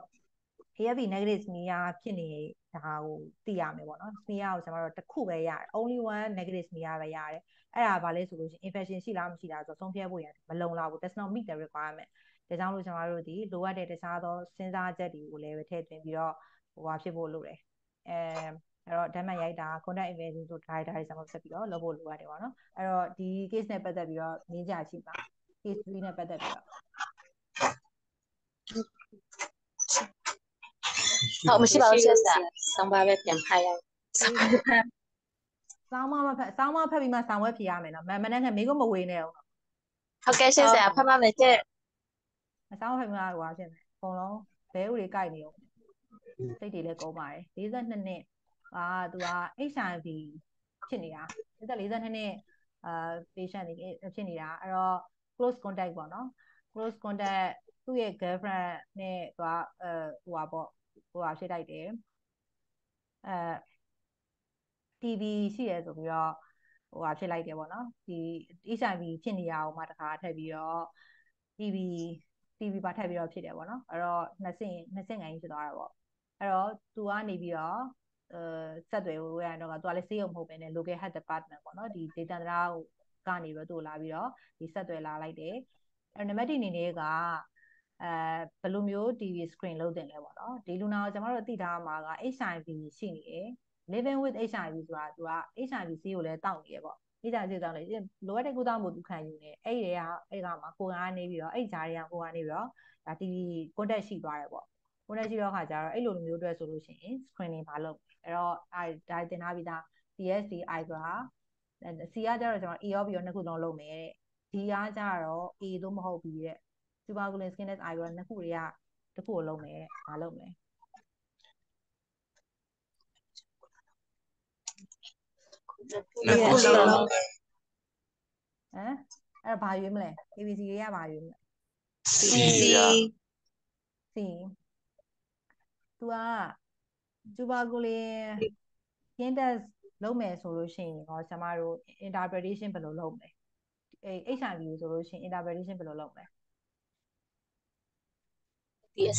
A F P negative smear ဖြစ်နေတာကိုသိရမယ်ပေါ့နော် smear ကိုကျွန်တော်တို့တစ်ခုပဲရတယ် only one negative smear ပဲရတယ်အဲ့ဒါဘာလဲဆိုလို့ရှိရင် infection ရှိလားမရှိလားဆိုတော့ဆုံးဖြတ်ဖို့ရမလုံလောက်ဘူး does not meet the requirement ဒါကြောင့်လို့ကျွန်တော်တို့ဒီလိုအပ်တဲ့တခြားသောစဉ်းစားချက်တွေကိုလည်းပဲထည့်သွင်းပြီးတော့ဟိုဟာဖြစ်ဖို့လိုတယ်အဲအဲ့တော့ဓာတ်မှတ်ရိုက်တာ contact investigation ဆို data တွေကျွန်တော်ဆက်ပြီးတော့လုပ်ဖို့လိုရတယ်ပေါ့နော်အဲ့တော့ဒီ case နဲ့ပတ်သက်ပြီးတော့နင်းကြရှိပါ case three နဲ့ပတ်သက်ပြီးတော့ဟုတ်မရှိပါဘူးဆရာဆောင်းပါပဲပြန်ဖတ်ရအောင်ဆောင်းပါပဲဆောင်းမမဖတ်ဆောင်းမဖတ်ပြီးမှဆောင်းဝဲဖြေရမယ်နော်မမနဲ့ကမိကမဝေးနေအောင်ဟုတ်ကဲ့ရှင်ဆရာဖတ်ပါမယ်တဲ့ဆောင်းဖတ်ပြီးမှဟိုဟာဖြစ်မယ်အကုန်လုံးဘဲဦးတွေကြိုက်နေအောင်စိတ်တွေလည်းကုန်ပါတယ်၄၂နှစ်အာသူက H I V ဖြစ်နေတာဒါ၄၂နှစ်အာ patient တွေဖြစ်နေတာအဲ့တော့ close contact ပေါ့နော် close contact သူ့ရဲ့ girlfriend နဲ့သူကအဲဟိုပါပေါ့ဟိုပါဖြစ်လိုက်တယ်အဲ T B ရှိရဲဆိုပြီးတော့ဟိုဟာဖြစ်လိုက်တယ်ပေါ့နော်ဒီ H I V ဖြစ်နေရအောင်မှတခါထပ်ပြီးတော့ T B T B ပါထပ်ပြီးတော့ဖြစ်တယ်ပေါ့နော်အဲ့တော့နှစ်ဆင့်နှစ်ဆင့်ငိုင်းဖြစ်သွားတာပေါ့အဲ့တော့သူကနေပြီးတော့အဲဆက်သွယ်ဝေးရတော့ကသူကလည်းစေးရုံမဟုတ်ပဲね local health department ပေါ့နော်ဒီဒေသန္တရကနေပြီးတော့သူ့လာပြီးတော့ဒီဆက်သွယ်လာလိုက်တယ်အဲ့နံပါတ်တစ်အနေနဲ့ကအဲဘယ်လိုမျိုး T B screen လုပ်တင်လဲပေါ့နော်ဒီလူနာကိုကျွန်တော်တို့သိထားမှာက H I V ရှိနေတယ် living with H I V ဆိုတာသူက H I V ဆေးကိုလည်းတောက်နေရပေါ့ H I V ဆေးတောက်နေလိုအပ်တဲ့ကုသမှုသူခံယူနေအဲ့ဒီကအဲ့ကမှာကိုယ်ကနေပြီးတော့အဲ့ဂျားတွေကကိုယ်ကနေပြီးတော့ဒါ T V contact ရှိသွားတယ်ပေါ့ contact ရှိတော့ခါကျတော့အဲ့လိုမျိုးအတွက်ဆိုလို့ရှိရင် screening ဘာလုပ်အဲ့တော့အဲ့ဒါတင်ထားပြီးသား T S D I G R A C ကကျတော့ကျွန်တော် A ရော B ရောနှစ်ခုလုံးလုပ်မယ်တဲ့ D ကကျတော့ A တို့မဟုတ်ဘူးတဲ့ tuberculosis skin test I G R A နှစ်ခုတွေကတစ်ခုကိုလုပ်မယ်ဘာလုပ်မလဲနှစ်ခုလုံးဟမ်အဲ့ဘာရွေးမလဲ A B C တွေကဘာရွေးမလဲ C C तू က tuberculosis skin test လုပ်မယ်ဆိုလို့ရှိရင်ဟောဆရာမတို့ interpretation ဘယ်လိုလုပ်မလဲအဲ H I V ဆိုလို့ရှိရင် interpretation ဘယ်လိုလုပ်မလဲ T S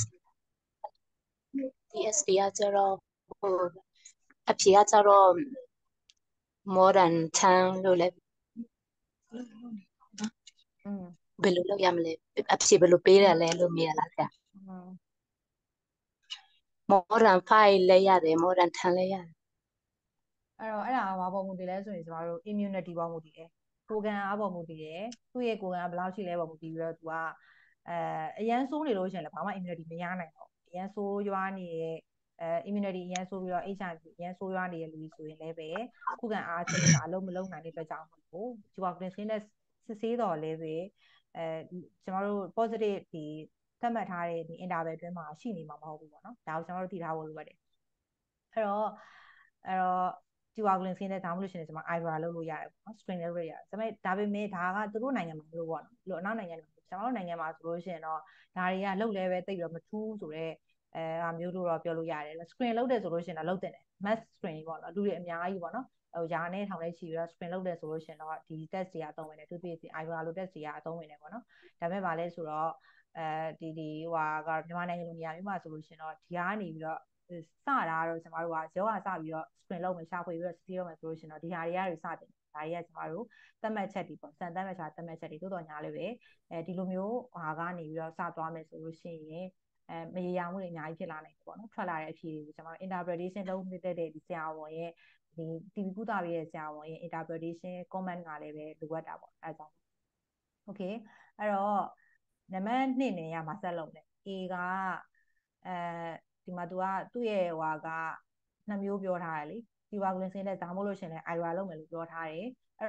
T S D ကကျတော့ဟိုအဖြေကကျတော့ more than ten လို့လည်းอืมဘယ်လိုလုပ်ရမလဲအဖြေဘယ်လိုပေးရလဲလို့မေးရလားဆရာอืม more than five လည်းရတယ် more than ten လည်းရတယ်အဲ့တော့အဲ့ဒါကဘာပေါ်မူတည်လဲဆိုရင်ကျမတို့ immunity ပေါ်မူတည်တယ်ကိုယ်ခံအားပေါ်မူတည်တယ်သူ့ရဲ့ကိုယ်ခံအားဘယ်လောက်ရှိလဲပေါ်မူတည်ပြီးတော့ तू ကအဲအရန်ဆိုးနေလို့ရှိရင်လည်းဘာမှ immunity မရနိုင်တော့အရန်ဆိုးရွားနေတဲ့အဲ immunity အရန်ဆိုးပြီးတော့ H I V အရန်ဆိုးရွားနေတဲ့လူတွေဆိုရင်လည်းပဲခုခံအားချက်ကအလုံးမလုံးနိုင်တဲ့အတွက်ကြောင့်မို့လို့ tuberculosis နဲ့စစ်ဆေးတော်လည်းပဲအဲကျမတို့ positive ဒီသတ်မှတ်ထားတဲ့ဒီ interval အတွင်းမှာရှိနေမှာမဟုတ်ဘူးပေါ့နော်ဒါကိုကျမတို့သိထားဖို့လိုပါတယ်အဲ့တော့အဲ့တော့ tuberculosis နဲ့ဒါမှမဟုတ်လို့ရှိရင်ကျွန်မ I V R လုပ်လို့ရတယ်ပေါ့နော် screen လုပ်လို့ရတယ်ဒါပေမဲ့ဒါပေမဲ့ဒါကသူတို့နိုင်ငံမှာမလို့ပေါ့နော်လို့အနောက်နိုင်ငံတွေကျွန်တော်တို့နိုင်ငံမှာဆိုလို့ရှိရင်တော့ဒါတွေကလုတ်လဲပဲတိတ်တော့မထူးဆိုတော့အဲအမျိုးတို့တော့ပြောလို့ရတယ် screen လုပ်တယ်ဆိုလို့ရှိရင်တော့လုတ်တယ် mass screen ပေါ့နော်လူတွေအများကြီးပေါ့နော်ဟိုယာနဲ့ထောင်နဲ့ချီပြီးတော့ screen လုပ်တယ်ဆိုလို့ရှိရင်တော့ဒီ test တွေကအသုံးဝင်တယ်သူတို့ဒီ I V R လို့ test တွေကအသုံးဝင်တယ်ပေါ့နော်ဒါပေမဲ့ဗာလဲဆိုတော့အဲဒီဒီဟိုဟာကမြန်မာနိုင်ငံလိုနေရာမျိုးမှာဆိုလို့ရှိရင်တော့ဒီကနေပြီးတော့စတာတော့ကျွန်တော်တို့ကရောဂါစပြီးတော့ screen လုပ်မယ်ရှာဖွေပြီးတော့စီးတော့မယ်ဆိုလို့ရှိရင်တော့ဒီဟာတွေကနေစတင်ဒါတွေကကျွန်တော်တို့သတ်မှတ်ချက်တွေပေါ့စံသတ်မှတ်ချက်သတ်မှတ်ချက်တွေတိုးတော်ညာလေးပဲအဲဒီလိုမျိုးဟာကနေပြီးတော့စသွားမယ်ဆိုလို့ရှိရင်အဲမရေရာမှုတွေအများကြီးဖြစ်လာနိုင်တယ်ပေါ့နော်ထွက်လာတဲ့အဖြေတွေကိုကျွန်တော်တို့ interpretation လုပ်မိတဲ့ဒီဆရာဝန်ရဲ့ဒီ T V ကုသပေးတဲ့ဆရာဝန်ရဲ့ interpretation comment ကလည်းပဲလိုအပ်တာပေါ့အဲဒါကြောင့် okay အဲ့တော့နံပါတ်twoနေရမှာဆက်လုပ်တယ် A ကအဲဒီမှာ तू ကသူ့ရဲ့ဟွာကနှစ်မျိုးပြောထားတယ်လေ tuberculosis နဲ့ဒါမှမဟုတ်လို့ရှင်လဲ I V R လုပ်မယ်လို့ပြောထားတယ်အဲ့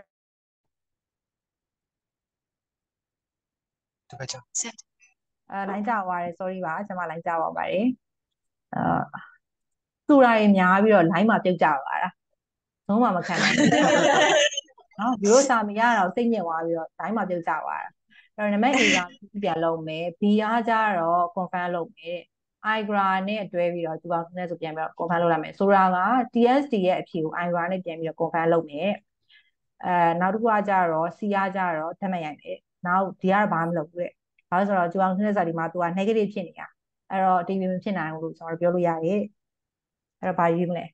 တပတ်ချဆက်အဲလိုင်းကြသွားတယ် sorry ပါကျွန်မလိုင်းကြပါပါတယ်အာသူရာတွေများပြီးတော့ line မှာပြုတ်ကြပါတာလုံးဝမခံနိုင်ဘူးနော်ဒီလိုစာမရတော့စိတ်ညစ်သွားပြီးတော့ line မှာပြုတ်ကြပါတာအဲ့တော့နံပါတ် A ကပြန်လုပ်မယ် B ကကြတော့ confirm လုပ်မယ် I G R A နဲ့တွဲပြီးတော့ tuberculosis နဲ့ဆိုပြန်ပြီးတော့ confirm လုပ်လိုက်မယ်ဆိုတာက T S D ရဲ့အဖြေကို I G R A နဲ့ပြန်ပြီးတော့ confirm လုပ်မယ်အဲနောက်တစ်ခုကကြတော့ C ကကြတော့ဓာတ်မှတ်ရိုက်မယ်နောက် D ကတော့ဘာမှမလုပ်ဘူးတဲ့ဘာလို့ဆိုတော့ tuberculosis နဲ့ဆိုဒီမှာ तू က negative ဖြစ်နေတာအဲ့တော့ T B မဖြစ်နိုင်ဘူးလို့ကျွန်တော်ပြောလို့ရတယ်အဲ့တော့ဘာယူမလဲ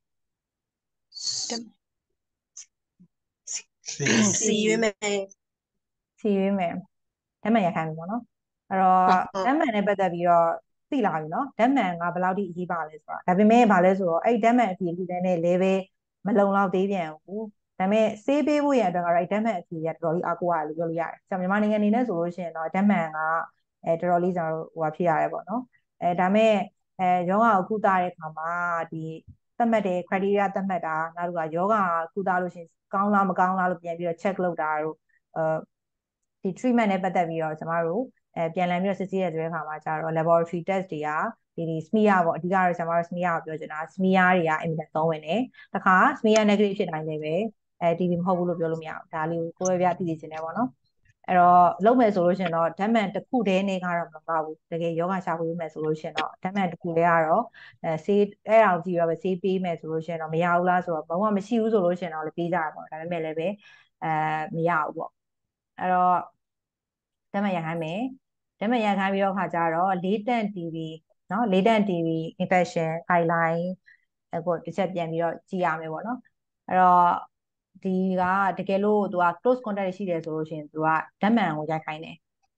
C ရွေးမယ် C ရွေးမယ်ဓာတ်မှန်ရခိုင်မယ်ပေါ့နော်အဲ့တော့ဓာတ်မှန်နဲ့ပတ်သက်ပြီးတော့သိလာပြီနော်ဓာတ်မှန်ကဘယ်လောက်ထိအရေးပါလဲဆိုတာဒါပေမဲ့ဘာလဲဆိုတော့အဲ့ဓာတ်မှန်အဖြေလူတိုင်းနဲ့လည်းပဲမလုံလောက်သေးပြန်ဘူးဒါပေမဲ့ဆေးပေးဖို့ရအတွက်ကတော့အဲ့ဓာတ်မှန်အဖြေရတော်တော်ကြီးအားကိုးရတယ်လို့ပြောလို့ရတယ်ကျွန်တော်မြန်မာနိုင်ငံအနေနဲ့ဆိုလို့ရှိရင်တော့ဓာတ်မှန်ကအဲတော်တော်လေးကျွန်တော်တို့ဟိုဖြစ်ရတယ်ပေါ့နော်အဲဒါပေမဲ့အဲယောဂကိုကုသတဲ့အခါမှာဒီသတ်မှတ်တဲ့ criteria သတ်မှတ်တာနောက်တစ်ခါယောဂကုသလို့ရှိရင်ကောင်းလားမကောင်းလားလို့ပြန်ပြီးတော့ check လုပ်တာတို့အဲဒီ treatment နဲ့ပတ်သက်ပြီးတော့ကျွန်တော်တို့အဲပြန်လည်ပြီးတော့စစ်ဆေးရတဲ့အခါမှာကျတော့ laboratory test တွေကဒီဒီ smear ပေါ့အဓိကတော့ကျွန်တော်တို့ smear ကိုပြောချင်တာ smear တွေကအင်မတန်သုံးဝင်တယ်တခါ smear negative ဖြစ်တိုင်းလည်းပဲအဲ T B မဟုတ်ဘူးလို့ပြောလို့မရဘူးဒါလေးကိုကိုယ်ပဲပြသိသိချင်တယ်ပေါ့နော်အဲ့တော့လုပ်မယ်ဆိုလို့ရှိရင်တော့ဓာတ်မှန်တစ်ခုတည်းနေကတော့မတော့ဘူးတကယ်ယောဂရှာဖွေမယ်ဆိုလို့ရှိရင်တော့ဓာတ်မှန်တစ်ခုတည်းကတော့အဲဆေးအဲ့အောင်ကြည့်ရပဲဆေးပေးမယ်ဆိုလို့ရှိရင်တော့မရဘူးလားဆိုတော့ဘာမှမရှိဘူးဆိုလို့ရှိရင်တော့လည်းပေးကြရပါတော့ဒါပေမဲ့လည်းပဲအဲမရဘူးပေါ့အဲ့တော့ဓာတ်မှန်ရခိုင်းမယ်ဓာတ်မှန်ရခိုင်းပြီးတော့ခါကြတော့ latent T B เนาะ latent T B infection guideline အခုတစ်ချက်ပြန်ပြီးတော့ကြည့်ရမယ်ပေါ့နော်အဲ့တော့ဒီကတကယ်လို့သူက close contact ရှိတယ်ဆိုလို့ရှိရင်သူကဓာတ်မှန်ကိုရိုက်ခိုင်းတယ်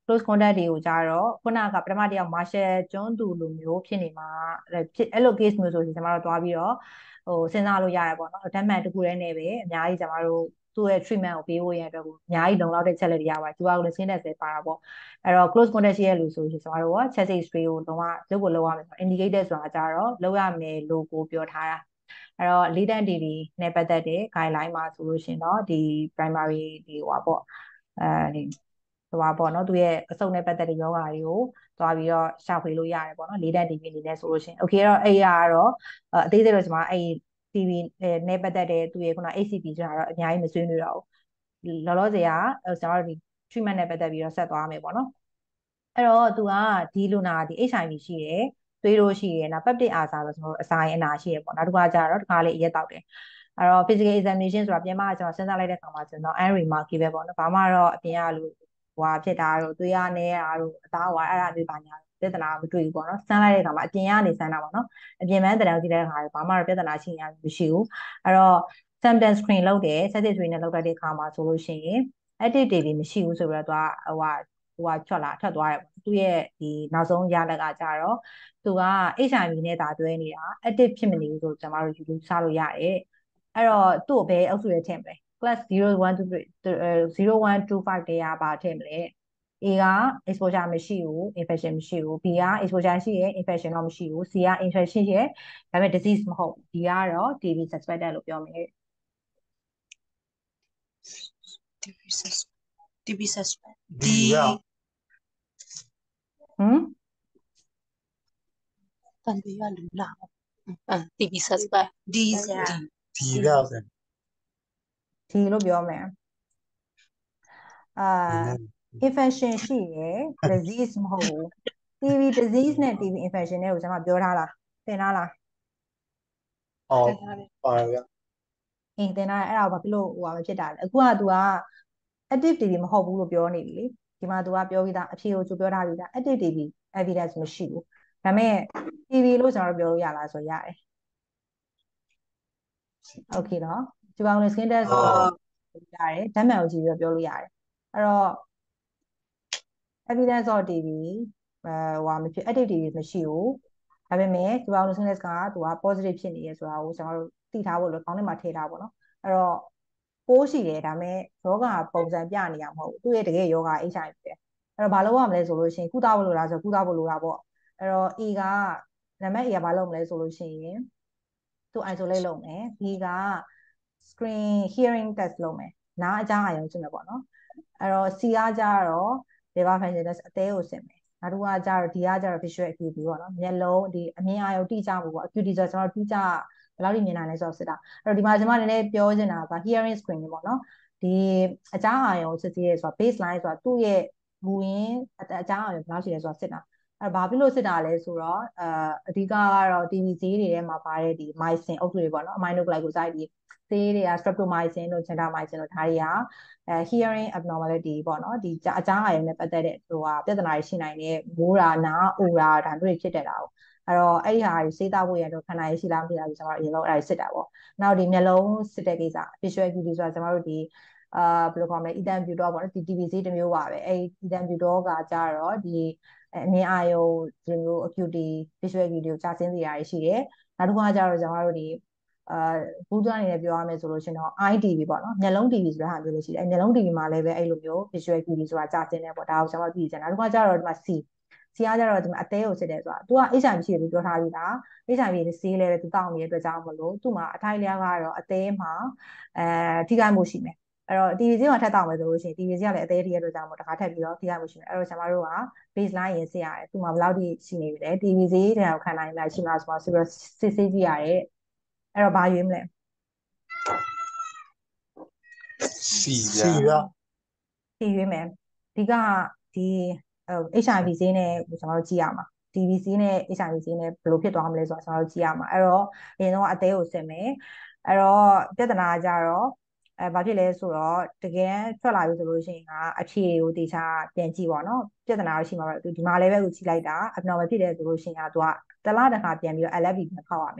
close contact တွေကိုကြတော့ခုနကပထမတစ်ယောက် Marshall ကျွန်းသူလိုမျိုးဖြစ်နေမှာဖြစ်အဲ့လို case မျိုးဆိုရင်ကျွန်တော်တို့တွားပြီးတော့ဟိုစဉ်းစားလို့ရတယ်ပေါ့နော်ဓာတ်မှန်တစ်ခုတည်းနဲ့ပဲအများကြီးကျွန်တော်တို့သူ့ရဲ့ treatment ကိုပေးဖို့ရတဲ့အတွက်ကိုအများကြီးလုံလောက်တဲ့ချက်လက်တွေရပါတယ်သူကလည်း skin test ပဲပါတာပေါ့အဲ့တော့ close contact ရှိရလို့ဆိုရင်ကျွန်တော်တို့က chest X-ray ကိုတော့လုပ်ကိုလုပ်ရမယ်ဆိုတော့ indicated ဆိုတာကြတော့လုပ်ရမယ်လို့ကိုပြောထားတာအဲ့တော့ latent D D နဲ့ပတ်သက်တဲ့ guideline မှာဆိုလို့ရှိရင်တော့ဒီ primary ဒီဟိုပါပေါ့အဲဒီဟိုပါပေါ့နော်သူရဲ့အဆုတ်နဲ့ပတ်သက်တဲ့ယောဂါတွေကိုသွားပြီးတော့ရှာဖွေလို့ရတယ်ပေါ့နော် latent D D အနေနဲ့ဆိုလို့ရှိရင် okay တော့အဲ့ရကတော့အသေးသေးတော့ကျွန်မအဲ့ T B နဲ့ပတ်သက်တဲ့သူရဲ့ခုန H C P ဆိုတာတော့အများကြီးမဆွေးနွေးတော့ဘူးလောလောဆယ်ကကျွန်တော်တို့ဒီ treatment နဲ့ပတ်သက်ပြီးတော့ဆက်သွားမယ်ပေါ့နော်အဲ့တော့သူကဒီလူနာဒီ H I V ရှိတယ်သွေးတို့ရှိတယ်နောက် peptic ulcer ဆိုကျွန်တော်တို့အစာရင်အနာရှိရပေါ့နောက်တစ်ခါကျတော့တစ်ခါလေးအရက်တောက်တယ်အဲ့တော့ physical examination ဆိုတာပြင်ပကကျွန်တော်စဉ်းစားလိုက်တဲ့အခါမှာကျွန်တော် unremarkable ပဲပေါ့နော်ဘာမှတော့အပြင်ကလူဟွာဖြစ်တာတို့သွေးရနေရတာတို့အသားဟွာအဲ့ဒါမျိုးပါညာပြဿနာမတွေ့ဘူးပေါ့နော်စမ်းလိုက်တဲ့အခါမှာအပြင်ကနေစမ်းတာပေါ့နော်အပြင်ပန်းတရံကြည့်တဲ့အခါဘာမှတော့ပြဿနာရှိညာမရှိဘူးအဲ့တော့ symptom screen လုပ်တယ် set screen နဲ့လုပ်တဲ့အခါမှာဆိုလို့ရှိရင် active တွေမရှိဘူးဆိုပြီးတော့သူကဟိုဟိုထွက်လာထွက်သွားတယ်ပေါ့သူရဲ့ဒီနောက်ဆုံးရလက်ကကြတော့သူက H I V နဲ့တာတွဲနေတာ active ဖြစ်မနေဘူးဆိုကျွန်တော်တို့ယူလို့စားလို့ရတယ်အဲ့တော့သူ့ကိုဘယ်အုပ်စုရဲ့ထည့်မလဲ class zero one two three zero one two five တရားပါထည့်မလဲ A က exposure မရှိဘူး infection မရှိဘူး B က exposure ရှိရ infection တော့မရှိဘူး C က infection ရှိရဒါပေမဲ့ disease မဟုတ်ဘူး D ကတော့ T B suspected လို့ပြောမယ် T B suspect T B suspect D ရောက်ဟမ်တန်ပြီးရလူလာအဲ T B suspect D ဆရာ D ရောက်တယ်ဒီလို့ပြောမယ်အာ infection ရှိရယ် disease မဟုတ်ဘူး T B disease နဲ့ T B infection နဲ့ကိုကျွန်မပြောထားလားသင်ထားလားအော်ပါရအင်းသင်ထားအဲ့ဒါကိုဘာဖြစ်လို့ဟိုဟာမဖြစ်တာလဲအခုက तू က active T B မဟုတ်ဘူးလို့ပြောနေပြီလေဒီမှာ तू ကပြောပြီးသားအဖြေကိုသူပြောထားပြီးသား active T B evidence မရှိဘူးဒါပေမဲ့ T B လို့ကျွန်တော်တို့ပြောလို့ရလားဆိုရတယ်โอเคနော်ဒီကောင်လေး skin test ကိုရတယ်ဓာတ်မှန်ကိုကြည့်ပြီးတော့ပြောလို့ရတယ်အဲ့တော့ evidence of T B အဲဟိုမဖြစ် active T B မရှိဘူးဒါပေမဲ့ဒီကောင်လေး skin test ကသူက positive ဖြစ်နေရဆိုတာကိုကျွန်တော်တို့သိထားဖို့လို့ခေါင်းထဲမှာထည့်ထားပေါ့နော်အဲ့တော့ပိုးရှိတယ်ဒါပေမဲ့ယောဂပုံစံပြနေရမဟုတ်ဘူးသူ့ရဲ့တကယ်ယောဂ H I V ပဲအဲ့တော့ဘာလုပ်ရမလဲဆိုလို့ရှိရင်ကုသဖို့လိုလားဆိုကုသဖို့လိုတာပေါ့အဲ့တော့ A ကနံပါတ် A ကဘာလုပ်မလဲဆိုလို့ရှိရင်သူ isolate လုပ်မယ် B က screen hearing test လုပ်မယ်နားအကြားအာရုံစစ်မယ်ပေါ့နော်အဲ့တော့ C ကကြတော့ liver function test အသေးကိုစစ်မယ်နောက်တစ်ခုကကြတော့ D ကကြတော့ visual acuity ပေါ့နော်မျက်လုံးဒီအမြင်အာရုံတိကျမှုပေါ့ acuity ဆိုတော့ကျွန်တော်တိကျဘယ်လောက်ထိမြင်နိုင်လဲဆိုတော့စစ်တာအဲ့တော့ဒီမှာကျွန်မနည်းနည်းပြောချင်တာက hearing screening ပေါ့နော်ဒီအကြားအာရုံစစ်ဆေးရဲဆိုတာ baseline ဆိုတာသူ့ရဲ့မူရင်းအကြားအာရုံဘယ်လောက်ရှိလဲဆိုတာစစ်တာအဲ့ဘာဖြစ်လို့စစ်တာလဲဆိုတော့အအဓိကကတော့ T B ဈေးတွေထဲမှာပါတဲ့ဒီ mycin အုပ်စုတွေပေါ့နော် aminoglycoside တွေဈေးတွေက streptomycin တို့ gentamicin တို့ဒါတွေကအဲ hearing abnormality ပေါ့နော်ဒီအကြားအာရုံနဲ့ပတ်သက်တဲ့ဟိုဟာပြဿနာတွေရှိနိုင်တဲ့မိုးတာနားအိုတာဒါမျိုးတွေဖြစ်တတ်တာပေါ့အဲ့တော့အဲ့ဒီဟာတွေစေးသားဖို့ရတော့ခန္ဓာရရှိလားမသိလားကျွန်တော်အရင်ဆုံးအဲ့ဒါစစ်တာပေါ့နောက်ဒီမျက်လုံးစစ်တဲ့ကိစ္စ visual acuity ဆိုတာကျွန်တော်တို့ဒီအာဘယ်လိုခေါ်မလဲ Ethan Butor ပေါ့နော်ဒီ T B ဈေးတစ်မျိုးပါပဲအဲ့ Ethan Butor ကကြတော့ဒီအမြင်အာရုံဒီလို acuity visual acuity ကိုကြာဆင်းစေတာရှိတယ်နောက်တစ်ခုကကြတော့ကျွန်တော်တို့ဒီအာဘူးသားအနေနဲ့ပြောရမယ်ဆိုလို့ရှိရင်တော့ eye T B ပေါ့နော်မျက်လုံး T B ဆိုတဲ့ဟာမျိုးလေးရှိတယ်အဲမျက်လုံး T B မှာလည်းပဲအဲ့လိုမျိုး visual acuity ဆိုတာကြာဆင်းတယ်ပေါ့ဒါကိုကျွန်တော်ကြည့်ချင်နောက်တစ်ခုကကြတော့ဒီမှာ C C ကကြတော့ဒီမှာအသေးကိုစစ်တယ်ဆိုတာ तू က H I V ရှိတယ်လို့ပြောထားပြီးသား H I V ဆေးလည်းပဲ तू တောင်းနေတဲ့အတွက်ကြောင့်မလို့သူ့မှာအထိုက်လျောက်ကတော့အသေးမှာအဲထိခိုက်မှုရှိမယ်အဲ့တော့ T B ဆေးမှာထပ်တောင်းမယ်ဆိုလို့ရှိရင် T B ဆေးကလည်းအသေးတည်းရဲ့အတွက်ကြောင့်မို့တခါထပ်ပြီးတော့ထိခိုက်မှုရှိမယ်အဲ့တော့ကျွန်တော်တို့က baseline ရင်စစ်ရတယ်သူ့မှာဘယ်လောက်ထိရှိနေပြီလဲ T B ဆေးတဲ့ကိုခံနိုင်လားရှိမလားဆိုတော့စစ်စစ်ဆေးကြည့်ရတယ်အဲ့တော့ဘာရွေးမလဲ C ရ C ရောက် C ရွေးမယ်ဒီကဒီ H I V ဆေးနဲ့ကျွန်တော်တို့ကြည့်ရမှာ T B ဆေးနဲ့ H I V ဆေးနဲ့ဘယ်လိုဖြစ်သွားမလဲဆိုတော့ကျွန်တော်တို့ကြည့်ရမှာအဲ့တော့အရင်တော့အသေးကိုစစ်မယ်အဲ့တော့ပြဿနာကြတော့အဲဘာဖြစ်လဲဆိုတော့တကယ်ထွက်လာပြီဆိုလို့ရှိရင်ကအဖြေကိုတေချာပြန်ကြည့်ပါတော့ပြဿနာရှိမှာပဲဒီမှာလည်းပဲကိုကြည့်လိုက်တာ abnormal ဖြစ်တယ်ဆိုလို့ရှိရင်ကသူကတလားတစ်ခါပြန်ပြီးတော့ L F B ပြန်ဖောက်ရမယ်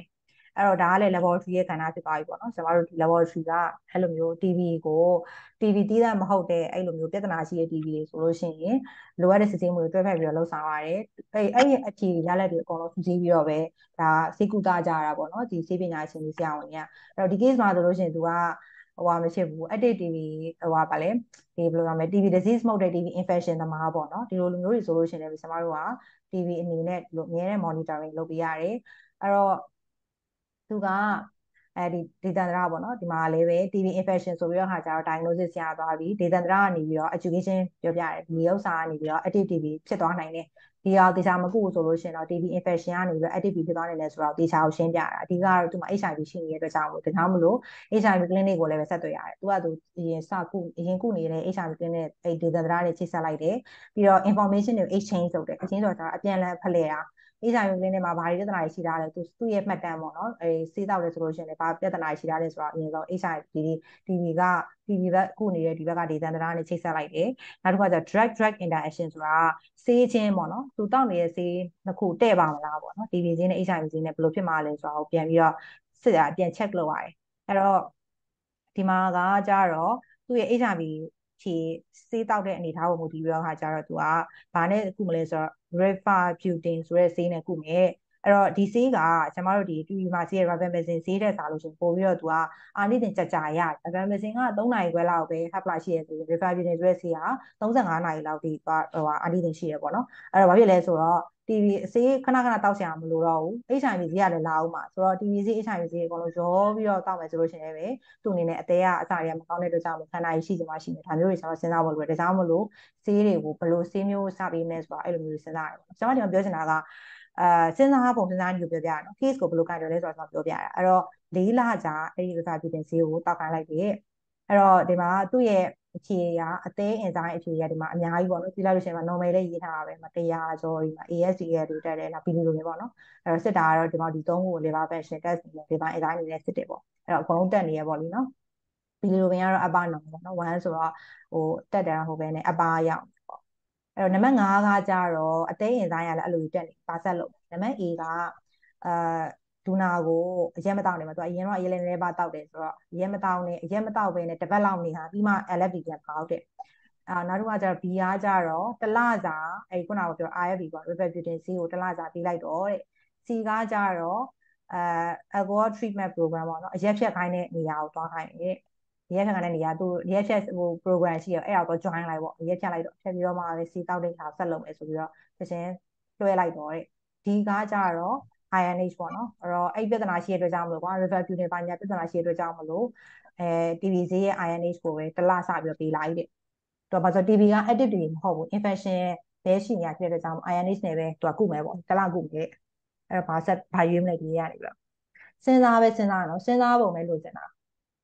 အဲ့တော့ဒါကလည်း laboratory ရဲ့ကဏ္ဍဖြစ်သွားပြီပေါ့နော်ကျွန်တော်တို့ဒီ laboratory ကအဲ့လိုမျိုး တီ ဗီ ကို တီ ဗီ တီးတဲ့မဟုတ်တဲ့အဲ့လိုမျိုးပြဿနာရှိတဲ့ တီ ဗီ တွေဆိုလို့ရှိရင်လိုအပ်တဲ့စစ်ဆေးမှုတွေတွဲဖက်ပြီးတော့လှုပ်ဆောင်ရတယ်အဲ့အဲ့ဒီအဖြေရလဒ်တွေအကုန်လုံးစုစည်းပြီးတော့ပဲဒါစေကူတာကြတာပေါ့နော်ဒီစေပညာရှင်တွေဆရာဝန်တွေကအဲ့တော့ဒီ case မှာဆိုလို့ရှိရင်သူကဟိုဟာမဖြစ်ဘူး active တီ ဗီ ဟိုဟာပါလေဒီဘယ်လိုပြောမလဲ တီ ဗီ disease မဟုတ်တဲ့ တီ ဗီ infection သမားပေါ့နော်ဒီလိုလူမျိုးတွေဆိုလို့ရှိရင်လည်းကျွန်တော်တို့က တီ ဗီ အနေနဲ့ဒီလိုအများနဲ့ monitoring လုပ်ပေးရတယ်အဲ့တော့သူကအဲဒီဒေသန္တရပေါ့နော်ဒီမှာလည်းပဲ တီ ဗီ infection ဆိုပြီးတော့ခါကျတော့ diagnosis ရသွားပြီဒေသန္တရကနေပြီးတော့ education ပြောပြတယ်ဒီဥစ္စာကနေပြီးတော့ active တီ ဗီ ဖြစ်သွားနိုင်တယ်ဒီဟာတေချာမကုဘူးဆိုလို့ရှိရင်တော့ တီ ဗီ infection ကနေပြီးတော့ active ဖြစ်သွားနိုင်တယ်ဆိုတော့တေချာကိုရှင်းပြတာအဓိကတော့သူမှာ H I V ရှိနေတဲ့အတွက်ကြောင့်မို့ဒါကြောင့်မလို့ H I V clinic ကိုလည်းပဲဆက်သွယ်ရတယ်သူကသူအရင်စကုအရင်ကုနေတဲ့ H I V clinic အဲဒေသန္တရတွေချိတ်ဆက်လိုက်တယ်ပြီးတော့ information တွေ exchange လုပ်တယ် exchange ဆိုတာအပြန်အလှန်ဖလှယ်တာH I V clinic မှာဘာတွေပြဿနာတွေရှိတာလဲသူသူ့ရဲ့မှတ်တမ်းပေါ့နော်အဲစေးတောက်တယ်ဆိုလို့ရှိရင်လည်းဘာပြဿနာတွေရှိတာလဲဆိုတော့အရင်ဆုံး H I V တီ ဗီ က တီ ဗီ ဘက်ကုနေတဲ့ဒီဘက်ကဒေသန္တရနဲ့ချိတ်ဆက်လိုက်တယ်နောက်တစ်ခါကျ drug drug interaction ဆိုတာဆေးချင်းပေါ့နော်သူတောက်နေတဲ့ဆေးနှစ်ခုတဲ့ပါမလားပေါ့နော် တီ ဗီ ဆေးနဲ့ H I V ဆေးနဲ့ဘယ်လိုဖြစ်မှာလဲဆိုတော့ပြန်ပြီးတော့စစ်တာပြန် check လုပ်ရတယ်အဲ့တော့ဒီမှာကကြတော့သူ့ရဲ့ H I V ဖြေဆေးတောက်တဲ့အနေအထားကိုမူတည်ပြီးတော့ခါကြတော့သူကဘာနဲ့ကုမလဲဆိုတော့ rifabutin ဆိုတဲ့ဆေးနဲ့ကုမယ်အဲ့တော့ဒီဆေးကကျွန်တော်တို့ဒီ တီ ဗီ မှာဆေးရ rifampicin ဆေးတဲ့စားလို့ရှိရင်ပို့ပြီးတော့သူကအာနိသင်ကြကြရ rifampicin ကသုံးနာရီခွဲလောက်ပဲ half life ရှိရဆိုရင် rifabutin ဆိုတဲ့ဆေးကသုံးဆယ့်ငါးနာရီလောက်ဒီဟိုအာနိသင်ရှိရပေါ့နော်အဲ့တော့ဘာဖြစ်လဲဆိုတော့ တီ ဗီ ဆေးခဏခဏတောက်ဆရာမလို့တော့ဘူး H I V ဆေးရတယ်လာအောင်ပါဆိုတော့ တီ ဗီ ဆေး H I V ဆေးအကုန်လုံးရောပြီးတော့တောက်မယ်ဆိုလို့ရှိရင်လည်းသူ့အနေနဲ့အသေးကအစာတွေကမကောင်းတဲ့အတွက်ကြောင့်ခန္ဓာကြီးရှိချင်မှရှိနေဒါမျိုးတွေကျွန်တော်စဉ်းစားဖို့လိုတယ်ဒါကြောင့်မလို့ဆေးတွေကိုဘယ်လိုဆေးမျိုးစပေးမလဲဆိုတာအဲ့လိုမျိုးစဉ်းစားရတယ်ပေါ့ကျွန်တော်ဒီမှာပြောချင်တာကအာစဉ်းစားပုံစဉ်းစားနည်းကိုပြောပြရအောင် case ကိုဘယ်လိုကိုင်တွယ်လဲဆိုတာကျွန်တော်ပြောပြရအဲ့တော့လေးလကြာအဲ့ဒီ rifabutin ဆေးကိုတောက်ခိုင်းလိုက်ပြီအဲ့တော့ဒီမှာသူ့ရဲ့အဖြေကအသေးအင်ဇိုင်းအဖြေရဒီမှာအများကြီးပေါ့နော်ကြည့်လိုက်လို့ရှိရင် normal လေးရေးထားတာပဲမတရားကျော်ဒီမှာ A S D ရဲ့တွေတက်တယ်နောက် bilirubirin ပဲပေါ့နော်အဲ့တော့စစ်တာကတော့ဒီမှာဒီသုံးခုကို liver function test နဲ့ liver enzyme တွေနဲ့စစ်တယ်ပေါ့အဲ့တော့အကုန်လုံးတက်နေရပေါ့လीနော် bilirubirin ကတော့ upper normal ပေါ့နော်oneဆိုတော့ဟိုတက်တယ်ဟုတ်ပဲね upper ရောက်ပေါ့အဲ့တော့နံပါတ်၅ကကြတော့အသေးအင်ဇိုင်းကလည်းအဲ့လိုတက်နေပါဆက်လို့နံပါတ် A ကအာဒူနာကိုအရက်မတောက်နေမှာသူအရင်တော့အရက်လည်းလည်းပါတောက်တယ်ဆိုတော့အရက်မတောက်နဲ့အရက်မတောက်ပဲနဲ့တစ်ပတ်လောက်နေဟာပြီးမှ L F T ပြန်ပေါက်တယ်အာနောက်တစ်ခါကျတော့ B ကကြတော့တစ်လစာအဲ့ခုနကပြော R F B ပေါ့ rifabutin ဆေးကိုတစ်လစာပေးလိုက်တော့တဲ့ C ကကြတော့အာ alcohol treatment program ပေါ့နော်အရက်ဖြတ်ခိုင်းတဲ့နေရာကိုတွားခိုင်းတယ်ရက်ဖြတ်ခိုင်းတဲ့နေရာသူရက်ဖြတ်ဟို program ရှိရအဲ့ဒါတော့ join လိုက်ပေါ့ရက်ဖြတ်လိုက်တော့ဖြတ်ပြီးတော့မှပဲစီတောက်တဲ့ခါဆက်လုပ်မယ်ဆိုပြီးတော့ချက်ချင်းလွှဲလိုက်တော့တဲ့ဒီကကြတော့ I N H ပေါ့နော်အဲ့တော့အဲ့ပြဿနာရှိတဲ့အတွက်ကြောင့်မလို့ကွာ rifabutin ဘာညာပြဿနာရှိတဲ့အတွက်ကြောင့်မလို့အဲ တီ ဗီ ဆေးရဲ့ I N H ကိုပဲတစ်လစပြီးတော့ပေးလိုက်တဲ့တော့ဘာလို့ တီ ဗီ က active တွေမဟုတ်ဘူး infection ပဲရှိနေရဖြစ်တဲ့အတွက်ကြောင့် I N H နဲ့ပဲသူကကုမယ်ပေါ့တစ်လကုမယ်အဲ့တော့ဘာဆက်ဘာရွေးမလဲဒီရနေပြီတော့စဉ်းစားပဲစဉ်းစားနော်စဉ်းစားပုံပဲလို့စဉ်းစား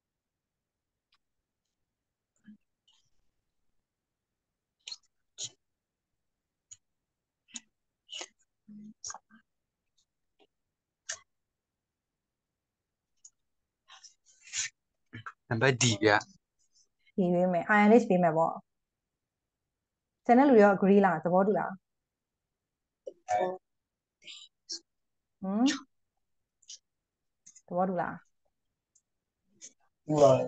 နံပါတ် D ဗျဒီရွေးမယ် I N H ပေးမယ်ပေါ့ကျန်တဲ့လူရော agree လားသဘောတူလားဟမ်သဘောတူလားဟုတ်ပါ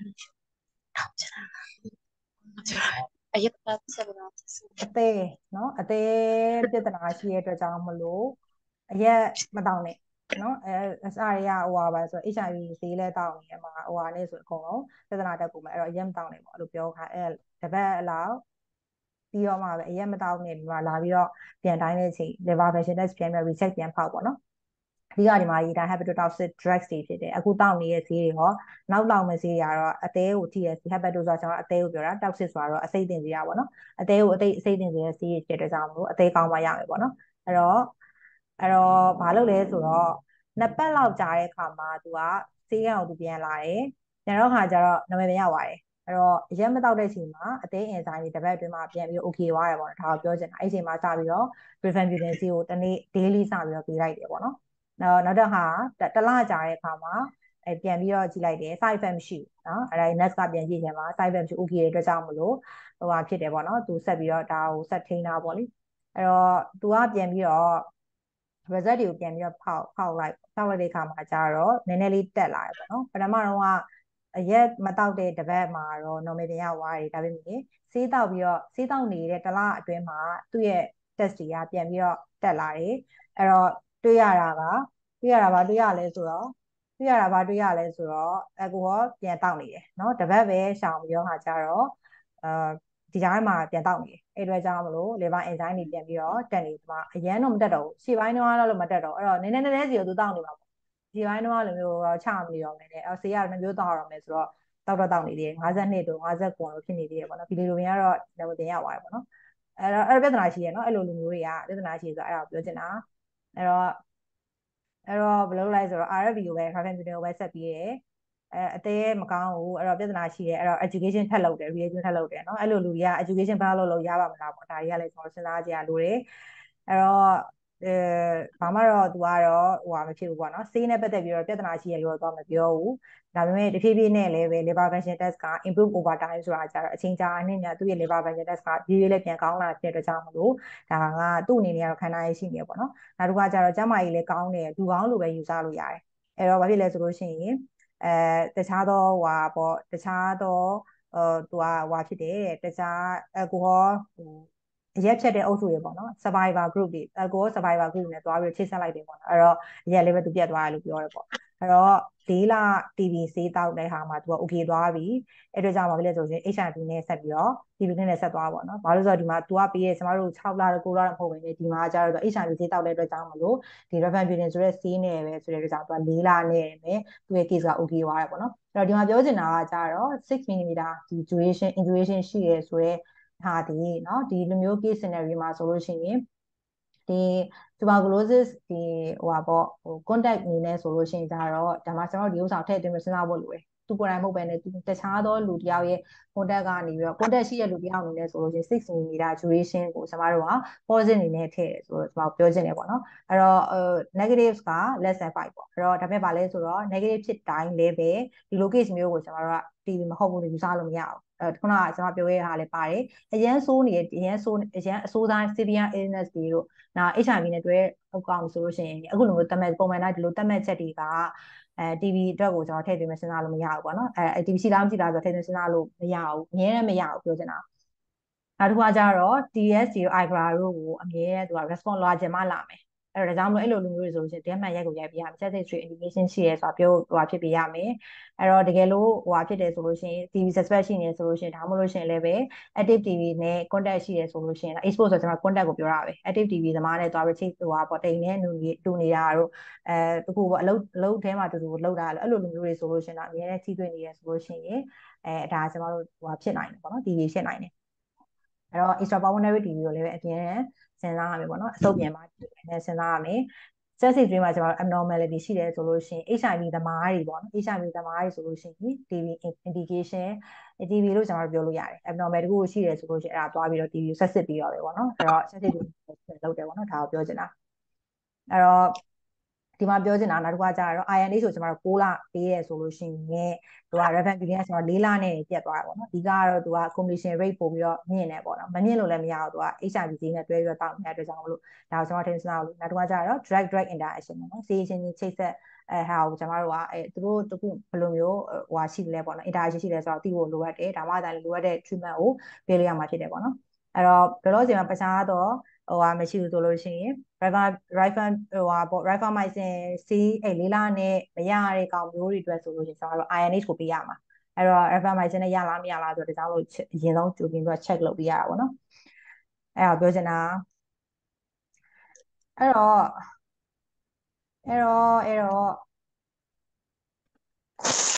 အရက်ပတ်ဆက်တော့အသေးနော်အသေးပြဿနာရှိတဲ့အတွက်ကြောင့်မလို့အရက်မတောင်းနဲ့နော်အဲအစရရဟိုပါပါဆို H I V ဆေးလဲတောင်းနေမှာဟိုဟာနဲ့ဆိုအကုန်လုံးပြဿနာတက်ပုံမယ်အဲ့တော့အရက်မတောင်းနဲ့ပေါ့အဲ့လိုပြောခိုင်းအဲတပတ်အလောက်ပြီးတော့မှပဲအရက်မတောင်းနဲ့ဒီမှာလာပြီးတော့ပြန်တိုင်းတဲ့အချိန် liver function test ပြန်ပြီး recheck ပြန်ဖောက်ပေါ့နော်အဓိကဒီမှာရေးတာ hepatotoxic drugs တွေဖြစ်တယ်အခုတောက်နေတဲ့ဆေးတွေဟောနောက်တောက်မယ့်ဆေးတွေကတော့အသေးကိုထိရဆေး hepato ဆိုတာကျွန်တော်အသေးကိုပြောတာ toxic ဆိုတာတော့အစိတ်တင်ဆေးရပါတော့အသေးကိုအသေးအစိတ်တင်ဆေးရဆေးဖြစ်တဲ့ကြောင့်မလို့အသေးကောင်းမှရမယ်ပေါ့နော်အဲ့တော့အဲ့တော့ဘာလုပ်လဲဆိုတော့နှစ်ပတ်လောက်ကြာတဲ့အခါမှာသူကဆေးရအောင်သူပြန်လာတယ်ပြန်တော့ခါကျတော့နာမည်ပြန်ရောက်သွားတယ်အဲ့တော့ရက်မတောက်တဲ့အချိန်မှာအသေးအင်ဆိုင်တွေတစ်ပတ်အတွင်းမှာပြန်ပြီး okay သွားတယ်ပေါ့နော်ဒါကိုပြောချင်တာအဲ့အချိန်မှာစပြီးတော့ rifampicin ဆေးကိုတနေ့ daily စပြီးတော့ပေးလိုက်တယ်ပေါ့နော်နောက်နောက်တော့ဟာတလကြာတဲ့အခါမှာအဲပြန်ပြီးတော့ကြည့်လိုက်တယ် side effect မရှိဘူးเนาะအဲ့ဒါ next ကပြန်ကြည့်ချင်မှာ side effect မရှိ okay တဲ့အတွက်ကြောင့်မလို့ဟိုဟာဖြစ်တယ်ပေါ့နော်သူဆက်ပြီးတော့ဒါကိုဆက်ထိန်းတာပေါ့လေအဲ့တော့သူကပြန်ပြီးတော့ result တွေကိုပြန်ပြီးတော့ဖောက်ဖောက်လိုက်ဖောက်လိုက်တဲ့အခါမှာကျတော့နည်းနည်းလေးတက်လာတယ်ပေါ့နော်ပထမတော့ကအရက်မတောက်တဲ့တပတ်မှာတော့ normal ပြန်ရောက်သွားတယ်ဒါပေမဲ့ဆေးတောက်ပြီးတော့ဆေးတောက်နေတဲ့တစ်လအတွင်းမှာသူ့ရဲ့ test တွေကပြန်ပြီးတော့တက်လာတယ်အဲ့တော့တွေ့ရတာကတွေ့ရတာပါတွေ့ရလဲဆိုတော့တွေ့ရတာပါတွေ့ရလဲဆိုတော့အယ်ကိုဟောပြန်တောက်နေတယ်เนาะတပတ်ပဲရှောင်ပြီးတော့ခါကျတော့အာဒီကြားမှာပြန်တောက်နေတယ်အဲ့အတွက်ကြောင့်မလို့ liver enzyme တွေပြန်ပြီးတော့တက်နေဒီမှာအရန်တော့မတက်တော့ဘူးရှေ့ပိုင်းတော့တော့မတက်တော့အဲ့တော့နည်းနည်းနည်းနည်းစီကိုသူတောက်နေမှာပေါ့ဒီပိုင်းတော့လိုမျိုးတော့ချမနေတော့မယ်နဲ့အဲ့ဆေးရနှစ်မျိုးတောက်ရအောင်မယ်ဆိုတော့တောက်တော့တောက်နေသေးတယ်၅၂တို့၅၉လို့ဖြစ်နေသေးတယ်ပေါ့နော်ဒီလိုလိုရတော့လည်းပြန်ရောက်သွားတယ်ပေါ့နော်အဲ့တော့အဲ့ပြဿနာရှိရနော်အဲ့လိုလူမျိုးတွေကပြဿနာရှိဆိုအဲ့ဒါပြောချင်တာအဲ့တော့အဲ့တော့ဘယ်လိုလုပ်လိုက်ဆိုတော့ R F B ကိုပဲ Raven Building ကိုပဲဆက်ပြီးရဲအဲအသေးမကောင်းဘူးအဲ့တော့ပြဿနာရှိတယ်အဲ့တော့ education ထပ်လုပ်တယ် reaction ထပ်လုပ်တယ်เนาะအဲ့လိုလူတွေက education ဘာလို့လုပ်ရပါမလားပေါ့ဒါတွေကလည်းကျွန်တော်စဉ်းစားကြရလို့တယ်အဲ့တော့အဲဘာမှတော့သူကတော့ဟိုဟာမဖြစ်ဘူးပေါ့နော်ဆေးနဲ့ပတ်သက်ပြီးတော့ပြဿနာရှိရလို့တော့မပြောဘူးဒါပေမဲ့တဖြည်းဖြည်းနဲ့လည်းပဲ liver function test က improve over time ဆိုတာကြတော့အချိန်ကြာအနေနဲ့သူ့ရဲ့ liver function test ကဖြည်းဖြည်းလေးပြန်ကောင်းလာတဲ့အတွက်ကြောင့်မလို့ဒါကသူ့အနေနဲ့ကတော့ခန္ဓာရည်ရှိနေပေါ့နော်နောက်တစ်ခါကျတော့ကျန်းမာရေးလည်းကောင်းတယ်လူကောင်းလိုပဲယူဆလို့ရတယ်အဲ့တော့ဘာဖြစ်လဲဆိုလို့ရှိရင်အဲတခြားသောဟွာပေါ့တခြားသောဟိုသူကဟွာဖြစ်တယ်တခြားအယ်ကိုဟောဟိုအရက်ဖြတ်တဲ့အုပ်စုတွေပေါ့နော် survivor group တွေ alcohol survivor group နဲ့တွားပြီးချိတ်ဆက်လိုက်တယ်ပေါ့နော်အဲ့တော့အရက်လေးပဲသူပြတ်သွားတယ်လို့ပြောရဲပေါ့အဲ့တော့၄လ T B ဆေးတောက်တဲ့ဟာမှာသူက okay သွားပြီအဲ့အတွက်ကြောင့်ဘာဖြစ်လဲဆိုရင် H I V နဲ့ဆက်ပြီးတော့ T B နဲ့ဆက်သွားပါတော့ဘာလို့ဆိုတော့ဒီမှာသူကပေးရဲကျမတို့၆လတော့၉လတော့မဟုတ်ဘဲねဒီမှာကျတော့ H I V ဆေးတောက်တဲ့အတွက်ကြောင့်မလို့ဒီ Raven Building ဆိုတဲ့ဆေးနဲ့ပဲဆိုတဲ့အတွက်ကြောင့်သူက၄လနဲ့ပဲသူရဲ့ case က okay သွားတယ်ပေါ့နော်အဲ့တော့ဒီမှာပြောချင်တာကကျတော့six millimeter ဒီ duration intuition ရှိရဲဆိုတဲ့ဟာဒီเนาะဒီလိုမျိုး case scenario မှာဆိုလို့ရှိရင်ဒီ tuberculosis ဒီဟိုပါပေါ့ဟို contact အနေနဲ့ဆိုလို့ရှိရင်ကြတော့ဒါမှကျွန်တော်ဒီဥစ္စာထည့်သွင်းမစဉ်းစားဖို့လိုတယ်သူကိုယ်တိုင်မဟုတ်ပဲねတခြားသောလူတယောက်ရဲ့ contact ကနေပြီးတော့ contact ရှိတဲ့လူတယောက်အနေနဲ့ဆိုလို့ရှိရင်six millimeter duration ကိုကျွန်တော်တို့က positive အနေနဲ့ထည့်တယ်ဆိုတော့ကျွန်တော်ပြောချင်တယ်ပေါ့နော်အဲ့တော့ negatives က less than five ပေါ့အဲ့တော့ဒါပေမဲ့ဗာလဲဆိုတော့ negative ဖြစ်တိုင်းလည်းပဲဒီလို case မျိုးကိုကျွန်တော်တို့က T V မဟုတ်ဘူးလို့ယူဆလို့မရဘူးအဲခုနကကျွန်တော်ပြောရဲတာလည်းပါတယ်အရန်ဆိုးနေအရန်ဆိုးအရန်အဆိုးသား severe illness တွေတို့နာ H I V နဲ့တွဲဟုတ်ကောင်းဆိုလို့ရှိရင်အခုလိုမျိုးတတ်မဲ့ပုံမှန်တိုင်းဒီလိုတတ်မဲ့ချက်တွေကအဲ T V အတွက်ကိုကျွန်တော်ထည့်သွင်းမစဉ်းစားလို့မရဘူးပေါ့နော်အဲ T V ရှိလားမရှိလားဆိုတော့ထည့်သွင်းစဉ်းစားလို့မရဘူးအများနဲ့မရဘူးပြောချင်တာနောက်တစ်ခါကျတော့ T S တို့ I G R A တို့ကိုအမြဲသူက response လာခြင်းမလာမယ်အဲ့တော့ဒါကြောင့်မလို့အဲ့လိုလူမျိုးတွေဆိုလို့ရှိရင်ဓာတ်မှန်ရက်ကိုရိုက်ပြရမယ် chest X-ray indication ရှိရဲဆိုတာပြောဟိုဖြစ်ပြရမယ်အဲ့တော့တကယ်လို့ဟိုဖြစ်တယ်ဆိုလို့ရှိရင် T B suspect ရှိနေဆိုလို့ရှိရင်ဒါမှမဟုတ်လို့ရှိရင်လည်းပဲ active T B နဲ့ contact ရှိရဲဆိုလို့ရှိရင် expose ဆိုကျွန်တော် contact ကိုပြောတာပဲ active T B သမားနဲ့တွားပြီးချိတ်ဟိုဟာပေါ့တိမ်နဲ့နူနေတူနေတာတို့အဲတခုပေါ့အလုပ်အလုပ်ထဲမှာတူတူလောက်တာအဲ့လိုလူမျိုးတွေဆိုလို့ရှိရင်တော့အများနဲ့ထိတွေ့နေရဲဆိုလို့ရှိရင်အဲဒါကျွန်တော်တို့ဟိုဖြစ်နိုင်တယ်ပေါ့နော် T B ဖြစ်နိုင်တယ်အဲ့တော့ extrapulmonary T B ကိုလည်းပဲအပြင်းစဉ်းစားရမယ်ပေါ့နော်အဆုပ်ပြင်မှာနဲ့စဉ်းစားရမယ်chest X-ray မှာကျွန်တော် abnormality ရှိတယ်ဆိုလို့ရှိရင် H I V သမားတွေပေါ့နော် H I V သမားတွေဆိုလို့ရှိရင် T B indication T B လို့ကျွန်တော်ပြောလို့ရတယ် abnormal တခုရှိတယ်ဆိုလို့ရှိရင်အဲ့ဒါသွားပြီးတော့ T B ကိုဆက်စစ်ပြီးတော့ပဲပေါ့နော်အဲ့တော့ chest X-ray လုပ်တယ်ပေါ့နော်ဒါကိုပြောချင်တာအဲ့တော့ဒီမှာပြောချင်တာနောက်တစ်ခါကျတော့ I N H ကိုကျွန်တော်တို့၉လပေးရဲဆိုလို့ရှိရင်သူက Raven Building ကကျွန်တော်၄လနဲ့ပြတ်သွားတာပေါ့နော်ဒီကတော့သူက combination rate ပို့ပြီးတော့မြင့်နေပေါ့နော်မမြင့်လို့လည်းမရဘူးသူက H I V ဈေးနဲ့တွဲပြီးတော့တောက်နေတဲ့အတွက်ကြောင့်မလို့ဒါကိုကျွန်တော်ထင်စားလို့နောက်တစ်ခါကျတော့ drug drug interaction ပေါ့နော်ဆေးချင်းချင်းချိတ်ဆက်အဲဟာကိုကျွန်တော်တို့ကအဲသူတို့တခုဘယ်လိုမျိုးဟိုဟာရှိလဲပေါ့နော် interaction ရှိလဲဆိုတော့သိဖို့လိုအပ်တယ်ဒါမှသာလိုအပ်တဲ့ treatment ကိုပေးလို့ရမှာဖြစ်တယ်ပေါ့နော်အဲ့တော့ဘယ်လိုစီမှာပခြားတော့ဟိုဟာမရှိဘူးဆိုလို့ရှိရင် river river ဟိုဟာပေါ့ rifamycin စီးအဲလေးလနဲ့မရတဲ့ကောင်မျိုးတွေအတွက်ဆိုလို့ရှိရင်ကျွန်တော်တို့ I N H ကိုပေးရမှာအဲ့တော့ rifamycin နဲ့ရလားမရလားဆိုတော့ဒါကြောင့်လို့အရင်ဆုံးကြိုတင်ပြီး check လုပ်ပေးရတာပေါ့နော်အဲ့တော့ပြောချင်တာအဲ့တော့အဲ့တော့အဲ့တော့